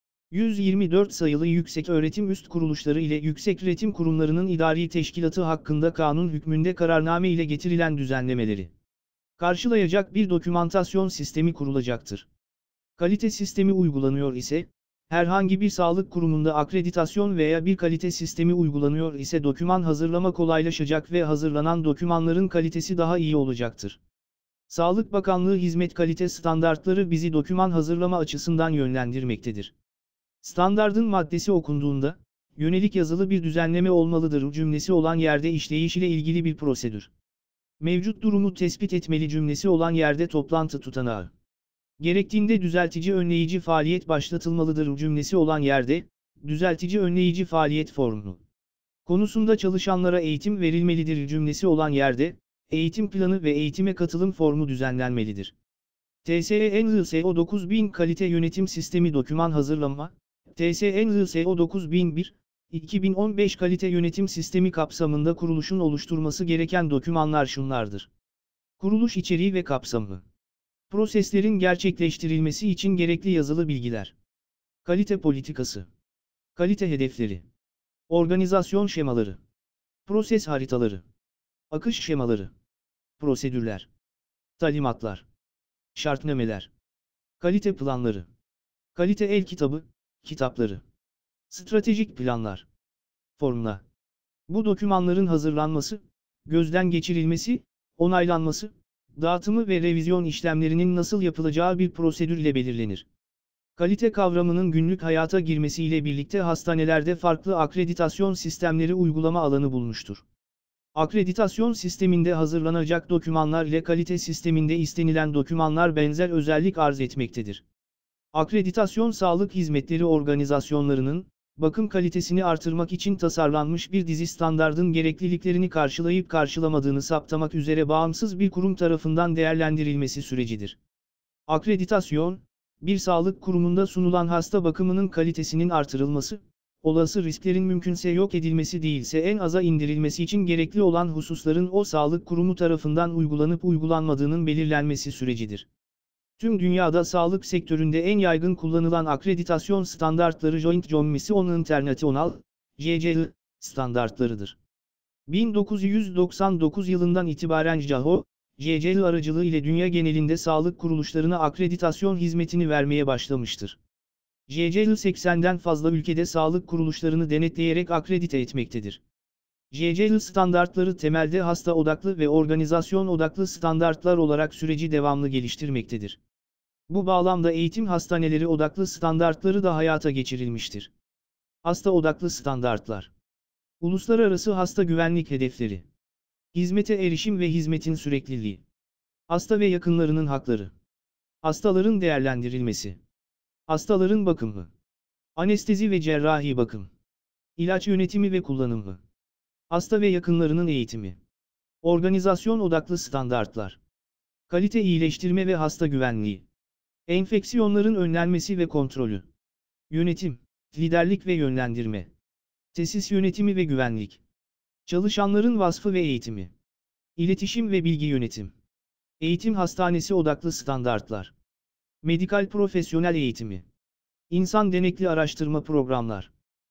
124 sayılı Yükseköğretim Üst Kuruluşları ile Yükseköğretim Kurumlarının idari teşkilatı hakkında kanun hükmünde kararname ile getirilen düzenlemeleri karşılayacak bir dokümantasyon sistemi kurulacaktır. Kalite sistemi uygulanıyor ise, herhangi bir sağlık kurumunda akreditasyon veya bir kalite sistemi uygulanıyor ise doküman hazırlama kolaylaşacak ve hazırlanan dokümanların kalitesi daha iyi olacaktır. Sağlık Bakanlığı hizmet kalite standartları bizi doküman hazırlama açısından yönlendirmektedir. Standardın maddesi okunduğunda, yönelik yazılı bir düzenleme olmalıdır cümlesi olan yerde işleyiş ile ilgili bir prosedür. Mevcut durumu tespit etmeli cümlesi olan yerde toplantı tutanağı. Gerektiğinde düzeltici önleyici faaliyet başlatılmalıdır cümlesi olan yerde, düzeltici önleyici faaliyet formu konusunda çalışanlara eğitim verilmelidir cümlesi olan yerde, eğitim planı ve eğitime katılım formu düzenlenmelidir. TSE-NISO 9000 Kalite Yönetim Sistemi Doküman Hazırlama, TSE-NISO 9001, 2015 Kalite Yönetim Sistemi kapsamında kuruluşun oluşturması gereken dokümanlar şunlardır. Kuruluş içeriği ve kapsamı. Proseslerin gerçekleştirilmesi için gerekli yazılı bilgiler. Kalite politikası. Kalite hedefleri. Organizasyon şemaları. Proses haritaları. Akış şemaları. Prosedürler. Talimatlar. Şartnameler. Kalite planları. Kalite el kitabı, kitapları. Stratejik planlar. Formla. Bu dokümanların hazırlanması, gözden geçirilmesi, onaylanması, dağıtımı ve revizyon işlemlerinin nasıl yapılacağı bir prosedür ile belirlenir. Kalite kavramının günlük hayata girmesiyle birlikte hastanelerde farklı akreditasyon sistemleri uygulama alanı bulmuştur. Akreditasyon sisteminde hazırlanacak dokümanlar ile kalite sisteminde istenilen dokümanlar benzer özellik arz etmektedir. Akreditasyon sağlık hizmetleri organizasyonlarının, bakım kalitesini artırmak için tasarlanmış bir dizi standardın gerekliliklerini karşılayıp karşılamadığını saptamak üzere bağımsız bir kurum tarafından değerlendirilmesi sürecidir. Akreditasyon, bir sağlık kurumunda sunulan hasta bakımının kalitesinin artırılması, olası risklerin mümkünse yok edilmesi değilse en aza indirilmesi için gerekli olan hususların o sağlık kurumu tarafından uygulanıp uygulanmadığının belirlenmesi sürecidir. Tüm dünyada sağlık sektöründe en yaygın kullanılan akreditasyon standartları Joint Commission International, JCI, standartlarıdır. 1999 yılından itibaren JAHO, JCL aracılığı ile dünya genelinde sağlık kuruluşlarına akreditasyon hizmetini vermeye başlamıştır. JCL 80'den fazla ülkede sağlık kuruluşlarını denetleyerek akredite etmektedir. JCL standartları temelde hasta odaklı ve organizasyon odaklı standartlar olarak süreci devamlı geliştirmektedir. Bu bağlamda eğitim hastaneleri odaklı standartları da hayata geçirilmiştir. Hasta odaklı standartlar. Uluslararası hasta güvenlik hedefleri. Hizmete erişim ve hizmetin sürekliliği. Hasta ve yakınlarının hakları. Hastaların değerlendirilmesi. Hastaların bakımı. Anestezi ve cerrahi bakım. İlaç yönetimi ve kullanımı. Hasta ve yakınlarının eğitimi. Organizasyon odaklı standartlar. Kalite iyileştirme ve hasta güvenliği. Enfeksiyonların önlenmesi ve kontrolü. Yönetim, liderlik ve yönlendirme. Tesis yönetimi ve güvenlik. Çalışanların vasfı ve eğitimi. İletişim ve bilgi yönetim. Eğitim hastanesi odaklı standartlar. Medikal profesyonel eğitimi. İnsan denekli araştırma programlar.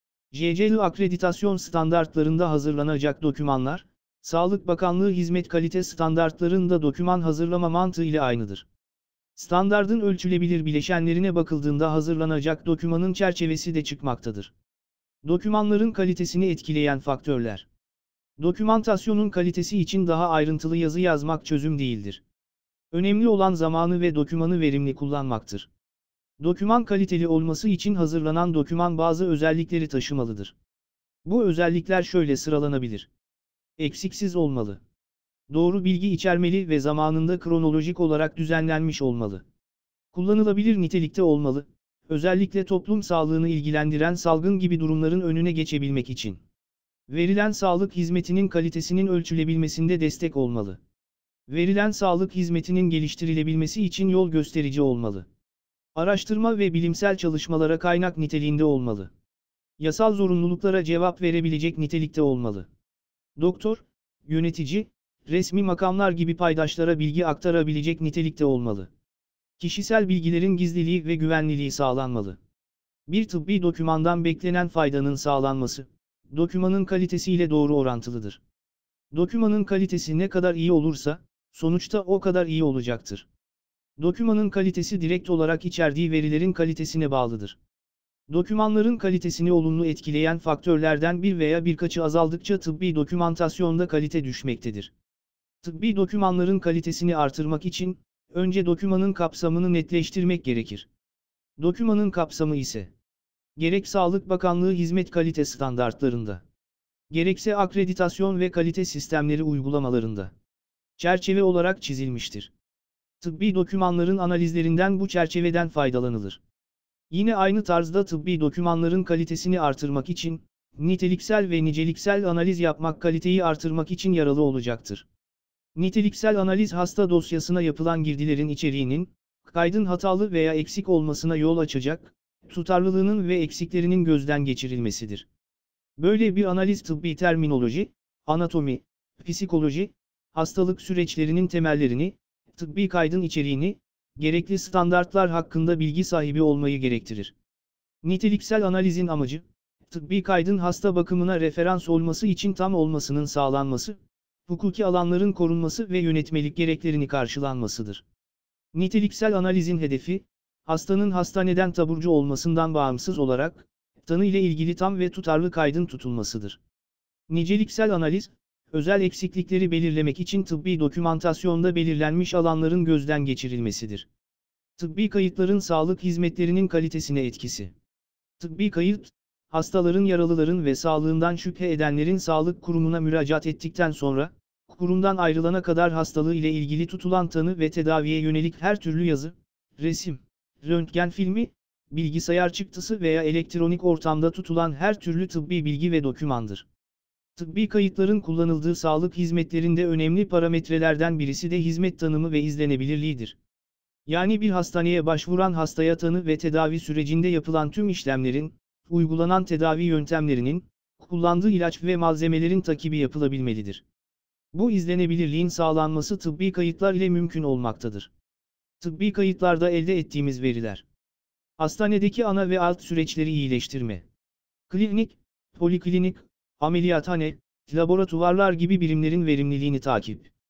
JCL akreditasyon standartlarında hazırlanacak dokümanlar, Sağlık Bakanlığı hizmet kalite standartlarında doküman hazırlama mantığı ile aynıdır. Standardın ölçülebilir bileşenlerine bakıldığında hazırlanacak dokümanın çerçevesi de çıkmaktadır. Dokümanların kalitesini etkileyen faktörler. Dokümantasyonun kalitesi için daha ayrıntılı yazı yazmak çözüm değildir. Önemli olan zamanı ve dokümanı verimli kullanmaktır. Doküman kaliteli olması için hazırlanan doküman bazı özellikleri taşımalıdır. Bu özellikler şöyle sıralanabilir. Eksiksiz olmalı. Doğru bilgi içermeli ve zamanında kronolojik olarak düzenlenmiş olmalı. Kullanılabilir nitelikte olmalı, özellikle toplum sağlığını ilgilendiren salgın gibi durumların önüne geçebilmek için. Verilen sağlık hizmetinin kalitesinin ölçülebilmesinde destek olmalı. Verilen sağlık hizmetinin geliştirilebilmesi için yol gösterici olmalı. Araştırma ve bilimsel çalışmalara kaynak niteliğinde olmalı. Yasal zorunluluklara cevap verebilecek nitelikte olmalı. Doktor, yönetici, resmi makamlar gibi paydaşlara bilgi aktarabilecek nitelikte olmalı. Kişisel bilgilerin gizliliği ve güvenliliği sağlanmalı. Bir tıbbi dokümandan beklenen faydanın sağlanması, dokümanın kalitesiyle doğru orantılıdır. Dokümanın kalitesi ne kadar iyi olursa, sonuçta o kadar iyi olacaktır. Dokümanın kalitesi direkt olarak içerdiği verilerin kalitesine bağlıdır. Dokümanların kalitesini olumlu etkileyen faktörlerden bir veya birkaçı azaldıkça tıbbi dokümantasyonda kalite düşmektedir. Tıbbi dokümanların kalitesini artırmak için, önce dokümanın kapsamını netleştirmek gerekir. Dokümanın kapsamı ise, gerek Sağlık Bakanlığı hizmet kalite standartlarında, gerekse akreditasyon ve kalite sistemleri uygulamalarında, çerçeve olarak çizilmiştir. Tıbbi dokümanların analizlerinden bu çerçeveden faydalanılır. Yine aynı tarzda tıbbi dokümanların kalitesini artırmak için, niteliksel ve niceliksel analiz yapmak kaliteyi artırmak için yararlı olacaktır. Niteliksel analiz hasta dosyasına yapılan girdilerin içeriğinin, kaydın hatalı veya eksik olmasına yol açacak, tutarlılığının ve eksiklerinin gözden geçirilmesidir. Böyle bir analiz tıbbi terminoloji, anatomi, psikoloji, hastalık süreçlerinin temellerini, tıbbi kaydın içeriğini, gerekli standartlar hakkında bilgi sahibi olmayı gerektirir. Niteliksel analizin amacı, tıbbi kaydın hasta bakımına referans olması için tam olmasının sağlanması, hukuki alanların korunması ve yönetmelik gereklerini karşılanmasıdır. Niteliksel analizin hedefi, hastanın hastaneden taburcu olmasından bağımsız olarak, tanı ile ilgili tam ve tutarlı kaydın tutulmasıdır. Niceliksel analiz, özel eksiklikleri belirlemek için tıbbi dokümantasyonda belirlenmiş alanların gözden geçirilmesidir. Tıbbi kayıtların sağlık hizmetlerinin kalitesine etkisi. Tıbbi kayıt, hastaların, yaralıların ve sağlığından şüphe edenlerin sağlık kurumuna müracaat ettikten sonra, kurumdan ayrılana kadar hastalığı ile ilgili tutulan tanı ve tedaviye yönelik her türlü yazı, resim, röntgen filmi, bilgisayar çıktısı veya elektronik ortamda tutulan her türlü tıbbi bilgi ve dokümandır. Tıbbi kayıtların kullanıldığı sağlık hizmetlerinde önemli parametrelerden birisi de hizmet tanımı ve izlenebilirliğidir. Yani bir hastaneye başvuran hastaya tanı ve tedavi sürecinde yapılan tüm işlemlerin, uygulanan tedavi yöntemlerinin, kullandığı ilaç ve malzemelerin takibi yapılabilmelidir. Bu izlenebilirliğin sağlanması tıbbi kayıtlar ile mümkün olmaktadır. Tıbbi kayıtlarda elde ettiğimiz veriler. Hastanedeki ana ve alt süreçleri iyileştirme. Klinik, poliklinik, ameliyathane, laboratuvarlar gibi birimlerin verimliliğini takip.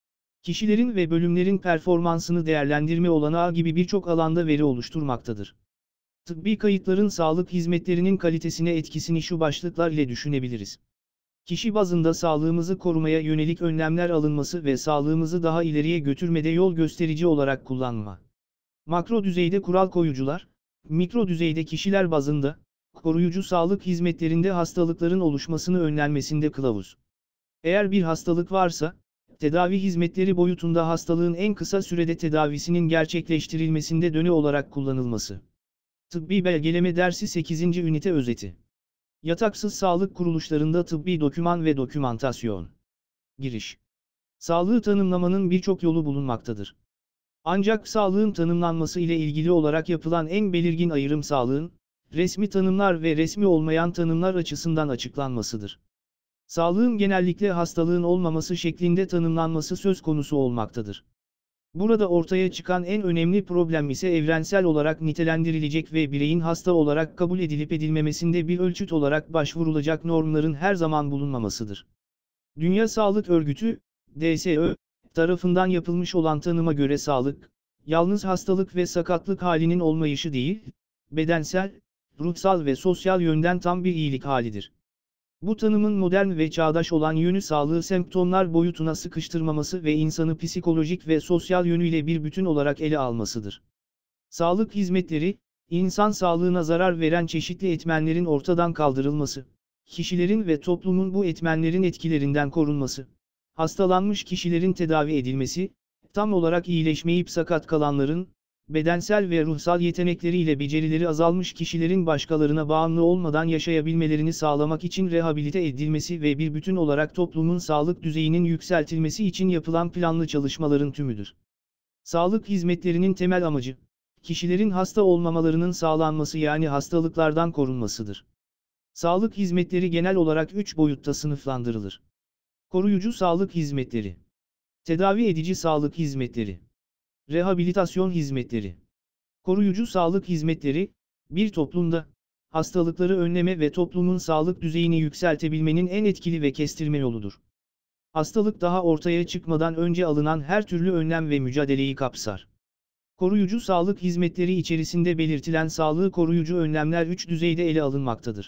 Kişilerin ve bölümlerin performansını değerlendirme olanağı gibi birçok alanda veri oluşturmaktadır. Tıbbi kayıtların sağlık hizmetlerinin kalitesine etkisini şu başlıklar ile düşünebiliriz. Kişi bazında sağlığımızı korumaya yönelik önlemler alınması ve sağlığımızı daha ileriye götürmede yol gösterici olarak kullanma. Makro düzeyde kural koyucular, mikro düzeyde kişiler bazında, koruyucu sağlık hizmetlerinde hastalıkların oluşmasını önlenmesinde kılavuz. Eğer bir hastalık varsa, tedavi hizmetleri boyutunda hastalığın en kısa sürede tedavisinin gerçekleştirilmesinde döne olarak kullanılması. Tıbbi belgeleme dersi 8. ünite özeti. Yataksız sağlık kuruluşlarında tıbbi doküman ve dokümantasyon. Giriş. Sağlığı tanımlamanın birçok yolu bulunmaktadır. Ancak sağlığın tanımlanması ile ilgili olarak yapılan en belirgin ayrım sağlığın, resmi tanımlar ve resmi olmayan tanımlar açısından açıklanmasıdır. Sağlığın genellikle hastalığın olmaması şeklinde tanımlanması söz konusu olmaktadır. Burada ortaya çıkan en önemli problem ise evrensel olarak nitelendirilecek ve bireyin hasta olarak kabul edilip edilmemesinde bir ölçüt olarak başvurulacak normların her zaman bulunmamasıdır. Dünya Sağlık Örgütü, DSÖ, tarafından yapılmış olan tanıma göre sağlık, yalnız hastalık ve sakatlık halinin olmayışı değil, bedensel, ruhsal ve sosyal yönden tam bir iyilik halidir. Bu tanımın modern ve çağdaş olan yönü sağlığı semptomlar boyutuna sıkıştırmaması ve insanı psikolojik ve sosyal yönüyle bir bütün olarak ele almasıdır. Sağlık hizmetleri, insan sağlığına zarar veren çeşitli etmenlerin ortadan kaldırılması, kişilerin ve toplumun bu etmenlerin etkilerinden korunması, hastalanmış kişilerin tedavi edilmesi, tam olarak iyileşmeyip sakat kalanların, bedensel ve ruhsal yetenekleriyle becerileri azalmış kişilerin başkalarına bağımlı olmadan yaşayabilmelerini sağlamak için rehabilite edilmesi ve bir bütün olarak toplumun sağlık düzeyinin yükseltilmesi için yapılan planlı çalışmaların tümüdür. Sağlık hizmetlerinin temel amacı, kişilerin hasta olmamalarının sağlanması yani hastalıklardan korunmasıdır. Sağlık hizmetleri genel olarak 3 boyutta sınıflandırılır. Koruyucu sağlık hizmetleri, tedavi edici sağlık hizmetleri, rehabilitasyon hizmetleri. Koruyucu sağlık hizmetleri, bir toplumda, hastalıkları önleme ve toplumun sağlık düzeyini yükseltebilmenin en etkili ve kestirme yoludur. Hastalık daha ortaya çıkmadan önce alınan her türlü önlem ve mücadeleyi kapsar. Koruyucu sağlık hizmetleri içerisinde belirtilen sağlığı koruyucu önlemler 3 düzeyde ele alınmaktadır.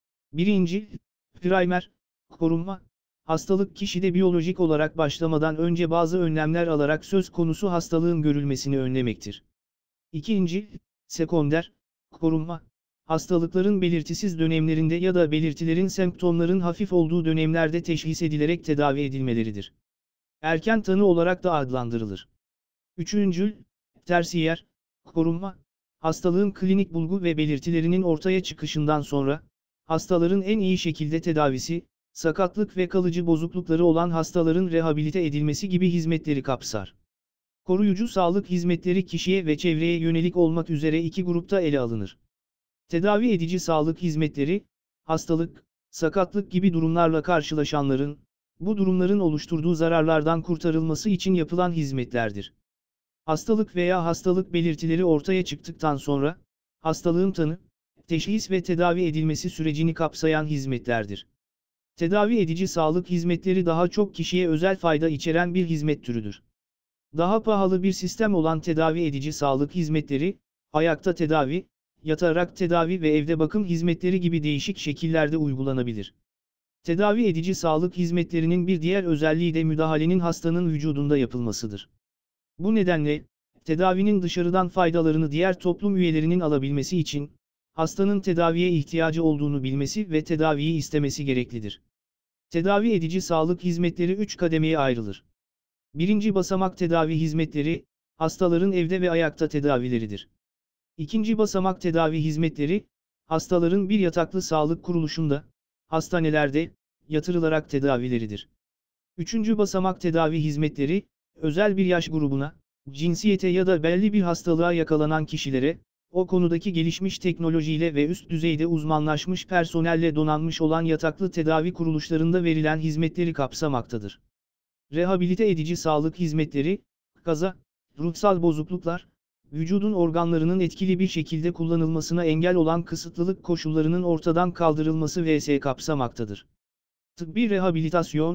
1. Primer, korunma. Hastalık kişide biyolojik olarak başlamadan önce bazı önlemler alarak söz konusu hastalığın görülmesini önlemektir. 2. Sekonder, korunma. Hastalıkların belirtisiz dönemlerinde ya da belirtilerin semptomların hafif olduğu dönemlerde teşhis edilerek tedavi edilmeleridir. Erken tanı olarak da adlandırılır. 3. Tersiyer, korunma. Hastalığın klinik bulgu ve belirtilerinin ortaya çıkışından sonra, hastaların en iyi şekilde tedavisi, sakatlık ve kalıcı bozuklukları olan hastaların rehabilite edilmesi gibi hizmetleri kapsar. Koruyucu sağlık hizmetleri kişiye ve çevreye yönelik olmak üzere iki grupta ele alınır. Tedavi edici sağlık hizmetleri, hastalık, sakatlık gibi durumlarla karşılaşanların, bu durumların oluşturduğu zararlardan kurtarılması için yapılan hizmetlerdir. Hastalık veya hastalık belirtileri ortaya çıktıktan sonra, hastalığın tanı, teşhis ve tedavi edilmesi sürecini kapsayan hizmetlerdir. Tedavi edici sağlık hizmetleri daha çok kişiye özel fayda içeren bir hizmet türüdür. Daha pahalı bir sistem olan tedavi edici sağlık hizmetleri, ayakta tedavi, yatarak tedavi ve evde bakım hizmetleri gibi değişik şekillerde uygulanabilir. Tedavi edici sağlık hizmetlerinin bir diğer özelliği de müdahalenin hastanın vücudunda yapılmasıdır. Bu nedenle, tedavinin dışarıdan faydalarını diğer toplum üyelerinin alabilmesi için, hastanın tedaviye ihtiyacı olduğunu bilmesi ve tedaviyi istemesi gereklidir. Tedavi edici sağlık hizmetleri 3 kademeye ayrılır. 1. basamak tedavi hizmetleri, hastaların evde ve ayakta tedavileridir. 2. basamak tedavi hizmetleri, hastaların bir yataklı sağlık kuruluşunda, hastanelerde, yatırılarak tedavileridir. 3. basamak tedavi hizmetleri, özel bir yaş grubuna, cinsiyete ya da belli bir hastalığa yakalanan kişilere, o konudaki gelişmiş teknolojiyle ve üst düzeyde uzmanlaşmış personelle donanmış olan yataklı tedavi kuruluşlarında verilen hizmetleri kapsamaktadır. Rehabilite edici sağlık hizmetleri, kaza, ruhsal bozukluklar, vücudun organlarının etkili bir şekilde kullanılmasına engel olan kısıtlılık koşullarının ortadan kaldırılması vs. kapsamaktadır. Tıbbi rehabilitasyon,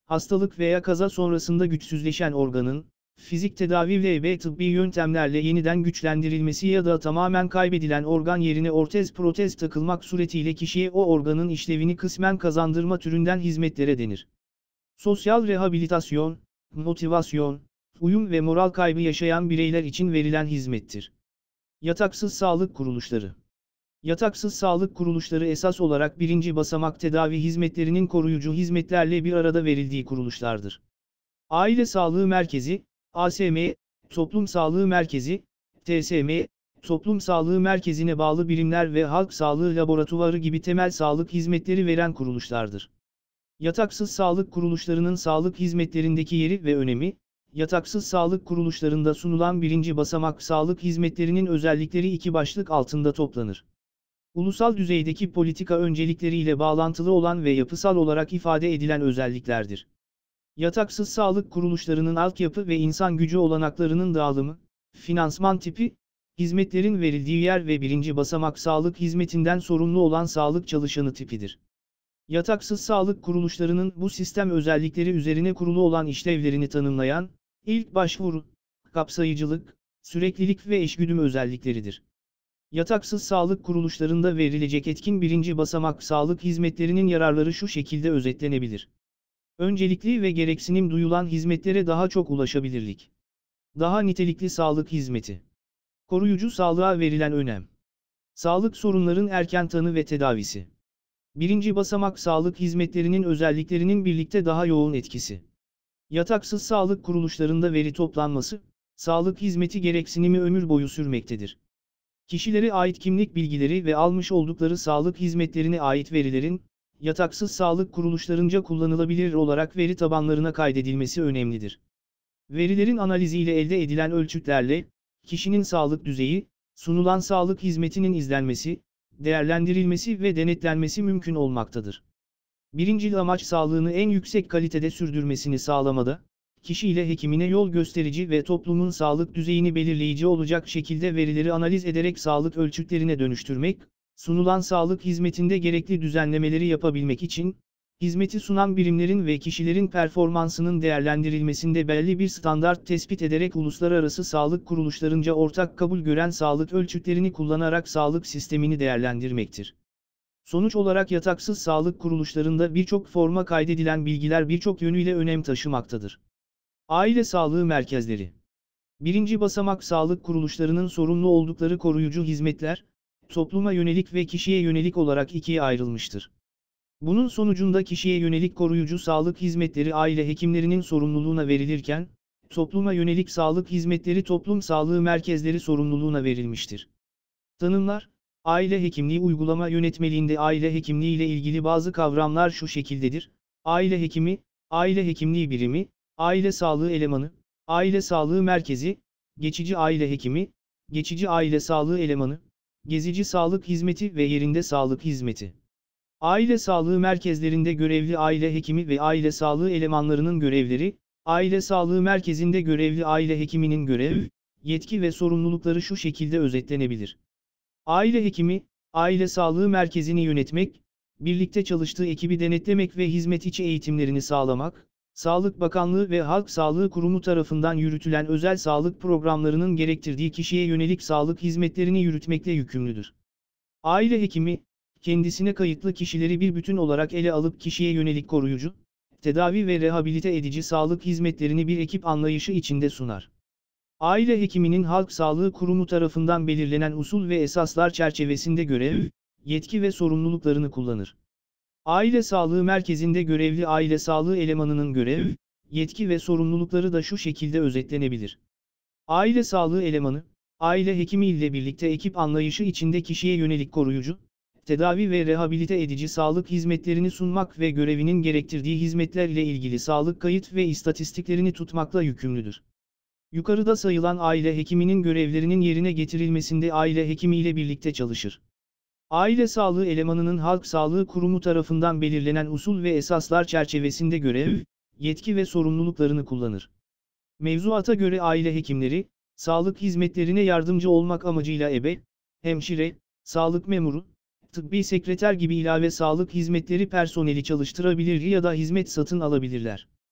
hastalık veya kaza sonrasında güçsüzleşen organın, fizik tedavi ve tıbbi yöntemlerle yeniden güçlendirilmesi ya da tamamen kaybedilen organ yerine ortez-protez takılmak suretiyle kişiye o organın işlevini kısmen kazandırma türünden hizmetlere denir. Sosyal rehabilitasyon, motivasyon, uyum ve moral kaybı yaşayan bireyler için verilen hizmettir. Yataksız sağlık kuruluşları. Yataksız sağlık kuruluşları esas olarak birinci basamak tedavi hizmetlerinin koruyucu hizmetlerle bir arada verildiği kuruluşlardır. Aile Sağlığı Merkezi, ASM, Toplum Sağlığı Merkezi, TSM, Toplum Sağlığı Merkezi'ne bağlı birimler ve halk sağlığı laboratuvarı gibi temel sağlık hizmetleri veren kuruluşlardır. Yataksız sağlık kuruluşlarının sağlık hizmetlerindeki yeri ve önemi, yataksız sağlık kuruluşlarında sunulan birinci basamak sağlık hizmetlerinin özellikleri iki başlık altında toplanır. Ulusal düzeydeki politika öncelikleriyle bağlantılı olan ve yapısal olarak ifade edilen özelliklerdir. Yataksız sağlık kuruluşlarının altyapı ve insan gücü olanaklarının dağılımı, finansman tipi, hizmetlerin verildiği yer ve birinci basamak sağlık hizmetinden sorumlu olan sağlık çalışanı tipidir. Yataksız sağlık kuruluşlarının bu sistem özellikleri üzerine kurulu olan işlevlerini tanımlayan, ilk başvuru, kapsayıcılık, süreklilik ve eşgüdüm özellikleridir. Yataksız sağlık kuruluşlarında verilecek etkin birinci basamak sağlık hizmetlerinin yararları şu şekilde özetlenebilir. Öncelikli ve gereksinim duyulan hizmetlere daha çok ulaşabilirlik. Daha nitelikli sağlık hizmeti. Koruyucu sağlığa verilen önem. Sağlık sorunların erken tanı ve tedavisi. Birinci basamak sağlık hizmetlerinin özelliklerinin birlikte daha yoğun etkisi. Yataksız sağlık kuruluşlarında veri toplanması, sağlık hizmeti gereksinimi ömür boyu sürmektedir. Kişilere ait kimlik bilgileri ve almış oldukları sağlık hizmetlerine ait verilerin, yataksız sağlık kuruluşlarınca kullanılabilir olarak veri tabanlarına kaydedilmesi önemlidir. Verilerin analiziyle elde edilen ölçütlerle, kişinin sağlık düzeyi, sunulan sağlık hizmetinin izlenmesi, değerlendirilmesi ve denetlenmesi mümkün olmaktadır. Birincil amaç sağlığını en yüksek kalitede sürdürmesini sağlamada, kişi ile hekimine yol gösterici ve toplumun sağlık düzeyini belirleyici olacak şekilde verileri analiz ederek sağlık ölçütlerine dönüştürmek, sunulan sağlık hizmetinde gerekli düzenlemeleri yapabilmek için, hizmeti sunan birimlerin ve kişilerin performansının değerlendirilmesinde belli bir standart tespit ederek uluslararası sağlık kuruluşlarınca ortak kabul gören sağlık ölçütlerini kullanarak sağlık sistemini değerlendirmektir. Sonuç olarak yataksız sağlık kuruluşlarında birçok forma kaydedilen bilgiler birçok yönüyle önem taşımaktadır. Aile sağlığı merkezleri. Birinci basamak sağlık kuruluşlarının sorumlu oldukları koruyucu hizmetler, topluma yönelik ve kişiye yönelik olarak ikiye ayrılmıştır. Bunun sonucunda kişiye yönelik koruyucu sağlık hizmetleri aile hekimlerinin sorumluluğuna verilirken, topluma yönelik sağlık hizmetleri toplum sağlığı merkezleri sorumluluğuna verilmiştir. Tanımlar, aile hekimliği uygulama yönetmeliğinde aile hekimliği ile ilgili bazı kavramlar şu şekildedir: aile hekimi, aile hekimliği birimi, aile sağlığı elemanı, aile sağlığı merkezi, geçici aile hekimi, geçici aile sağlığı elemanı, gezici sağlık hizmeti ve yerinde sağlık hizmeti. Aile sağlığı merkezlerinde görevli aile hekimi ve aile sağlığı elemanlarının görevleri, aile sağlığı merkezinde görevli aile hekiminin görev, yetki ve sorumlulukları şu şekilde özetlenebilir. Aile hekimi, aile sağlığı merkezini yönetmek, birlikte çalıştığı ekibi denetlemek ve hizmet içi eğitimlerini sağlamak, Sağlık Bakanlığı ve Halk Sağlığı Kurumu tarafından yürütülen özel sağlık programlarının gerektirdiği kişiye yönelik sağlık hizmetlerini yürütmekle yükümlüdür. Aile hekimi, kendisine kayıtlı kişileri bir bütün olarak ele alıp kişiye yönelik koruyucu, tedavi ve rehabilite edici sağlık hizmetlerini bir ekip anlayışı içinde sunar. Aile hekiminin Halk Sağlığı Kurumu tarafından belirlenen usul ve esaslar çerçevesinde görev, yetki ve sorumluluklarını kullanır. Aile sağlığı merkezinde görevli aile sağlığı elemanının görev, yetki ve sorumlulukları da şu şekilde özetlenebilir. Aile sağlığı elemanı, aile hekimi ile birlikte ekip anlayışı içinde kişiye yönelik koruyucu, tedavi ve rehabilite edici sağlık hizmetlerini sunmak ve görevinin gerektirdiği hizmetler ile ilgili sağlık kayıt ve istatistiklerini tutmakla yükümlüdür. Yukarıda sayılan aile hekiminin görevlerinin yerine getirilmesinde aile hekimi ile birlikte çalışır. Aile sağlığı elemanının Halk Sağlığı Kurumu tarafından belirlenen usul ve esaslar çerçevesinde görev, yetki ve sorumluluklarını kullanır. Mevzuata göre aile hekimleri, sağlık hizmetlerine yardımcı olmak amacıyla ebe, hemşire, sağlık memuru, tıbbi sekreter gibi ilave sağlık hizmetleri personeli çalıştırabilir ya da hizmet satın alabilirler.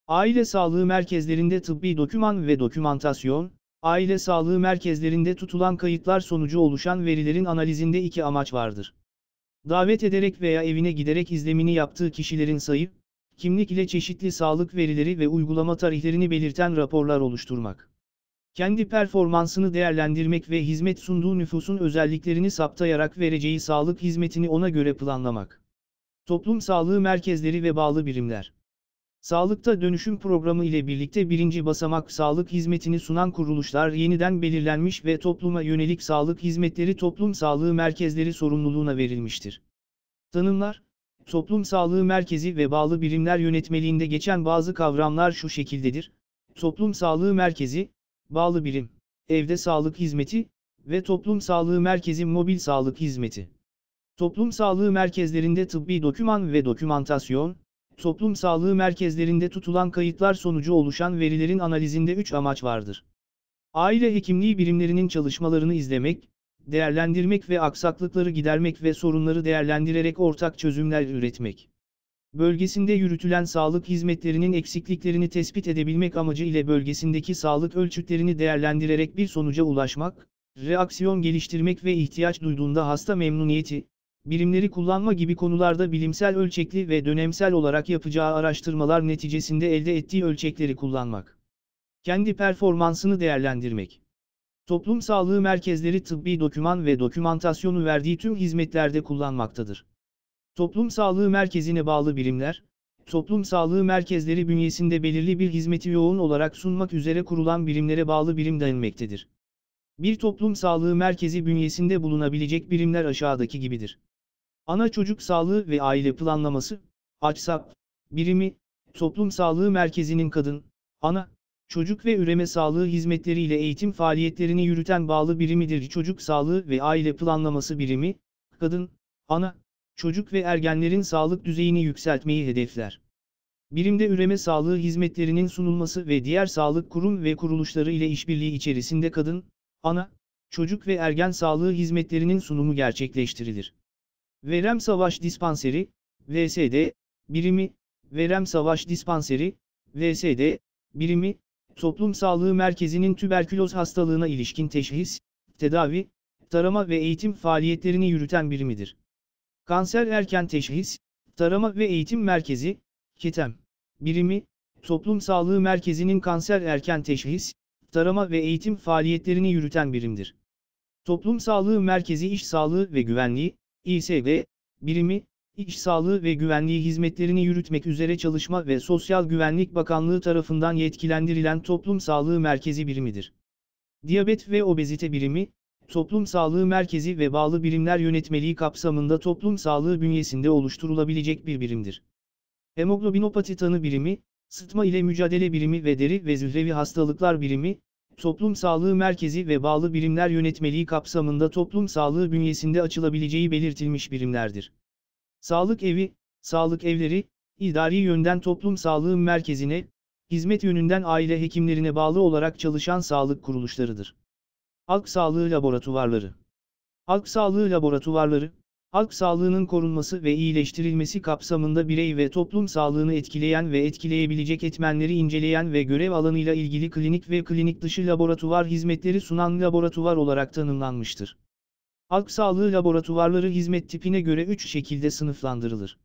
Aile sağlığı merkezlerinde tıbbi doküman ve dokümantasyon, aile sağlığı merkezlerinde tutulan kayıtlar sonucu oluşan verilerin analizinde iki amaç vardır. Davet ederek veya evine giderek izlemini yaptığı kişilerin sayı, kimlik ile çeşitli sağlık verileri ve uygulama tarihlerini belirten raporlar oluşturmak. Kendi performansını değerlendirmek ve hizmet sunduğu nüfusun özelliklerini saptayarak vereceği sağlık hizmetini ona göre planlamak. Toplum sağlığı merkezleri ve bağlı birimler. Sağlıkta dönüşüm programı ile birlikte birinci basamak sağlık hizmetini sunan kuruluşlar yeniden belirlenmiş ve topluma yönelik sağlık hizmetleri toplum sağlığı merkezleri sorumluluğuna verilmiştir. Tanımlar, toplum sağlığı merkezi ve bağlı birimler yönetmeliğinde geçen bazı kavramlar şu şekildedir. Toplum sağlığı merkezi, bağlı birim, evde sağlık hizmeti ve toplum sağlığı merkezi mobil sağlık hizmeti. Toplum sağlığı merkezlerinde tıbbi doküman ve dokümantasyon, toplum sağlığı merkezlerinde tutulan kayıtlar sonucu oluşan verilerin analizinde 3 amaç vardır. Aile hekimliği birimlerinin çalışmalarını izlemek, değerlendirmek ve aksaklıkları gidermek ve sorunları değerlendirerek ortak çözümler üretmek. Bölgesinde yürütülen sağlık hizmetlerinin eksikliklerini tespit edebilmek amacı ile bölgesindeki sağlık ölçütlerini değerlendirerek bir sonuca ulaşmak, reaksiyon geliştirmek ve ihtiyaç duyduğunda hasta memnuniyeti, birimleri kullanma gibi konularda bilimsel ölçekli ve dönemsel olarak yapacağı araştırmalar neticesinde elde ettiği ölçekleri kullanmak. Kendi performansını değerlendirmek. Toplum sağlığı merkezleri tıbbi doküman ve dokümantasyonu verdiği tüm hizmetlerde kullanmaktadır. Toplum sağlığı merkezine bağlı birimler, toplum sağlığı merkezleri bünyesinde belirli bir hizmeti yoğun olarak sunmak üzere kurulan birimlere bağlı birim denilmektedir. Bir toplum sağlığı merkezi bünyesinde bulunabilecek birimler aşağıdaki gibidir. Ana çocuk sağlığı ve aile planlaması, AÇSAP, birimi, toplum sağlığı merkezinin kadın, ana, çocuk ve üreme sağlığı hizmetleriyle eğitim faaliyetlerini yürüten bağlı birimidir. Çocuk sağlığı ve aile planlaması birimi, kadın, ana, çocuk ve ergenlerin sağlık düzeyini yükseltmeyi hedefler. Birimde üreme sağlığı hizmetlerinin sunulması ve diğer sağlık kurum ve kuruluşları ile işbirliği içerisinde kadın, ana, çocuk ve ergen sağlığı hizmetlerinin sunumu gerçekleştirilir. Verem Savaş Dispanseri, VSD, birimi, Verem Savaş Dispanseri, VSD, birimi, toplum sağlığı merkezinin tüberküloz hastalığına ilişkin teşhis, tedavi, tarama ve eğitim faaliyetlerini yürüten birimidir. Kanser erken teşhis, tarama ve eğitim merkezi, KETEM, birimi, toplum sağlığı merkezinin kanser erken teşhis, tarama ve eğitim faaliyetlerini yürüten birimdir. Toplum sağlığı merkezi iş sağlığı ve güvenliği, İSG, birimi, iş sağlığı ve güvenliği hizmetlerini yürütmek üzere Çalışma ve Sosyal Güvenlik Bakanlığı tarafından yetkilendirilen toplum sağlığı merkezi birimidir. Diyabet ve obezite birimi, toplum sağlığı merkezi ve bağlı birimler yönetmeliği kapsamında toplum sağlığı bünyesinde oluşturulabilecek bir birimdir. Hemoglobinopati tanı birimi, sıtma ile mücadele birimi ve deri ve zührevi hastalıklar birimi, toplum sağlığı merkezi ve bağlı birimler yönetmeliği kapsamında toplum sağlığı bünyesinde açılabileceği belirtilmiş birimlerdir. Sağlık evi, sağlık evleri, idari yönden toplum sağlığı merkezine, hizmet yönünden aile hekimlerine bağlı olarak çalışan sağlık kuruluşlarıdır. Halk sağlığı laboratuvarları. Halk sağlığı laboratuvarları, halk sağlığının korunması ve iyileştirilmesi kapsamında birey ve toplum sağlığını etkileyen ve etkileyebilecek etmenleri inceleyen ve görev alanıyla ilgili klinik ve klinik dışı laboratuvar hizmetleri sunan laboratuvar olarak tanımlanmıştır. Halk sağlığı laboratuvarları hizmet tipine göre 3 şekilde sınıflandırılır.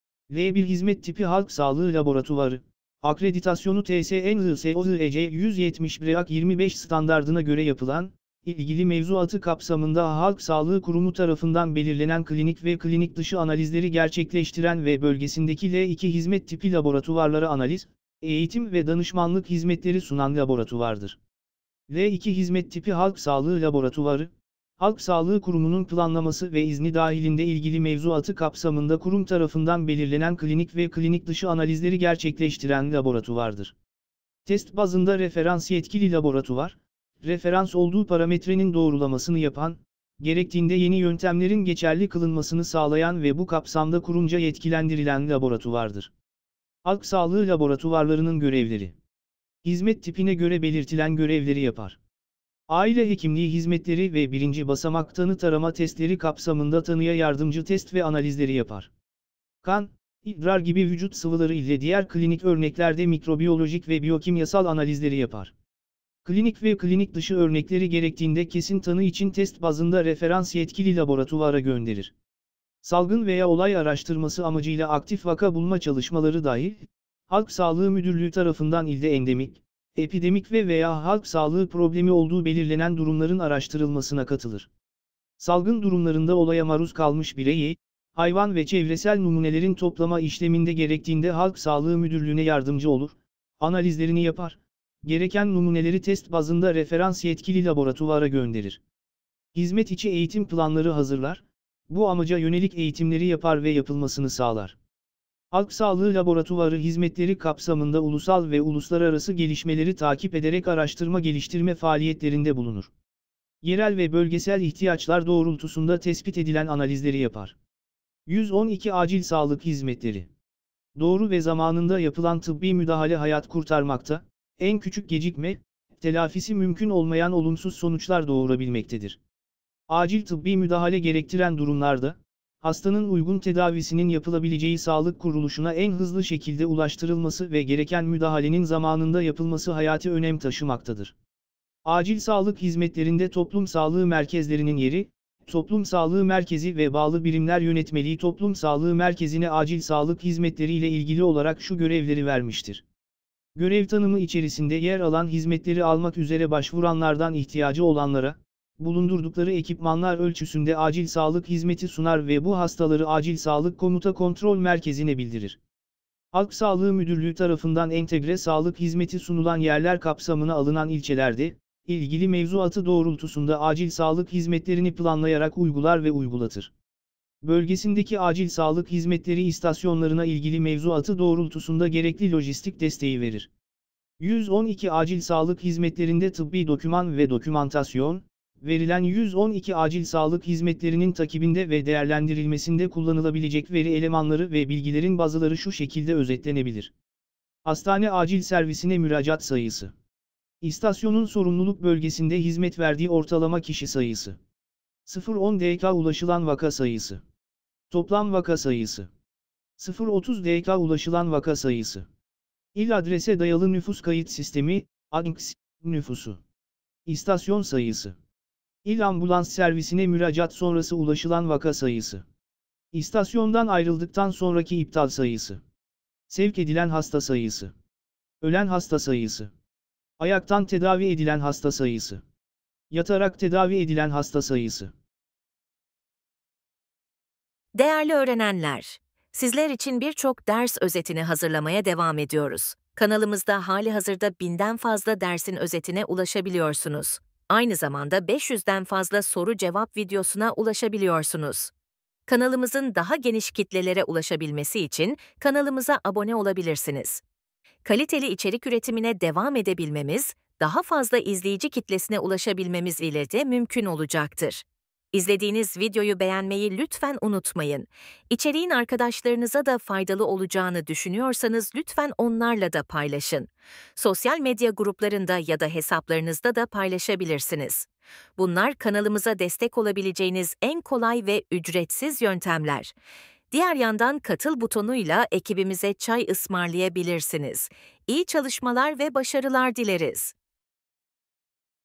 L1 hizmet tipi halk sağlığı laboratuvarı, akreditasyonu TSN-ISOIC 170-25 standardına göre yapılan, ilgili mevzuatı kapsamında Halk Sağlığı Kurumu tarafından belirlenen klinik ve klinik dışı analizleri gerçekleştiren ve bölgesindeki L2 hizmet tipi laboratuvarlara analiz, eğitim ve danışmanlık hizmetleri sunan laboratuvardır. L2 hizmet tipi Halk Sağlığı Laboratuvarı, Halk Sağlığı Kurumu'nun planlaması ve izni dahilinde ilgili mevzuatı kapsamında kurum tarafından belirlenen klinik ve klinik dışı analizleri gerçekleştiren laboratuvardır. Test bazında referans yetkili laboratuvar, referans olduğu parametrenin doğrulamasını yapan, gerektiğinde yeni yöntemlerin geçerli kılınmasını sağlayan ve bu kapsamda kurumca yetkilendirilen laboratuvardır. Halk sağlığı laboratuvarlarının görevleri. Hizmet tipine göre belirtilen görevleri yapar. Aile hekimliği hizmetleri ve birinci basamak tanı tarama testleri kapsamında tanıya yardımcı test ve analizleri yapar. Kan, idrar gibi vücut sıvıları ile diğer klinik örneklerde mikrobiyolojik ve biyokimyasal analizleri yapar. Klinik ve klinik dışı örnekleri gerektiğinde kesin tanı için test bazında referans yetkili laboratuvara gönderir. Salgın veya olay araştırması amacıyla aktif vaka bulma çalışmaları dahil, Halk Sağlığı Müdürlüğü tarafından ilde endemik, epidemik ve veya halk sağlığı problemi olduğu belirlenen durumların araştırılmasına katılır. Salgın durumlarında olaya maruz kalmış bireyi, hayvan ve çevresel numunelerin toplama işleminde gerektiğinde Halk Sağlığı Müdürlüğü'ne yardımcı olur, analizlerini yapar, gereken numuneleri test bazında referans yetkili laboratuvara gönderir. Hizmet içi eğitim planları hazırlar, bu amaca yönelik eğitimleri yapar ve yapılmasını sağlar. Halk Sağlığı Laboratuvarı hizmetleri kapsamında ulusal ve uluslararası gelişmeleri takip ederek araştırma geliştirme faaliyetlerinde bulunur. Yerel ve bölgesel ihtiyaçlar doğrultusunda tespit edilen analizleri yapar. 112 Acil sağlık hizmetleri. Doğru ve zamanında yapılan tıbbi müdahale hayat kurtarmakta, en küçük gecikme, telafisi mümkün olmayan olumsuz sonuçlar doğurabilmektedir. Acil tıbbi müdahale gerektiren durumlarda, hastanın uygun tedavisinin yapılabileceği sağlık kuruluşuna en hızlı şekilde ulaştırılması ve gereken müdahalenin zamanında yapılması hayati önem taşımaktadır. Acil sağlık hizmetlerinde toplum sağlığı merkezlerinin yeri, Toplum Sağlığı Merkezi ve bağlı birimler yönetmeliği Toplum Sağlığı Merkezi'ne acil sağlık hizmetleri ile ilgili olarak şu görevleri vermiştir. Görev tanımı içerisinde yer alan hizmetleri almak üzere başvuranlardan ihtiyacı olanlara, bulundurdukları ekipmanlar ölçüsünde acil sağlık hizmeti sunar ve bu hastaları Acil Sağlık Komuta Kontrol Merkezi'ne bildirir. Halk Sağlığı Müdürlüğü tarafından entegre sağlık hizmeti sunulan yerler kapsamına alınan ilçelerde, ilgili mevzuatı doğrultusunda acil sağlık hizmetlerini planlayarak uygular ve uygulatır. Bölgesindeki acil sağlık hizmetleri istasyonlarına ilgili mevzuatı doğrultusunda gerekli lojistik desteği verir. 112 Acil sağlık hizmetlerinde tıbbi doküman ve dokümantasyon, verilen 112 acil sağlık hizmetlerinin takibinde ve değerlendirilmesinde kullanılabilecek veri elemanları ve bilgilerin bazıları şu şekilde özetlenebilir. Hastane acil servisine müracaat sayısı. İstasyonun sorumluluk bölgesinde hizmet verdiği ortalama kişi sayısı. 0-10 dakika ulaşılan vaka sayısı. Toplam vaka sayısı. 0-30 dakika ulaşılan vaka sayısı. İl adrese dayalı nüfus kayıt sistemi, ANKS, nüfusu. İstasyon sayısı. İl ambulans servisine müracaat sonrası ulaşılan vaka sayısı. İstasyondan ayrıldıktan sonraki iptal sayısı. Sevk edilen hasta sayısı. Ölen hasta sayısı. Ayaktan tedavi edilen hasta sayısı. Yatarak tedavi edilen hasta sayısı.
Değerli öğrenenler, sizler için birçok ders özetini hazırlamaya devam ediyoruz. Kanalımızda halihazırda 1000'den fazla dersin özetine ulaşabiliyorsunuz. Aynı zamanda 500'den fazla soru-cevap videosuna ulaşabiliyorsunuz. Kanalımızın daha geniş kitlelere ulaşabilmesi için kanalımıza abone olabilirsiniz. Kaliteli içerik üretimine devam edebilmemiz, daha fazla izleyici kitlesine ulaşabilmemiz ile de mümkün olacaktır. İzlediğiniz videoyu beğenmeyi lütfen unutmayın. İçeriğin arkadaşlarınıza da faydalı olacağını düşünüyorsanız lütfen onlarla da paylaşın. Sosyal medya gruplarında ya da hesaplarınızda da paylaşabilirsiniz. Bunlar kanalımıza destek olabileceğiniz en kolay ve ücretsiz yöntemler. Diğer yandan katıl butonuyla ekibimize çay ısmarlayabilirsiniz. İyi çalışmalar ve başarılar dileriz.